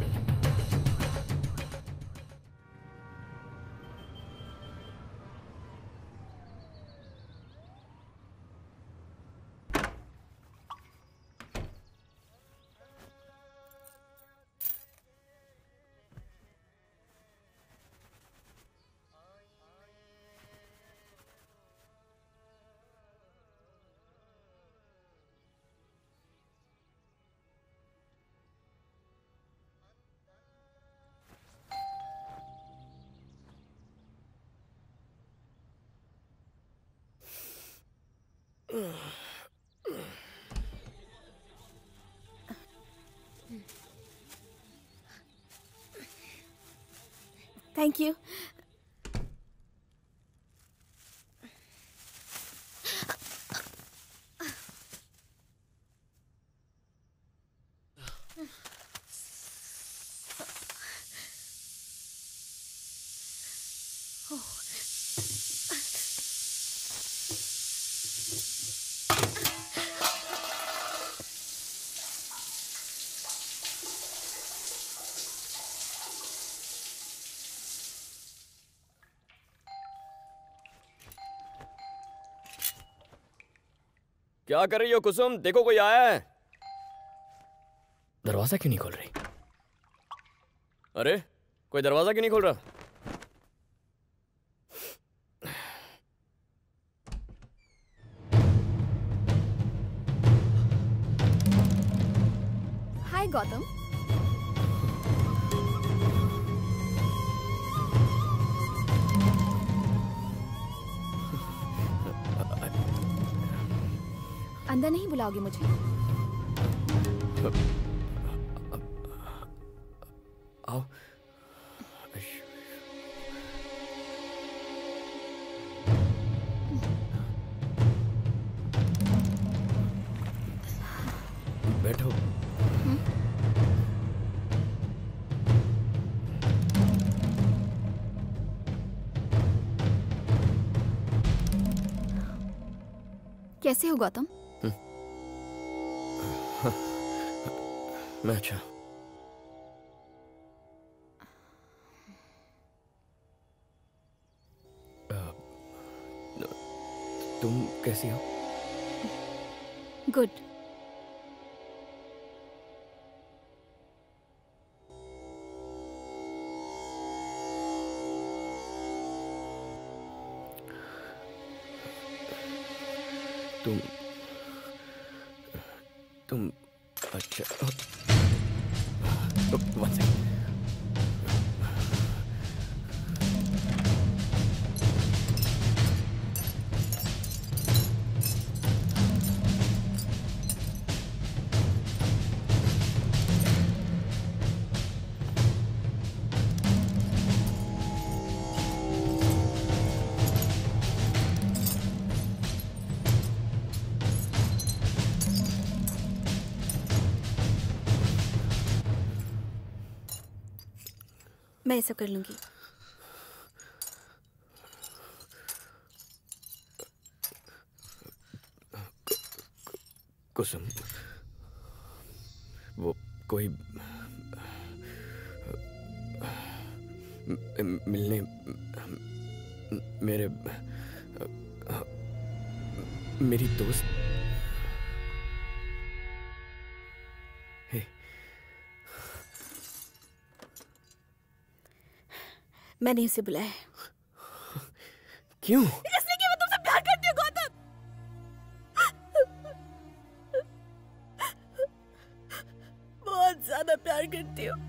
Thank you. क्या कर रही हो कुसुम? देखो कोई आया है। दरवाजा क्यों नहीं खोल रही? अरे कोई दरवाजा क्यों नहीं खोल रहा? हाय गौतम। अंदर नहीं बुलाओगे मुझे? आओ। बैठो। कैसे हो गौतम? मैं अच्छा। तुम कैसी हो? गुड। तुम अच्छा। One second. मैं ऐसा कर लूंगी। कुसुम, वो कोई मिलने मेरी दोस्त मैंने उसे बुलाया। क्यों? इसलिए कि मैं तुमसे प्यार करती हूँ गौतम। बहुत ज्यादा प्यार करती हूँ।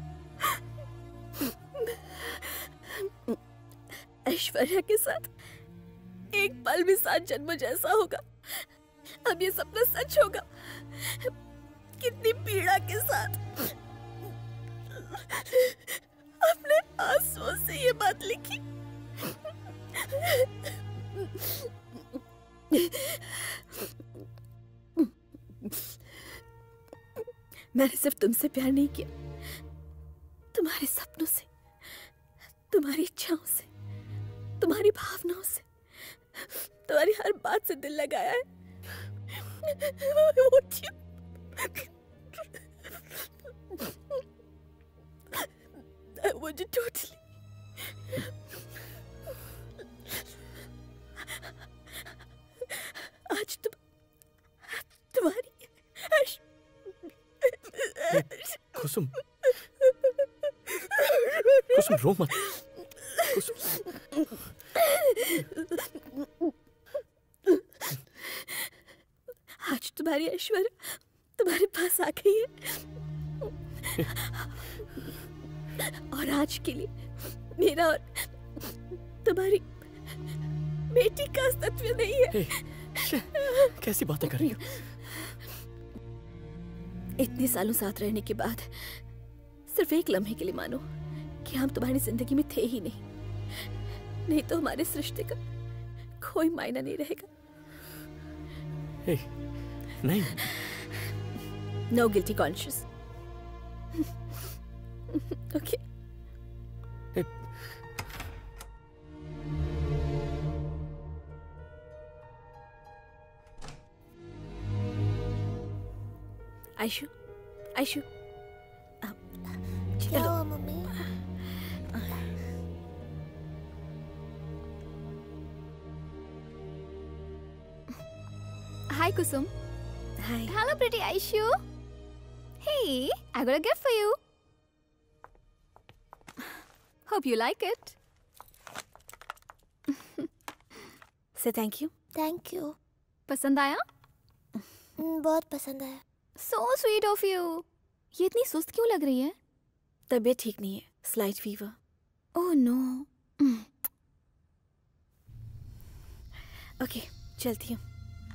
ऐश्वर्या के साथ एक पल भी सात जन्म जैसा होगा। अब ये सपना सच होगा। कितनी पीड़ा के साथ अपने आंसुओं से ये बात लिखी। मैंने सिर्फ तुमसे प्यार नहीं किया, तुम्हारे सपनों से, तुम्हारी इच्छाओं से। तुम्हारी भावनाओं से, तुम्हारी हर बात से दिल लगाया है। मुझे टोटली आज तुम्हारी कुसुम, कुसुम रो मत। आज तुम्हारी ऐश्वर्या तुम्हारे पास आ गई है, और आज के लिए मेरा और तुम्हारी बेटी का अस्तित्व नहीं है। कैसी बातें कर रही हो? इतने सालों साथ रहने के बाद सिर्फ एक लम्हे के लिए मानो कि हम तुम्हारी जिंदगी में थे ही नहीं तो हमारे सृष्टि का कोई मायना नहीं रहेगा। नहीं। No guilty conscience. Okay. Ayshu, Ayshu, चलो mummy. Hi Kusum. Hi. Hello pretty Aishu. Hey, I got a gift for you. Hope you like it. Say thank you. Thank you. पसंद आया? बहुत पसंद आया। So sweet of you. ये इतनी सुस्त क्यों लग रही है? तबीयत ठीक नहीं है, slight fever. Oh no. Okay, चलती हूँ।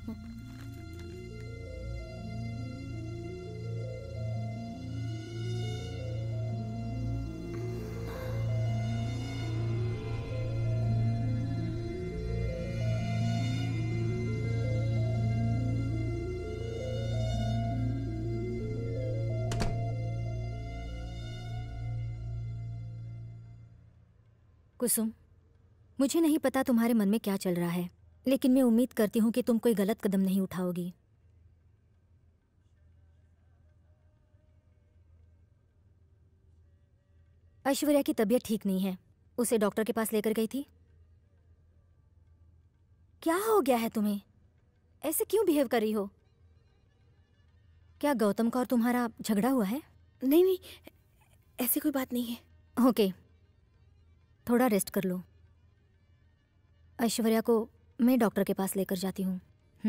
कुसुम, मुझे नहीं पता तुम्हारे मन में क्या चल रहा है, लेकिन मैं उम्मीद करती हूँ कि तुम कोई गलत कदम नहीं उठाओगी। ऐश्वर्या की तबीयत ठीक नहीं है, उसे डॉक्टर के पास लेकर गई थी। क्या हो गया है तुम्हें? ऐसे क्यों बिहेव कर रही हो? क्या गौतम का और तुम्हारा झगड़ा हुआ है? नहीं नहीं, ऐसी कोई बात नहीं है। ओके, थोड़ा रेस्ट कर लो। ऐश्वर्या को मैं डॉक्टर के पास लेकर जाती हूँ।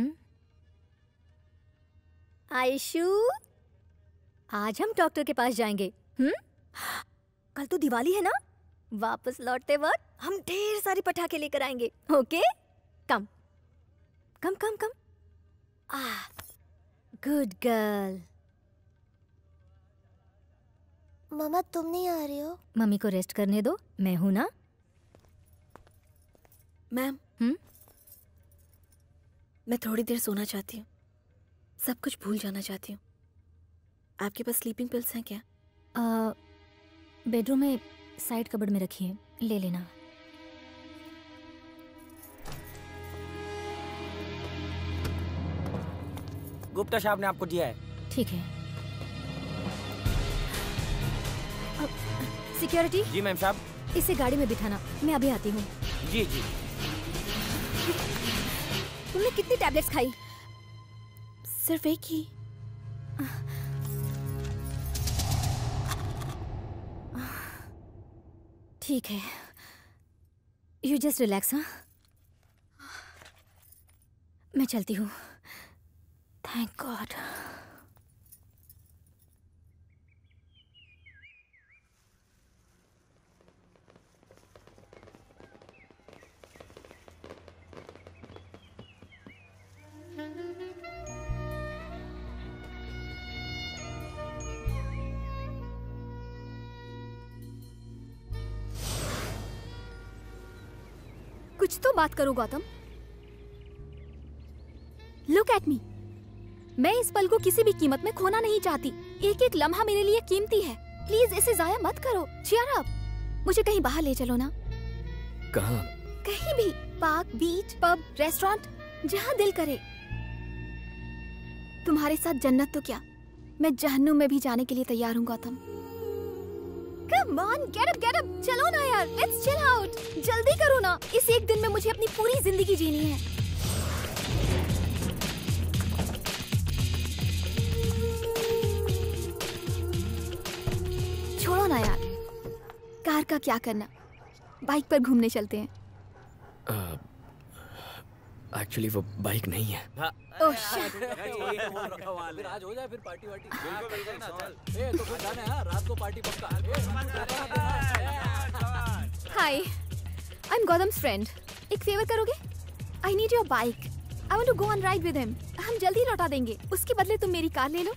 आयशु, आज हम डॉक्टर के पास जाएंगे। कल तो दिवाली है ना, वापस लौटते वक्त हम ढेर सारी पटाखे लेकर आएंगे। Okay, come come come come. Good girl. मामा तुम नहीं आ रही हो? मम्मी को रेस्ट करने दो, मैं हूं ना। मैम, मैं थोड़ी देर सोना चाहती हूँ, सब कुछ भूल जाना चाहती हूँ। आपके पास स्लीपिंग पिल्स हैं क्या? बेडरूम में साइड कबर्ड में रखी है, ले लेना। गुप्ता साहब ने आपको दिया है। ठीक है। सिक्योरिटी। जी मैम साहब। इसे गाड़ी में बिठाना, मैं अभी आती हूँ। जी जी। तुमने कितनी टैबलेट्स खाई? सिर्फ एक ही। ठीक है, यू जस्ट रिलैक्स। हाँ, मैं चलती हूँ। Thank God. कुछ तो बात करो गौतम। लुक एट मी, मैं इस पल को किसी भी कीमत में खोना नहीं चाहती। एक एक लम्हा मेरे लिए कीमती है। प्लीज इसे जाया मत करो। Cheer up. मुझे कहीं बाहर ले चलो ना। कहाँ? कहीं भी, पार्क, बीच, पब, रेस्टोरेंट, जहाँ दिल करे। तुम्हारे साथ जन्नत तो क्या, मैं जहन्नुम में भी जाने के लिए तैयार हूँ Gautam. Come on, get up, चलो ना यार, let's chill out, जल्दी करो ना, इस एक दिन में मुझे अपनी पूरी जिंदगी जीनी है। छोड़ो ना यार, कार का क्या करना, बाइक पर घूमने चलते हैं। एक्चुअली वो बाइक नहीं है। Oh shit. फिर आज हो जाए फिर पार्टी वार्टी। ए तो फिर जाना है रात को पार्टी पक्का। Hi, I am Gautam's friend. एक फेवर करोगे? I need your bike. I want to go on ride with him. हम जल्दी लौटा देंगे, उसके बदले तुम मेरी कार ले लो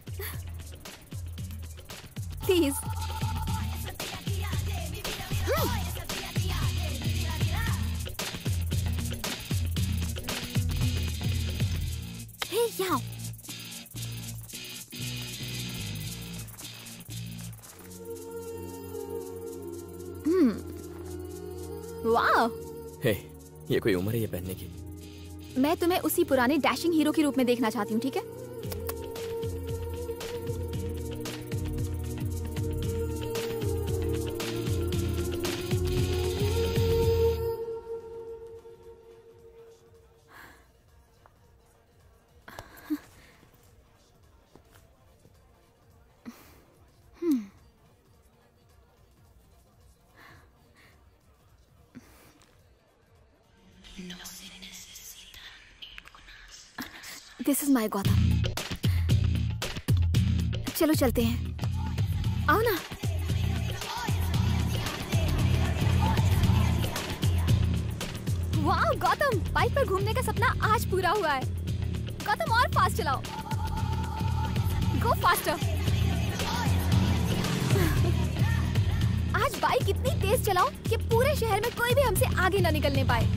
प्लीज। यहाँ वाह। हे, ये कोई उम्र है ये पहनने की? मैं तुम्हें उसी पुराने डैशिंग हीरो के रूप में देखना चाहती हूँ, ठीक है? This is my Gautam. चलो चलते हैं, आओ ना। वाह गौतम, बाइक पर घूमने का सपना आज पूरा हुआ है। गौतम और फास्ट चलाओ, गो फास्टर। आज बाइक इतनी तेज चलाओ कि पूरे शहर में कोई भी हमसे आगे ना निकलने पाए।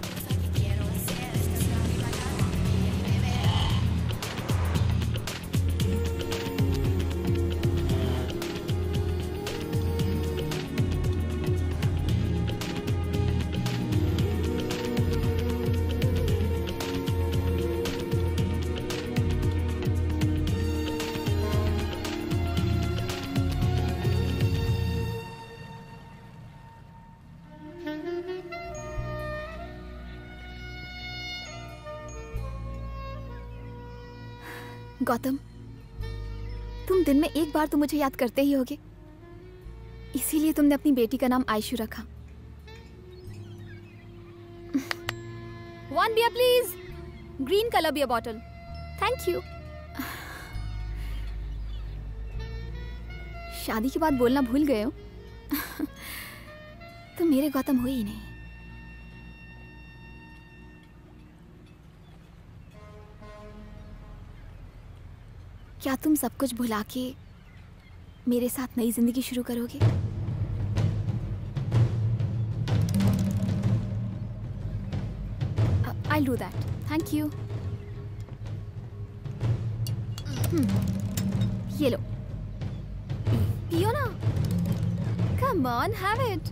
गौतम, तुम दिन में एक बार तो मुझे याद करते ही होगे, इसीलिए तुमने अपनी बेटी का नाम आयशु रखा। One beer please, green colour beer bottle, thank you. शादी के बाद बोलना भूल गए हो? तुम मेरे गौतम हो ही नहीं। क्या तुम सब कुछ भुला के मेरे साथ नई जिंदगी शुरू करोगे? I'll do that. Thank you. ये लो, पियो ना। Come on, have it.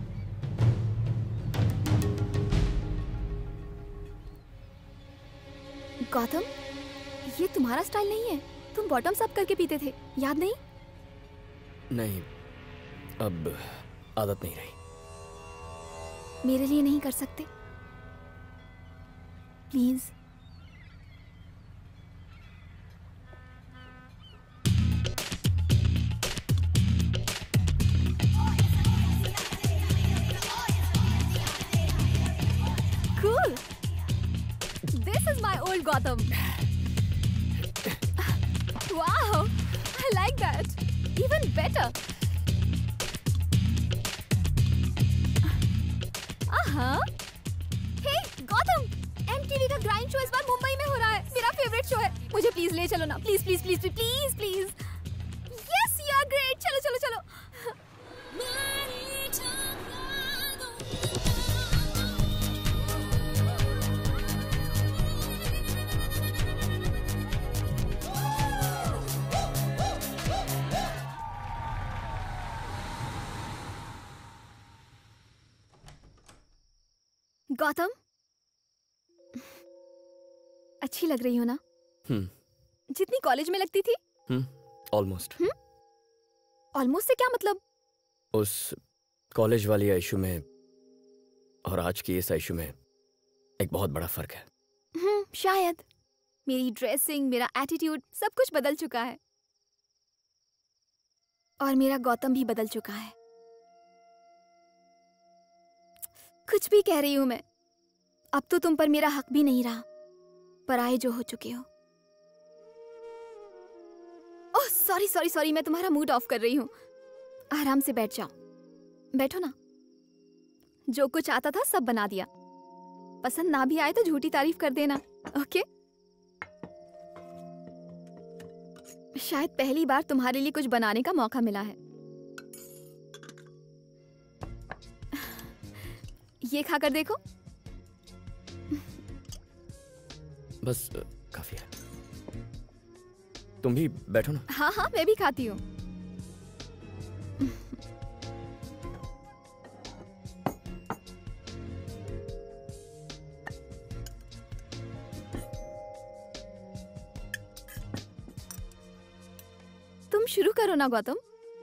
Gautam, ये तुम्हारा स्टाइल नहीं है। तुम बॉटम्स अप करके पीते थे, याद नहीं? नहीं, अब आदत नहीं रही। मेरे लिए नहीं कर सकते please? Cool. This is my old Gotham. Wow, I like that. Even better. Hey, Gotham, MTV का ग्राइंड शो इस बार मुंबई में हो रहा है। मेरा फेवरेट शो है। मुझे प्लीज ले चलो ना, please please please please please. Yes, you are great. चलो चलो चलो। गौतम, अच्छी लग रही हो ना? जितनी कॉलेज में लगती थी। ऑलमोस्ट। ऑलमोस्ट से क्या मतलब? उस कॉलेज वाली आयशु में और आज की इस आयशु में एक बहुत बड़ा फर्क है। शायद मेरी ड्रेसिंग, मेरा एटीट्यूड, सब कुछ बदल चुका है। और मेरा गौतम भी बदल चुका है। कुछ भी कह रही हूं मैं। अब तो तुम पर मेरा हक भी नहीं रहा, पराये जो हो चुके हो। ओह सॉरी सॉरी सॉरी, मैं तुम्हारा मूड ऑफ कर रही हूँ। आराम से बैठ जाओ। बैठो ना। जो कुछ आता था सब बना दिया। पसंद ना भी आए तो झूठी तारीफ कर देना, ओके? शायद पहली बार तुम्हारे लिए कुछ बनाने का मौका मिला है। ये खाकर देखो। बस काफी है। तुम भी बैठो ना। हाँ हाँ, मैं भी खाती हूँ। तुम शुरू करो ना गौतम।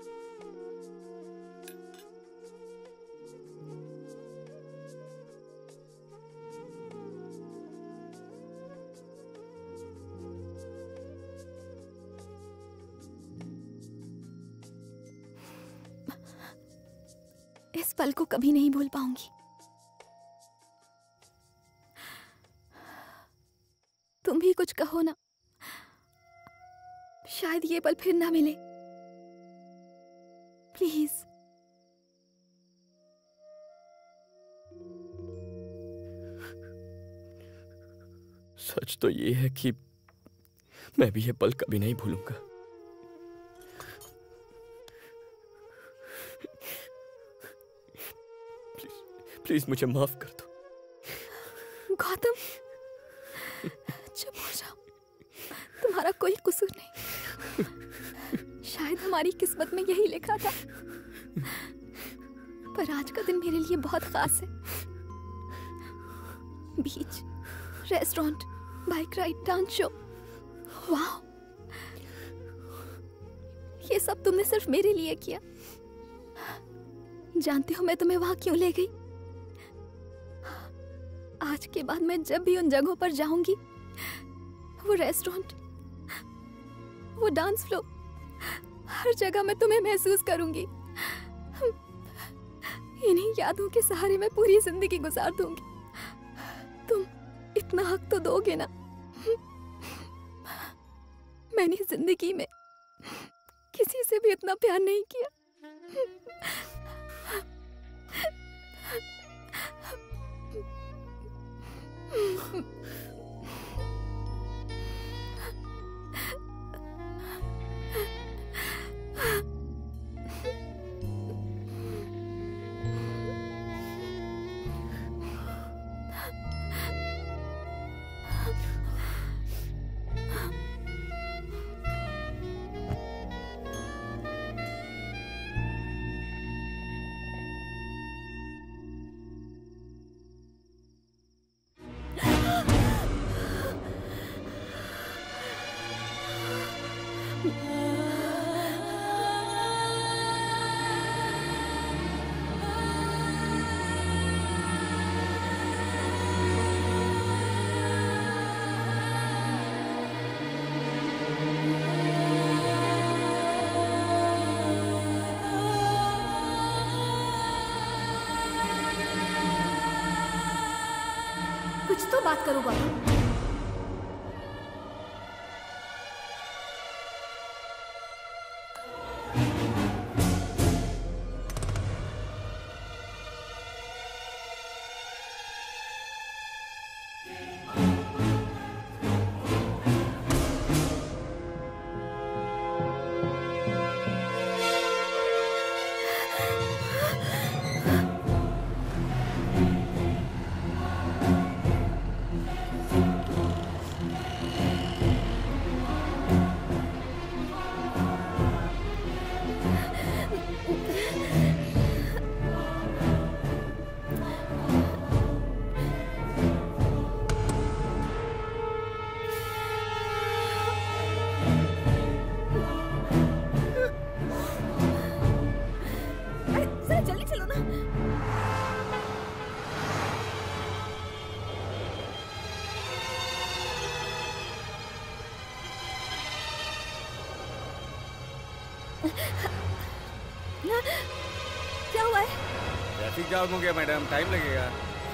इस पल को कभी नहीं भूल पाऊंगी। तुम भी कुछ कहो ना, शायद ये पल फिर ना मिले। प्लीज। सच तो ये है कि मैं भी ये पल कभी नहीं भूलूंगा। प्लीज मुझे माफ कर दो। गौतम, चुप हो जाओ। तुम्हारा कोई कसूर नहीं। शायद हमारी किस्मत में यही लिखा था। पर आज का दिन मेरे लिए बहुत खास है। Beach, restaurant, bike ride, dance show. वाह, ये सब तुमने सिर्फ मेरे लिए किया। जानते हो मैं तुम्हें वहां क्यों ले गई? आज के बाद मैं जब भी उन जगहों पर जाऊंगी, वो रेस्टोरेंट, वो डांस फ्लोर, हर जगह मैं तुम्हें महसूस करूंगी। इन्हीं यादों के सहारे मैं पूरी जिंदगी गुजार दूंगी। तुम इतना हक तो दोगे ना? मैंने जिंदगी में किसी से भी इतना प्यार नहीं किया। कुछ तो बात करो गौतम। क्या हुआ है? ट्रैफिक जाम हो गया मैडम, टाइम लगेगा।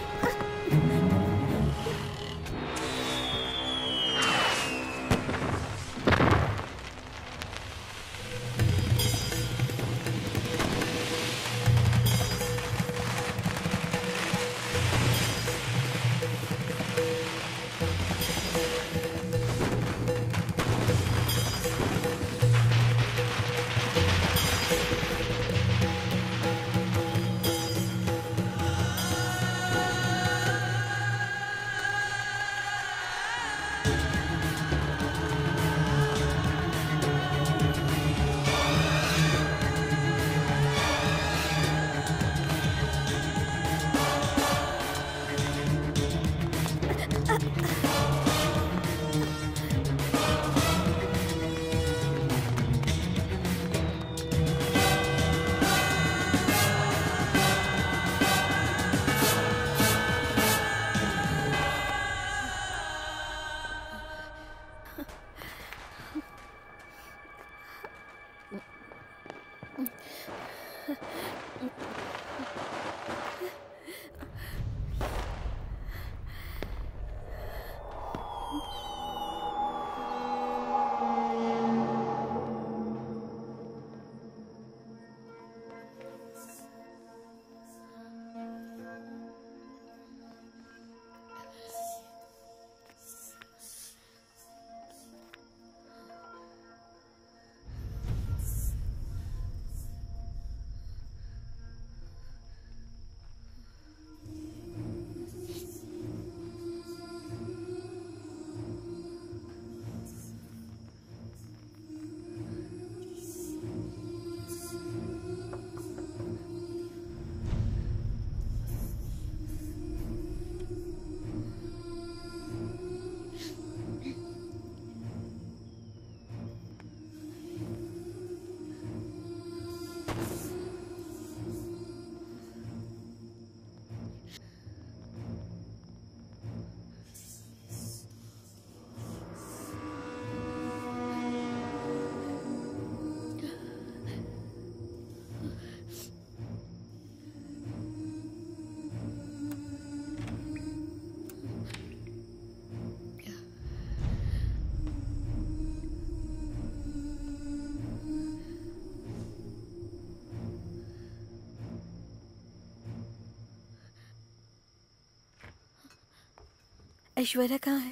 ऐश्वर्या कहाँ है?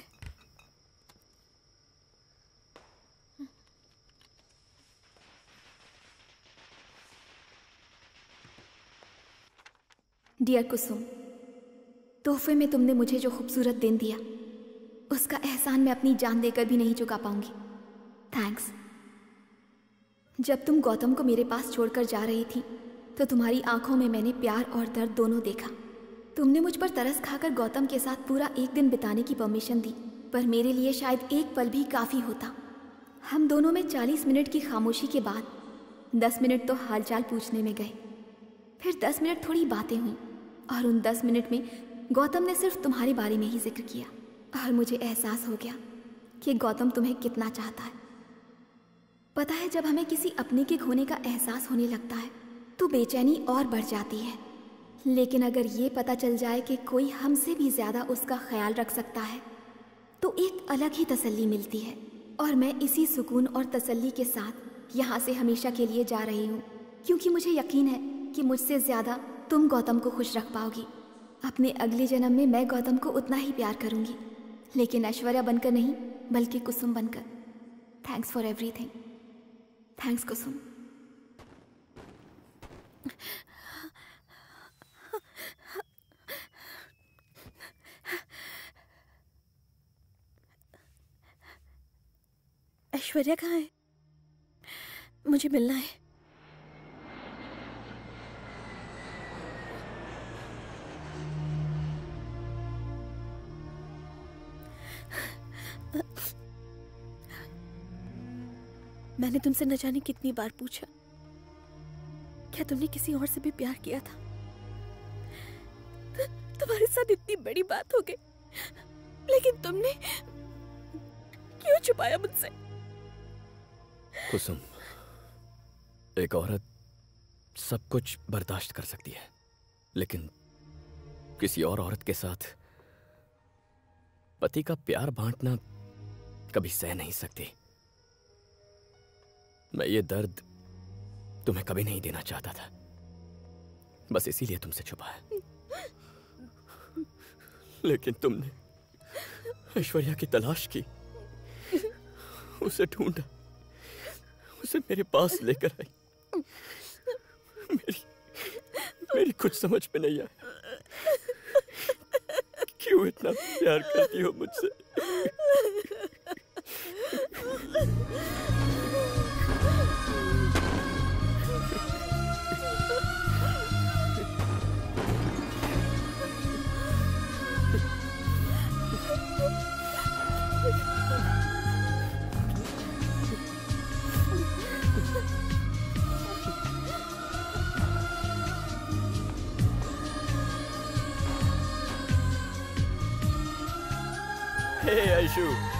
डियर कुसुम, तोहफे में तुमने मुझे जो खूबसूरत दिन दिया उसका एहसान मैं अपनी जान देकर भी नहीं चुका पाऊंगी। थैंक्स। जब तुम गौतम को मेरे पास छोड़कर जा रही थी तो तुम्हारी आंखों में मैंने प्यार और दर्द दोनों देखा। तुमने मुझ पर तरस खाकर गौतम के साथ पूरा एक दिन बिताने की परमिशन दी, पर मेरे लिए शायद एक पल भी काफ़ी होता। हम दोनों में 40 मिनट की खामोशी के बाद 10 मिनट तो हालचाल पूछने में गए, फिर 10 मिनट थोड़ी बातें हुई और उन 10 मिनट में गौतम ने सिर्फ तुम्हारे बारे में ही जिक्र किया और मुझे एहसास हो गया कि गौतम तुम्हें कितना चाहता है। पता है, जब हमें किसी अपने के खोने का एहसास होने लगता है तो बेचैनी और बढ़ जाती है, लेकिन अगर ये पता चल जाए कि कोई हमसे भी ज़्यादा उसका ख्याल रख सकता है तो एक अलग ही तसल्ली मिलती है। और मैं इसी सुकून और तसल्ली के साथ यहाँ से हमेशा के लिए जा रही हूँ, क्योंकि मुझे यकीन है कि मुझसे ज़्यादा तुम गौतम को खुश रख पाओगी। अपने अगले जन्म में मैं गौतम को उतना ही प्यार करूँगी, लेकिन ऐश्वर्या बनकर नहीं बल्कि कुसुम बनकर। Thanks for everything. Thanks Kusum. Aishwarya कहाँ है? मुझे मिलना है। मैंने तुमसे न जाने कितनी बार पूछा, क्या तुमने किसी और से भी प्यार किया था? तुम्हारे साथ इतनी बड़ी बात हो गई, लेकिन तुमने क्यों छुपाया मुझसे? कुसुम, एक औरत सब कुछ बर्दाश्त कर सकती है, लेकिन किसी और औरत के साथ पति का प्यार बांटना कभी सह नहीं सकती। मैं ये दर्द तुम्हें कभी नहीं देना चाहता था, बस इसीलिए तुमसे छुपाया। लेकिन तुमने ऐश्वर्या की तलाश की, उसे ढूंढा, उसे मेरे पास लेकर आई। मेरी कुछ समझ में नहीं आया, क्यों इतना प्यार करती हो मुझसे? हे आयशु,